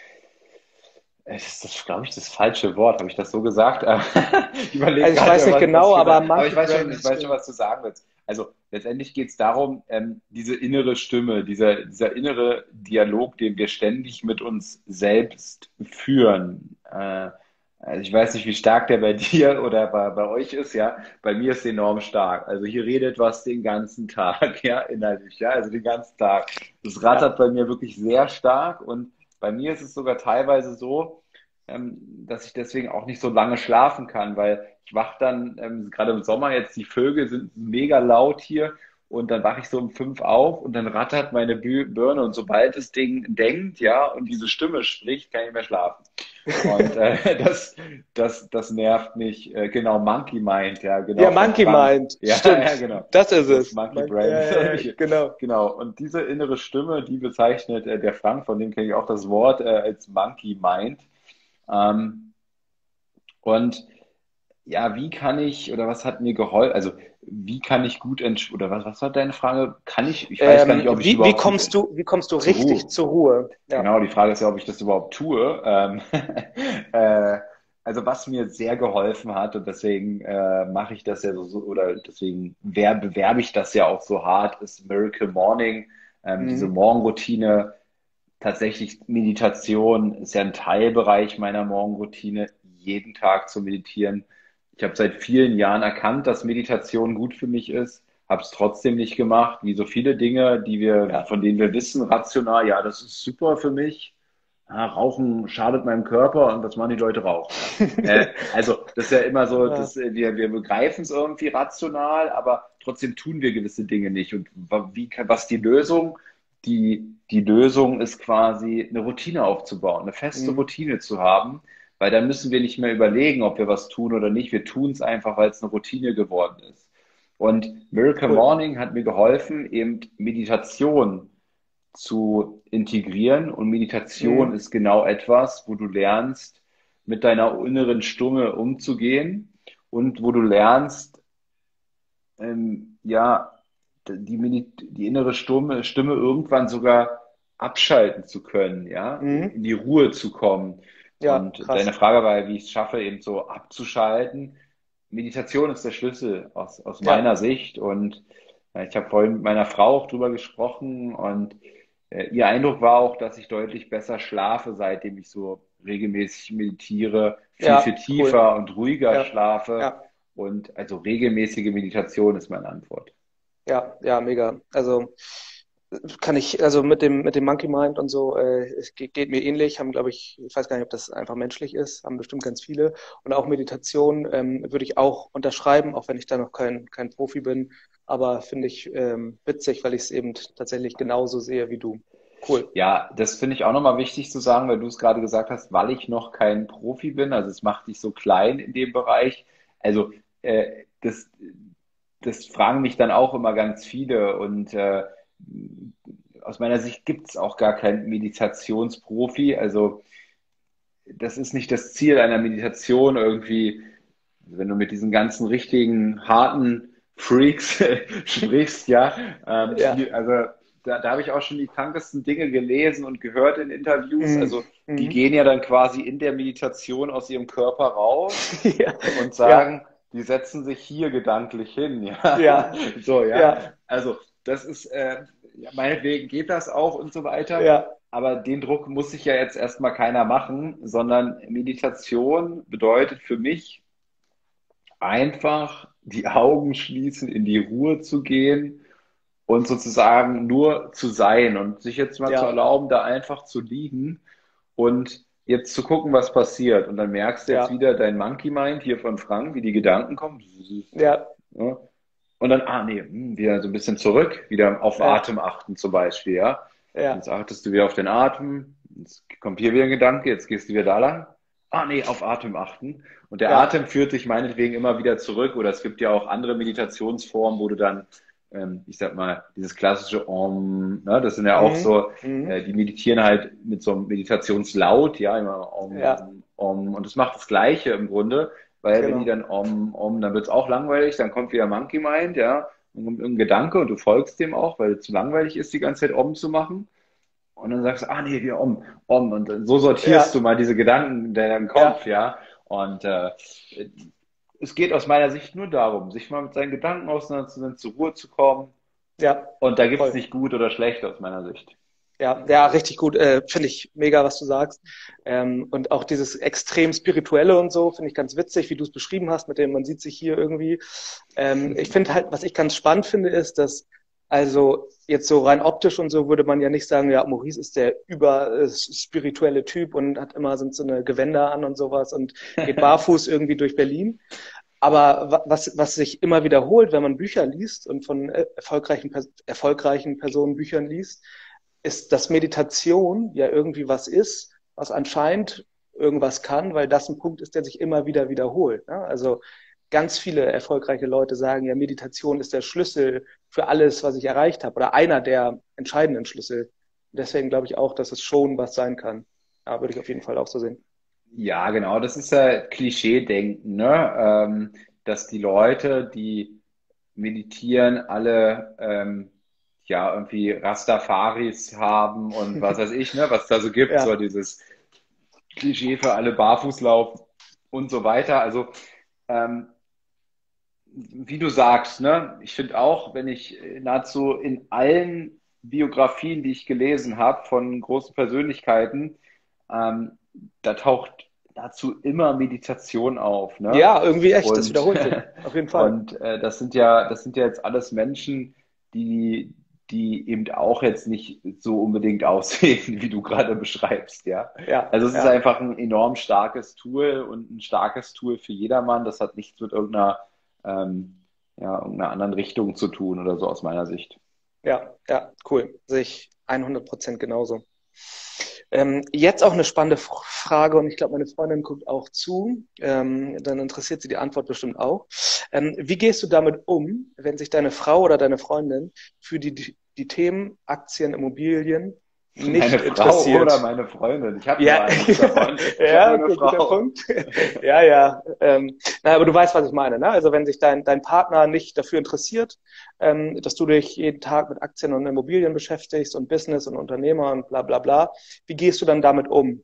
das ist, glaube ich, das falsche Wort. Habe ich das so gesagt? Ich überlege Also ich gerade, weiß nicht was, was genau, ich aber gesagt habe. Aber ich Monkey weiß Brain schon, ich ist weiß schon, so. was du sagen willst. Also letztendlich geht es darum, ähm, diese innere Stimme, dieser, dieser innere Dialog, den wir ständig mit uns selbst führen. Äh, also ich weiß nicht, wie stark der bei dir oder bei, bei euch ist, ja. Bei mir ist er enorm stark. Also hier redet was den ganzen Tag, ja, innerlich, ja, also den ganzen Tag. Das Ja. rattert bei mir wirklich sehr stark und bei mir ist es sogar teilweise so, ähm, dass ich deswegen auch nicht so lange schlafen kann, weil ich wach dann, ähm, gerade im Sommer jetzt, die Vögel sind mega laut hier und dann wache ich so um fünf auf und dann rattert meine Bü- Birne und sobald das Ding denkt, ja, und diese Stimme spricht, kann ich nicht mehr schlafen. Und äh, das, das, das nervt mich. Äh, genau, Monkey Mind, ja, Ja, genau, von Monkey Frank. Mind. Ja, ja, Stimmt. genau. Das ist Das es. Monkey Mon Brain. ja, Das ja, hab ja, ich, genau. genau. Und diese innere Stimme, die bezeichnet äh, der Frank, von dem kenne ich auch das Wort, äh, als Monkey Mind. Ähm, und ja, wie kann ich, oder was hat mir geholfen, also wie kann ich gut entsch oder was, was war deine Frage? Kann ich, ich weiß gar Ähm, nicht, ob ich wie, wie überhaupt gut kommst du, wie kommst du zur richtig Ruhe. zur Ruhe? Ja. Genau, die Frage ist ja, ob ich das überhaupt tue. Ähm, äh, also was mir sehr geholfen hat und deswegen äh, mache ich das ja so, so oder deswegen wer, bewerbe ich das ja auch so hart, ist Miracle Morning, ähm, diese Mhm. Morgenroutine. Tatsächlich Meditation ist ja ein Teilbereich meiner Morgenroutine, jeden Tag zu meditieren. Ich habe seit vielen Jahren erkannt, dass Meditation gut für mich ist, habe es trotzdem nicht gemacht, wie so viele Dinge, die wir, Ja. von denen wir wissen, rational, ja, das ist super für mich. Ah, Rauchen schadet meinem Körper und was machen die Leute rauchen, ja. Äh, also das ist ja immer so, Ja. dass äh, wir, wir begreifen es irgendwie rational, aber trotzdem tun wir gewisse Dinge nicht. Und wa- wie, kann- was die Lösung? Die, die Lösung ist quasi eine Routine aufzubauen, eine feste Mhm. Routine zu haben, weil dann müssen wir nicht mehr überlegen, ob wir was tun oder nicht. Wir tun es einfach, weil es eine Routine geworden ist. Und Miracle Cool. Morning hat mir geholfen, eben Meditation zu integrieren. Und Meditation Mhm. ist genau etwas, wo du lernst, mit deiner inneren Stimme umzugehen und wo du lernst, ähm, ja, die, Medi- die innere Stimme, Stimme irgendwann sogar abschalten zu können, ja, Mhm. in die Ruhe zu kommen. Ja, Und deine krass. Frage war, ja, wie ich es schaffe, eben so abzuschalten. Meditation ist der Schlüssel aus, aus Ja. meiner Sicht. Und äh, ich habe vorhin mit meiner Frau auch drüber gesprochen und äh, ihr Eindruck war auch, dass ich deutlich besser schlafe, seitdem ich so regelmäßig meditiere, viel, viel Ja, cool. tiefer und ruhiger Ja. schlafe. Ja. Und also regelmäßige Meditation ist meine Antwort. Ja, ja, mega. Also kann ich, also mit dem, mit dem Monkey Mind und so, äh, es geht, geht mir ähnlich, haben, glaube ich, ich weiß gar nicht, ob das einfach menschlich ist, haben bestimmt ganz viele. Und auch Meditation ähm, würde ich auch unterschreiben, auch wenn ich da noch kein, kein Profi bin. Aber finde ich ähm, witzig, weil ich es eben tatsächlich genauso sehe wie du. Cool. Ja, das finde ich auch nochmal wichtig zu sagen, weil du es gerade gesagt hast, weil ich noch kein Profi bin, also es macht dich so klein in dem Bereich. Also äh, das, das fragen mich dann auch immer ganz viele und äh, aus meiner Sicht gibt es auch gar keinen Meditationsprofi. Also das ist nicht das Ziel einer Meditation irgendwie, wenn du mit diesen ganzen richtigen, harten Freaks sprichst, ja, ähm, Ja. die, also da, da habe ich auch schon die krankesten Dinge gelesen und gehört in Interviews. Mhm. Also die Mhm. gehen ja dann quasi in der Meditation aus ihrem Körper raus Ja. und Ja. sagen, die setzen sich hier gedanklich hin, ja. Ja. So, ja. Ja. Also das ist, äh, ja, meinetwegen geht das auch und so weiter. Ja. Aber den Druck muss sich ja jetzt erstmal keiner machen, sondern Meditation bedeutet für mich einfach die Augen schließen, in die Ruhe zu gehen und sozusagen nur zu sein und sich jetzt mal zu Ja. erlauben, da einfach zu liegen und jetzt zu gucken, was passiert. Und dann merkst du jetzt Ja, wieder dein Monkey Mind hier von Frank, wie die Gedanken kommen. ja, Ja. Und dann, ah nee, hm, wieder so ein bisschen zurück, wieder auf ja, Atem achten zum Beispiel, ja. Jetzt ja, achtest du wieder auf den Atem, jetzt kommt hier wieder ein Gedanke, jetzt gehst du wieder da lang. Ah nee, auf Atem achten. Und der ja. Atem führt dich meinetwegen immer wieder zurück. Oder es gibt ja auch andere Meditationsformen, wo du dann, ähm, ich sag mal, dieses klassische Om, ne, das sind ja auch Mhm. so, Mhm. äh, die meditieren halt mit so einem Meditationslaut, ja, immer Ja, Om, Om. Und das macht das Gleiche im Grunde, weil wenn die genau. dann Om, Om, dann wird's auch langweilig, dann kommt wieder Monkey Mind, ja, dann kommt irgendein Gedanke und du folgst dem auch, weil es zu langweilig ist, die ganze Zeit Om zu machen. Und dann sagst du, ah nee, wir Om, Om. Und so sortierst du Ja, mal diese Gedanken in deinem Kopf, ja, ja. Und äh, es geht aus meiner Sicht nur darum, sich mal mit seinen Gedanken auseinanderzusetzen, zur Ruhe zu kommen. ja, Und da gibt's voll. nicht gut oder schlecht aus meiner Sicht. Ja, ja, richtig gut. Äh, finde ich mega, was du sagst. Ähm, und auch dieses extrem spirituelle und so finde ich ganz witzig, wie du es beschrieben hast, mit dem man sieht sich hier irgendwie. Ähm, ich finde halt, was ich ganz spannend finde, ist, dass also jetzt so rein optisch und so würde man ja nicht sagen, ja, Maurice ist der über äh, spirituelle Typ und hat immer so, so eine Gewänder an und sowas und geht barfuß irgendwie durch Berlin. Aber wa- was, was sich immer wiederholt, wenn man Bücher liest und von äh, erfolgreichen, Pers- erfolgreichen Personen Büchern liest, ist, dass Meditation ja irgendwie was ist, was anscheinend irgendwas kann, weil das ein Punkt ist, der sich immer wieder wiederholt. Ne? Also ganz viele erfolgreiche Leute sagen ja, Meditation ist der Schlüssel für alles, was ich erreicht habe, oder einer der entscheidenden Schlüssel. Deswegen glaube ich auch, dass es schon was sein kann. Ja, würde ich auf jeden Fall auch so sehen. Ja, genau, das ist ja Klischee-Denken, ne? Ähm, dass die Leute, die meditieren, alle ähm, ja irgendwie Rastafaris haben und was weiß ich, ne, was da so gibt, so Ja, dieses Klischee für alle Barfußlauf und so weiter. Also ähm, wie du sagst, ne, ich finde auch, wenn ich nahezu in allen Biografien, die ich gelesen habe von großen Persönlichkeiten, ähm, da taucht dazu immer Meditation auf, ne? ja, irgendwie echt, das Und, wiederholt sich. Auf jeden Fall. und äh, das sind ja, das sind ja jetzt alles Menschen, die, die eben auch jetzt nicht so unbedingt aussehen, wie du gerade beschreibst, ja. Ja, Also es ist ja, einfach ein enorm starkes Tool und ein starkes Tool für jedermann. Das hat nichts mit irgendeiner, ähm, ja, irgendeiner anderen Richtung zu tun oder so aus meiner Sicht. ja, ja, cool. Sehe ich hundert Prozent genauso. Ähm, jetzt auch eine spannende F- Frage und ich glaube, meine Freundin guckt auch zu. Ähm, dann interessiert sie die Antwort bestimmt auch. Ähm, wie gehst du damit um, wenn sich deine Frau oder deine Freundin für die, die, die Themen Aktien, Immobilien Meine nicht Frau oder interessiert? meine Freundin. Ich habe nur Ja, eins davon. Ich habe ja, nur eine okay, guter Frau. Punkt. Ja, ja. Ähm, na, aber du weißt, was ich meine, ne? Also wenn sich dein, dein Partner nicht dafür interessiert, ähm, dass du dich jeden Tag mit Aktien und Immobilien beschäftigst und Business und Unternehmer und bla bla bla, wie gehst du dann damit um?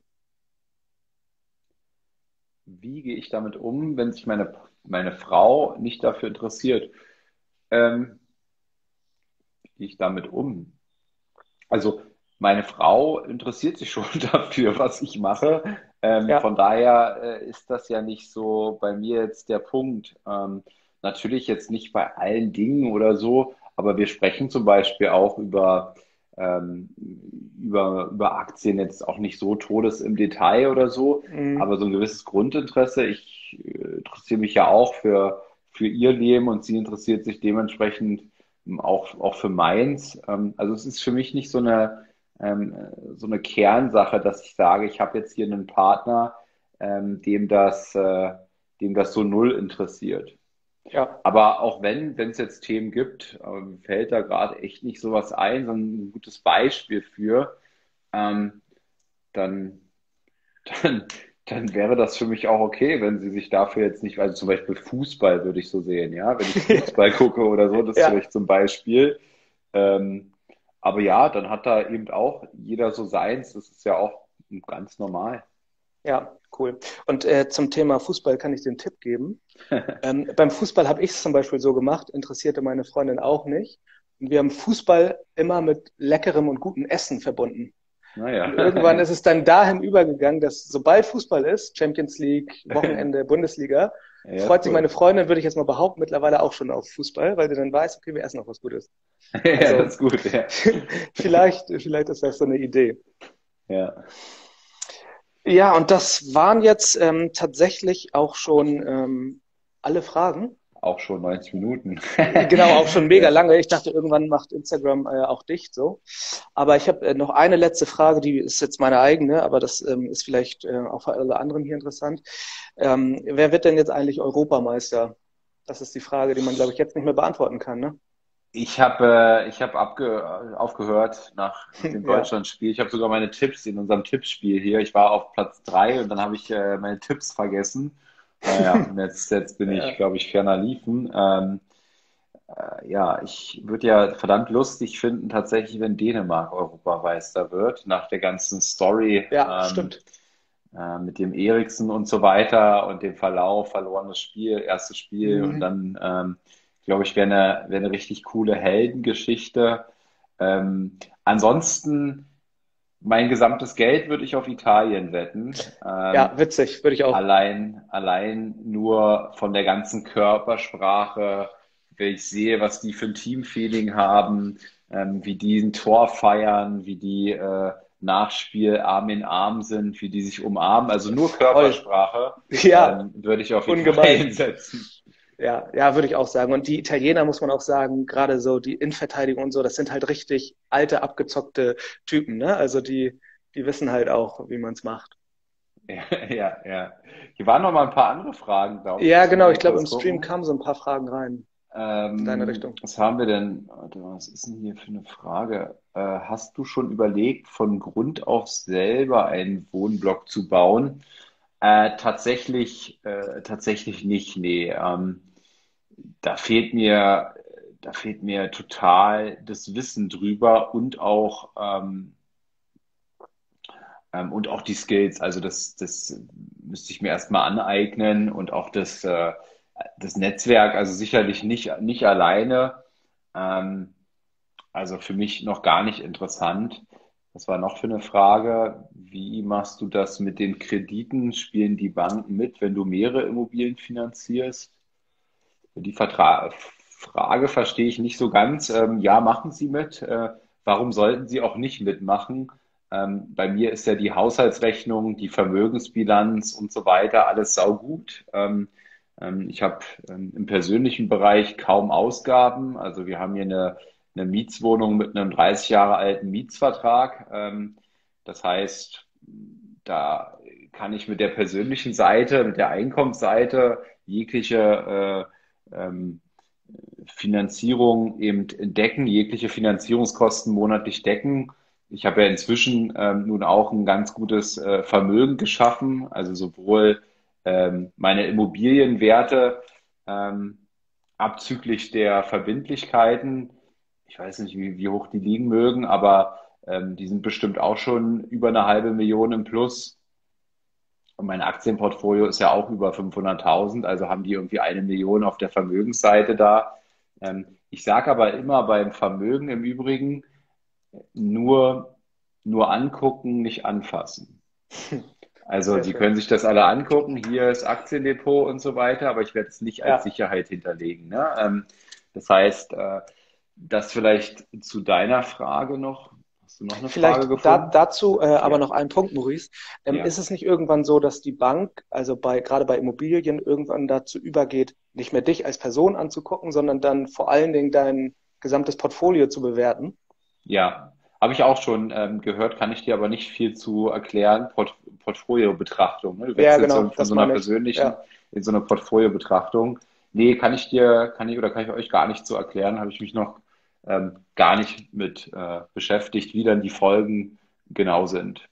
Wie gehe ich damit um, wenn sich meine, meine Frau nicht dafür interessiert? Ähm, wie gehe ich damit um? Also meine Frau interessiert sich schon dafür, was ich mache. Ähm, von Ja, daher äh, ist das ja nicht so bei mir jetzt der Punkt. Ähm, natürlich jetzt nicht bei allen Dingen oder so, aber wir sprechen zum Beispiel auch über, ähm, über, über Aktien jetzt auch nicht so todes im Detail oder so, mhm. aber so ein gewisses Grundinteresse. Ich äh, interessiere mich ja auch für, für ihr Leben und sie interessiert sich dementsprechend ähm, auch, auch für meins. Ähm, also es ist für mich nicht so eine, ähm, so eine Kernsache, dass ich sage, ich habe jetzt hier einen Partner, ähm, dem das, äh, dem das so null interessiert. Ja, Aber auch wenn, wenn es jetzt Themen gibt, ähm, fällt da gerade echt nicht sowas ein, so ein gutes Beispiel für, ähm, dann, dann, dann wäre das für mich auch okay, wenn sie sich dafür jetzt nicht, also zum Beispiel Fußball würde ich so sehen, ja, wenn ich Fußball gucke oder so, das ist ja, vielleicht zum Beispiel. Ähm, aber ja, dann hat da eben auch jeder so seins. Das ist ja auch ganz normal. ja, cool. Und äh, zum Thema Fußball kann ich dir einen Tipp geben. Ähm, beim Fußball habe ich es zum Beispiel so gemacht, interessierte meine Freundin auch nicht. Und wir haben Fußball immer mit leckerem und gutem Essen verbunden. Und Naja, irgendwann ist es dann dahin übergegangen, dass sobald Fußball ist, Champions League, Wochenende, Bundesliga, ja, freut sich meine cool. Freundin, würde ich jetzt mal behaupten, mittlerweile auch schon auf Fußball, weil sie dann weiß, okay, wir essen noch was Gutes. Ja, das Also ist gut, ja. vielleicht, vielleicht ist das so eine Idee. Ja. Ja, und das waren jetzt ähm, tatsächlich auch schon ähm, alle Fragen. Auch schon neunzig Minuten. Genau, auch schon mega Ja. lange. Ich dachte, irgendwann macht Instagram äh, auch dicht so. Aber ich habe äh, noch eine letzte Frage, die ist jetzt meine eigene, aber das ähm, ist vielleicht äh, auch für alle anderen hier interessant. Ähm, wer wird denn jetzt eigentlich Europameister? Das ist die Frage, die man, glaube ich, jetzt nicht mehr beantworten kann, ne? Ich habe äh, ich habe abge aufgehört nach, nach dem Ja, Deutschlandspiel. Ich habe sogar meine Tipps in unserem Tippspiel hier. Ich war auf Platz drei und dann habe ich äh, meine Tipps vergessen. Naja, und jetzt, jetzt bin ich, ja, glaube ich, ferner liefen. Ähm, äh, ja, ich würde ja verdammt lustig finden, tatsächlich, wenn Dänemark Europameister wird, nach der ganzen Story ja, ähm, stimmt. äh, mit dem Eriksen und so weiter und dem Verlauf, verlorenes Spiel, erstes Spiel und Mhm. dann, ähm, glaube ich, wäre eine, wäre eine richtig coole Heldengeschichte. Ähm, ansonsten, mein gesamtes Geld würde ich auf Italien wetten. Ja, Ähm, witzig, würde ich auch. allein, allein nur von der ganzen Körpersprache, wenn ich sehe, was die für ein Teamfeeling haben, ähm, wie die ein Tor feiern, wie die äh, Nachspiel Arm in Arm sind, wie die sich umarmen, also nur Voll. Körpersprache, Ja, ähm, würde ich auf ungemein. Italien setzen. Ja, ja, würde ich auch sagen. Und die Italiener, muss man auch sagen, gerade so die Innenverteidigung und so, das sind halt richtig alte, abgezockte Typen, ne? Also die, die wissen halt auch, wie man es macht. Ja, ja, ja. Hier waren noch mal ein paar andere Fragen, glaube ich. Ja, Lass mich genau, ich mal glaube, im kurz Stream gucken. kamen so ein paar Fragen rein in deine Ähm, Richtung. was haben wir denn? Warte mal, was ist denn hier für eine Frage? Äh, hast du schon überlegt, von Grund auf selber einen Wohnblock zu bauen? Äh, tatsächlich, äh, tatsächlich nicht, nee. Ähm, da fehlt mir, da fehlt mir total das Wissen drüber und auch, ähm, ähm, und auch die Skills. Also das, das müsste ich mir erstmal aneignen und auch das, äh, das Netzwerk, also sicherlich nicht, nicht alleine. Ähm, Also für mich noch gar nicht interessant. Was war noch für eine Frage? Wie machst du das mit den Krediten? Spielen die Banken mit, wenn du mehrere Immobilien finanzierst? Die Vertra Frage verstehe ich nicht so ganz. Ähm, ja, machen sie mit. Äh, warum sollten sie auch nicht mitmachen? Ähm, bei mir ist ja die Haushaltsrechnung, die Vermögensbilanz und so weiter alles saugut. Ähm, ähm, ich habe ähm, im persönlichen Bereich kaum Ausgaben. Also wir haben hier eine, eine Mietswohnung mit einem dreißig Jahre alten Mietsvertrag. Ähm, das heißt, da kann ich mit der persönlichen Seite, mit der Einkommensseite jegliche äh, ähm, Finanzierung eben decken, jegliche Finanzierungskosten monatlich decken. Ich habe ja inzwischen ähm, nun auch ein ganz gutes äh, Vermögen geschaffen, also sowohl ähm, meine Immobilienwerte ähm, abzüglich der Verbindlichkeiten. Ich weiß nicht, wie, wie hoch die liegen mögen, aber ähm, die sind bestimmt auch schon über eine halbe Million im Plus. Und mein Aktienportfolio ist ja auch über fünfhunderttausend, also haben die irgendwie eine Million auf der Vermögensseite da. Ähm, ich sage aber immer beim Vermögen im Übrigen nur, nur angucken, nicht anfassen. Also Sehr die schön. können sich das alle angucken, hier ist Aktiendepot und so weiter, aber ich werde es nicht als Ja, Sicherheit hinterlegen. Ne? Ähm, das heißt, äh, das vielleicht zu deiner Frage noch. Hast du noch eine Frage vielleicht da, gefunden? dazu äh, aber Ja, noch ein Punkt, Maurice. Ähm, ja. ist es nicht irgendwann so, dass die Bank, also bei, gerade bei Immobilien, irgendwann dazu übergeht, nicht mehr dich als Person anzugucken, sondern dann vor allen Dingen dein gesamtes Portfolio zu bewerten? Ja, habe ich auch schon ähm, gehört, kann ich dir aber nicht viel zu erklären. Port Portfolio-Betrachtung, ne? Du Ja, wechselst genau, irgendwie von das so einer meine ich. persönlichen Ja. in so eine Portfolio-Betrachtung. Nee, kann ich dir, kann ich oder kann ich euch gar nicht so erklären, habe ich mich noch ähm, gar nicht mit äh, beschäftigt, wie dann die Folgen genau sind.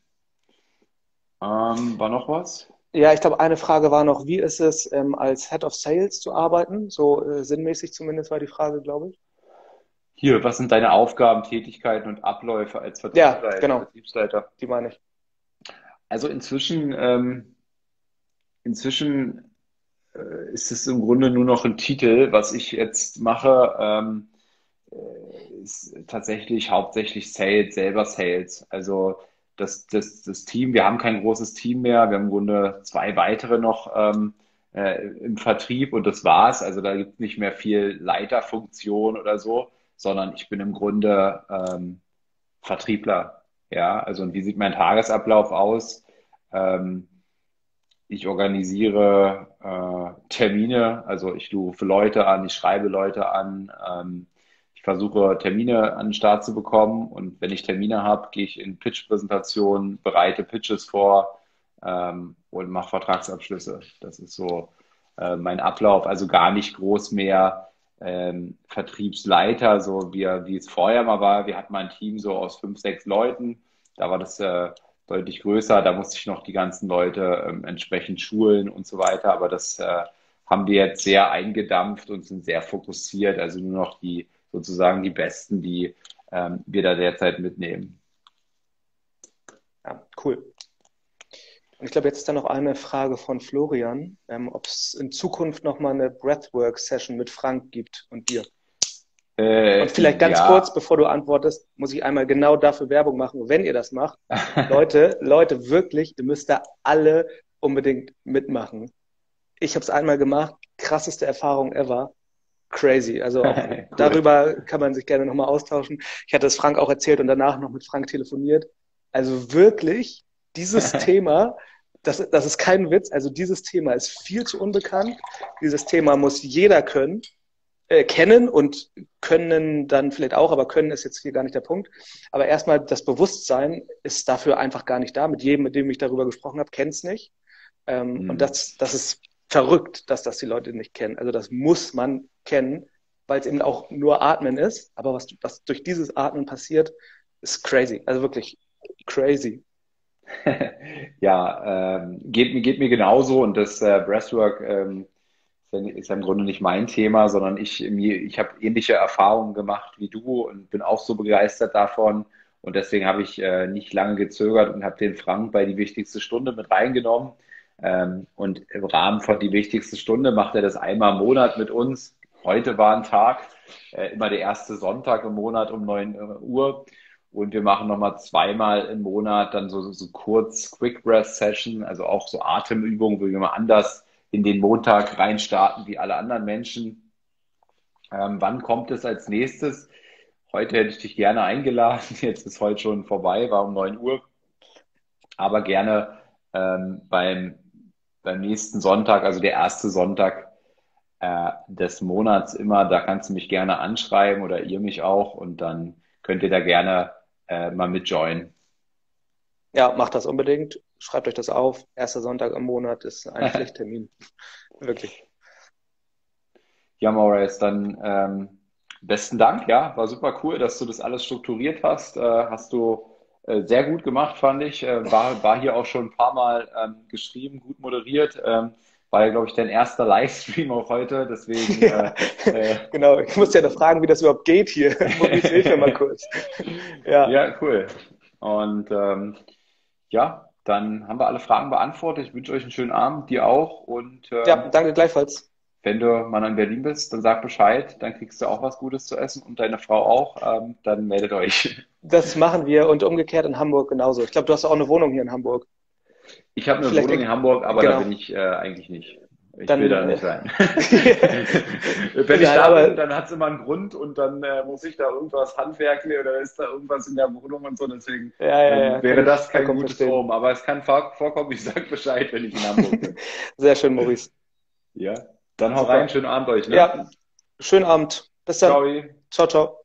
Ähm, war noch was? Ja, ich glaube, eine Frage war noch, wie ist es, ähm, als Head of Sales zu arbeiten? So äh, sinnmäßig zumindest war die Frage, glaube ich. Hier, was sind deine Aufgaben, Tätigkeiten und Abläufe als Ja, Vertriebsleiter, genau, Vertriebsleiter? die meine ich. Also inzwischen, ähm, inzwischen äh, ist es im Grunde nur noch ein Titel. Was ich jetzt mache, ähm, äh, ist tatsächlich hauptsächlich Sales, selber Sales. Also das, das, das Team, wir haben kein großes Team mehr. Wir haben im Grunde zwei weitere noch ähm, äh, im Vertrieb und das war's. Also da gibt es nicht mehr viel Leiterfunktion oder so, sondern ich bin im Grunde ähm, Vertriebler. Ja, also und wie sieht mein Tagesablauf aus? Ähm, ich organisiere äh, Termine, also ich rufe Leute an, ich schreibe Leute an, ähm, ich versuche Termine an den Start zu bekommen und wenn ich Termine habe, gehe ich in Pitch-Präsentationen, bereite Pitches vor ähm, und mache Vertragsabschlüsse. Das ist so äh, mein Ablauf, also gar nicht groß mehr ähm, Vertriebsleiter, so wie, wie es vorher mal war. Wir hatten mal ein Team so aus fünf, sechs Leuten, da war das äh, deutlich größer. Da musste ich noch die ganzen Leute ähm, entsprechend schulen und so weiter. Aber das äh, haben wir jetzt sehr eingedampft und sind sehr fokussiert. Also nur noch die sozusagen die Besten, die ähm, wir da derzeit mitnehmen. Ja, cool. Und ich glaube, jetzt ist da noch eine Frage von Florian, ähm, ob es in Zukunft nochmal eine Breathwork-Session mit Frank gibt und dir. Äh, Und vielleicht ganz ja. kurz, bevor du antwortest, muss ich einmal genau dafür Werbung machen, wenn ihr das macht. Leute, Leute, wirklich, ihr müsst da alle unbedingt mitmachen. Ich habe es einmal gemacht, krasseste Erfahrung ever. Crazy. Also auch Cool. darüber kann man sich gerne nochmal austauschen. Ich hatte es Frank auch erzählt und danach noch mit Frank telefoniert. Also wirklich, dieses Thema, das, das ist kein Witz, also dieses Thema ist viel zu unbekannt. Dieses Thema muss jeder können, äh, kennen und können dann vielleicht auch, aber können ist jetzt hier gar nicht der Punkt. Aber erstmal das Bewusstsein ist dafür einfach gar nicht da. Mit jedem, mit dem ich darüber gesprochen habe, kennt es nicht. Ähm, Hm. Und das, das ist verrückt, dass das die Leute nicht kennen. Also das muss man kennen, weil es eben auch nur Atmen ist. Aber was, was durch dieses Atmen passiert, ist crazy. Also wirklich crazy. Ja, ähm, geht, mir- geht mir genauso und das äh, Breathwork ähm, ist ja, ist ja im Grunde nicht mein Thema, sondern ich, mir, ich habe ähnliche Erfahrungen gemacht wie du und bin auch so begeistert davon und deswegen habe ich äh, nicht lange gezögert und habe den Frank bei die wichtigste Stunde mit reingenommen ähm, und im Rahmen von die wichtigste Stunde macht er das einmal im Monat mit uns. Heute war ein Tag, äh, immer der erste Sonntag im Monat um neun Uhr. Und wir machen nochmal zweimal im Monat dann so, so kurz Quick Breath Session, also auch so Atemübungen, wo wir mal anders in den Montag reinstarten wie alle anderen Menschen. Ähm, wann kommt es als nächstes? Heute hätte ich dich gerne eingeladen. Jetzt ist heute schon vorbei, war um neun Uhr. Aber gerne ähm, beim, beim nächsten Sonntag, also der erste Sonntag äh, des Monats immer, da kannst du mich gerne anschreiben oder ihr mich auch und dann könnt ihr da gerne äh, mal mitjoinen. Ja, macht das unbedingt. Schreibt euch das auf. Erster Sonntag im Monat ist ein Pflichttermin. Wirklich. Ja, Maurice, dann ähm, besten Dank, ja, war super cool, dass du das alles strukturiert hast. Äh, hast du äh, sehr gut gemacht, fand ich. Äh, war, war hier auch schon ein paar Mal ähm, geschrieben, gut moderiert. Ähm, war ja, glaube ich, dein erster Livestream auch heute, deswegen. Ja, Äh, äh, genau. Ich muss ja noch fragen, wie das überhaupt geht hier. Maurice, hilf mir mal kurz. Ja, ja, cool. Und ähm, ja, dann haben wir alle Fragen beantwortet. Ich wünsche euch einen schönen Abend, dir auch. Und ja, ähm, danke gleichfalls. wenn du mal in Berlin bist, dann sag Bescheid, dann kriegst du auch was Gutes zu essen und deine Frau auch. Ähm, dann meldet euch. Das machen wir und umgekehrt in Hamburg genauso. Ich glaube, du hast auch eine Wohnung hier in Hamburg. Ich habe eine Vielleicht, Wohnung in Hamburg, aber da genau. bin ich äh, eigentlich nicht. Ich will Dann, da äh, nicht sein. Wenn ich nein, da aber bin, dann hat es immer einen Grund und dann äh, muss ich da irgendwas handwerklich oder ist da irgendwas in der Wohnung und so. Deswegen ja, ja, ähm, ja, kann wäre ich das kein vollkommen gutes verstehen. Home. Aber es kann vor- vorkommen, ich sage Bescheid, wenn ich in Hamburg bin. Sehr schön, Maurice. Ja, dann hau rein, Super. schönen Abend euch, ne? Ja, schönen Abend. Bis dann. Ciao. Ciao, ciao.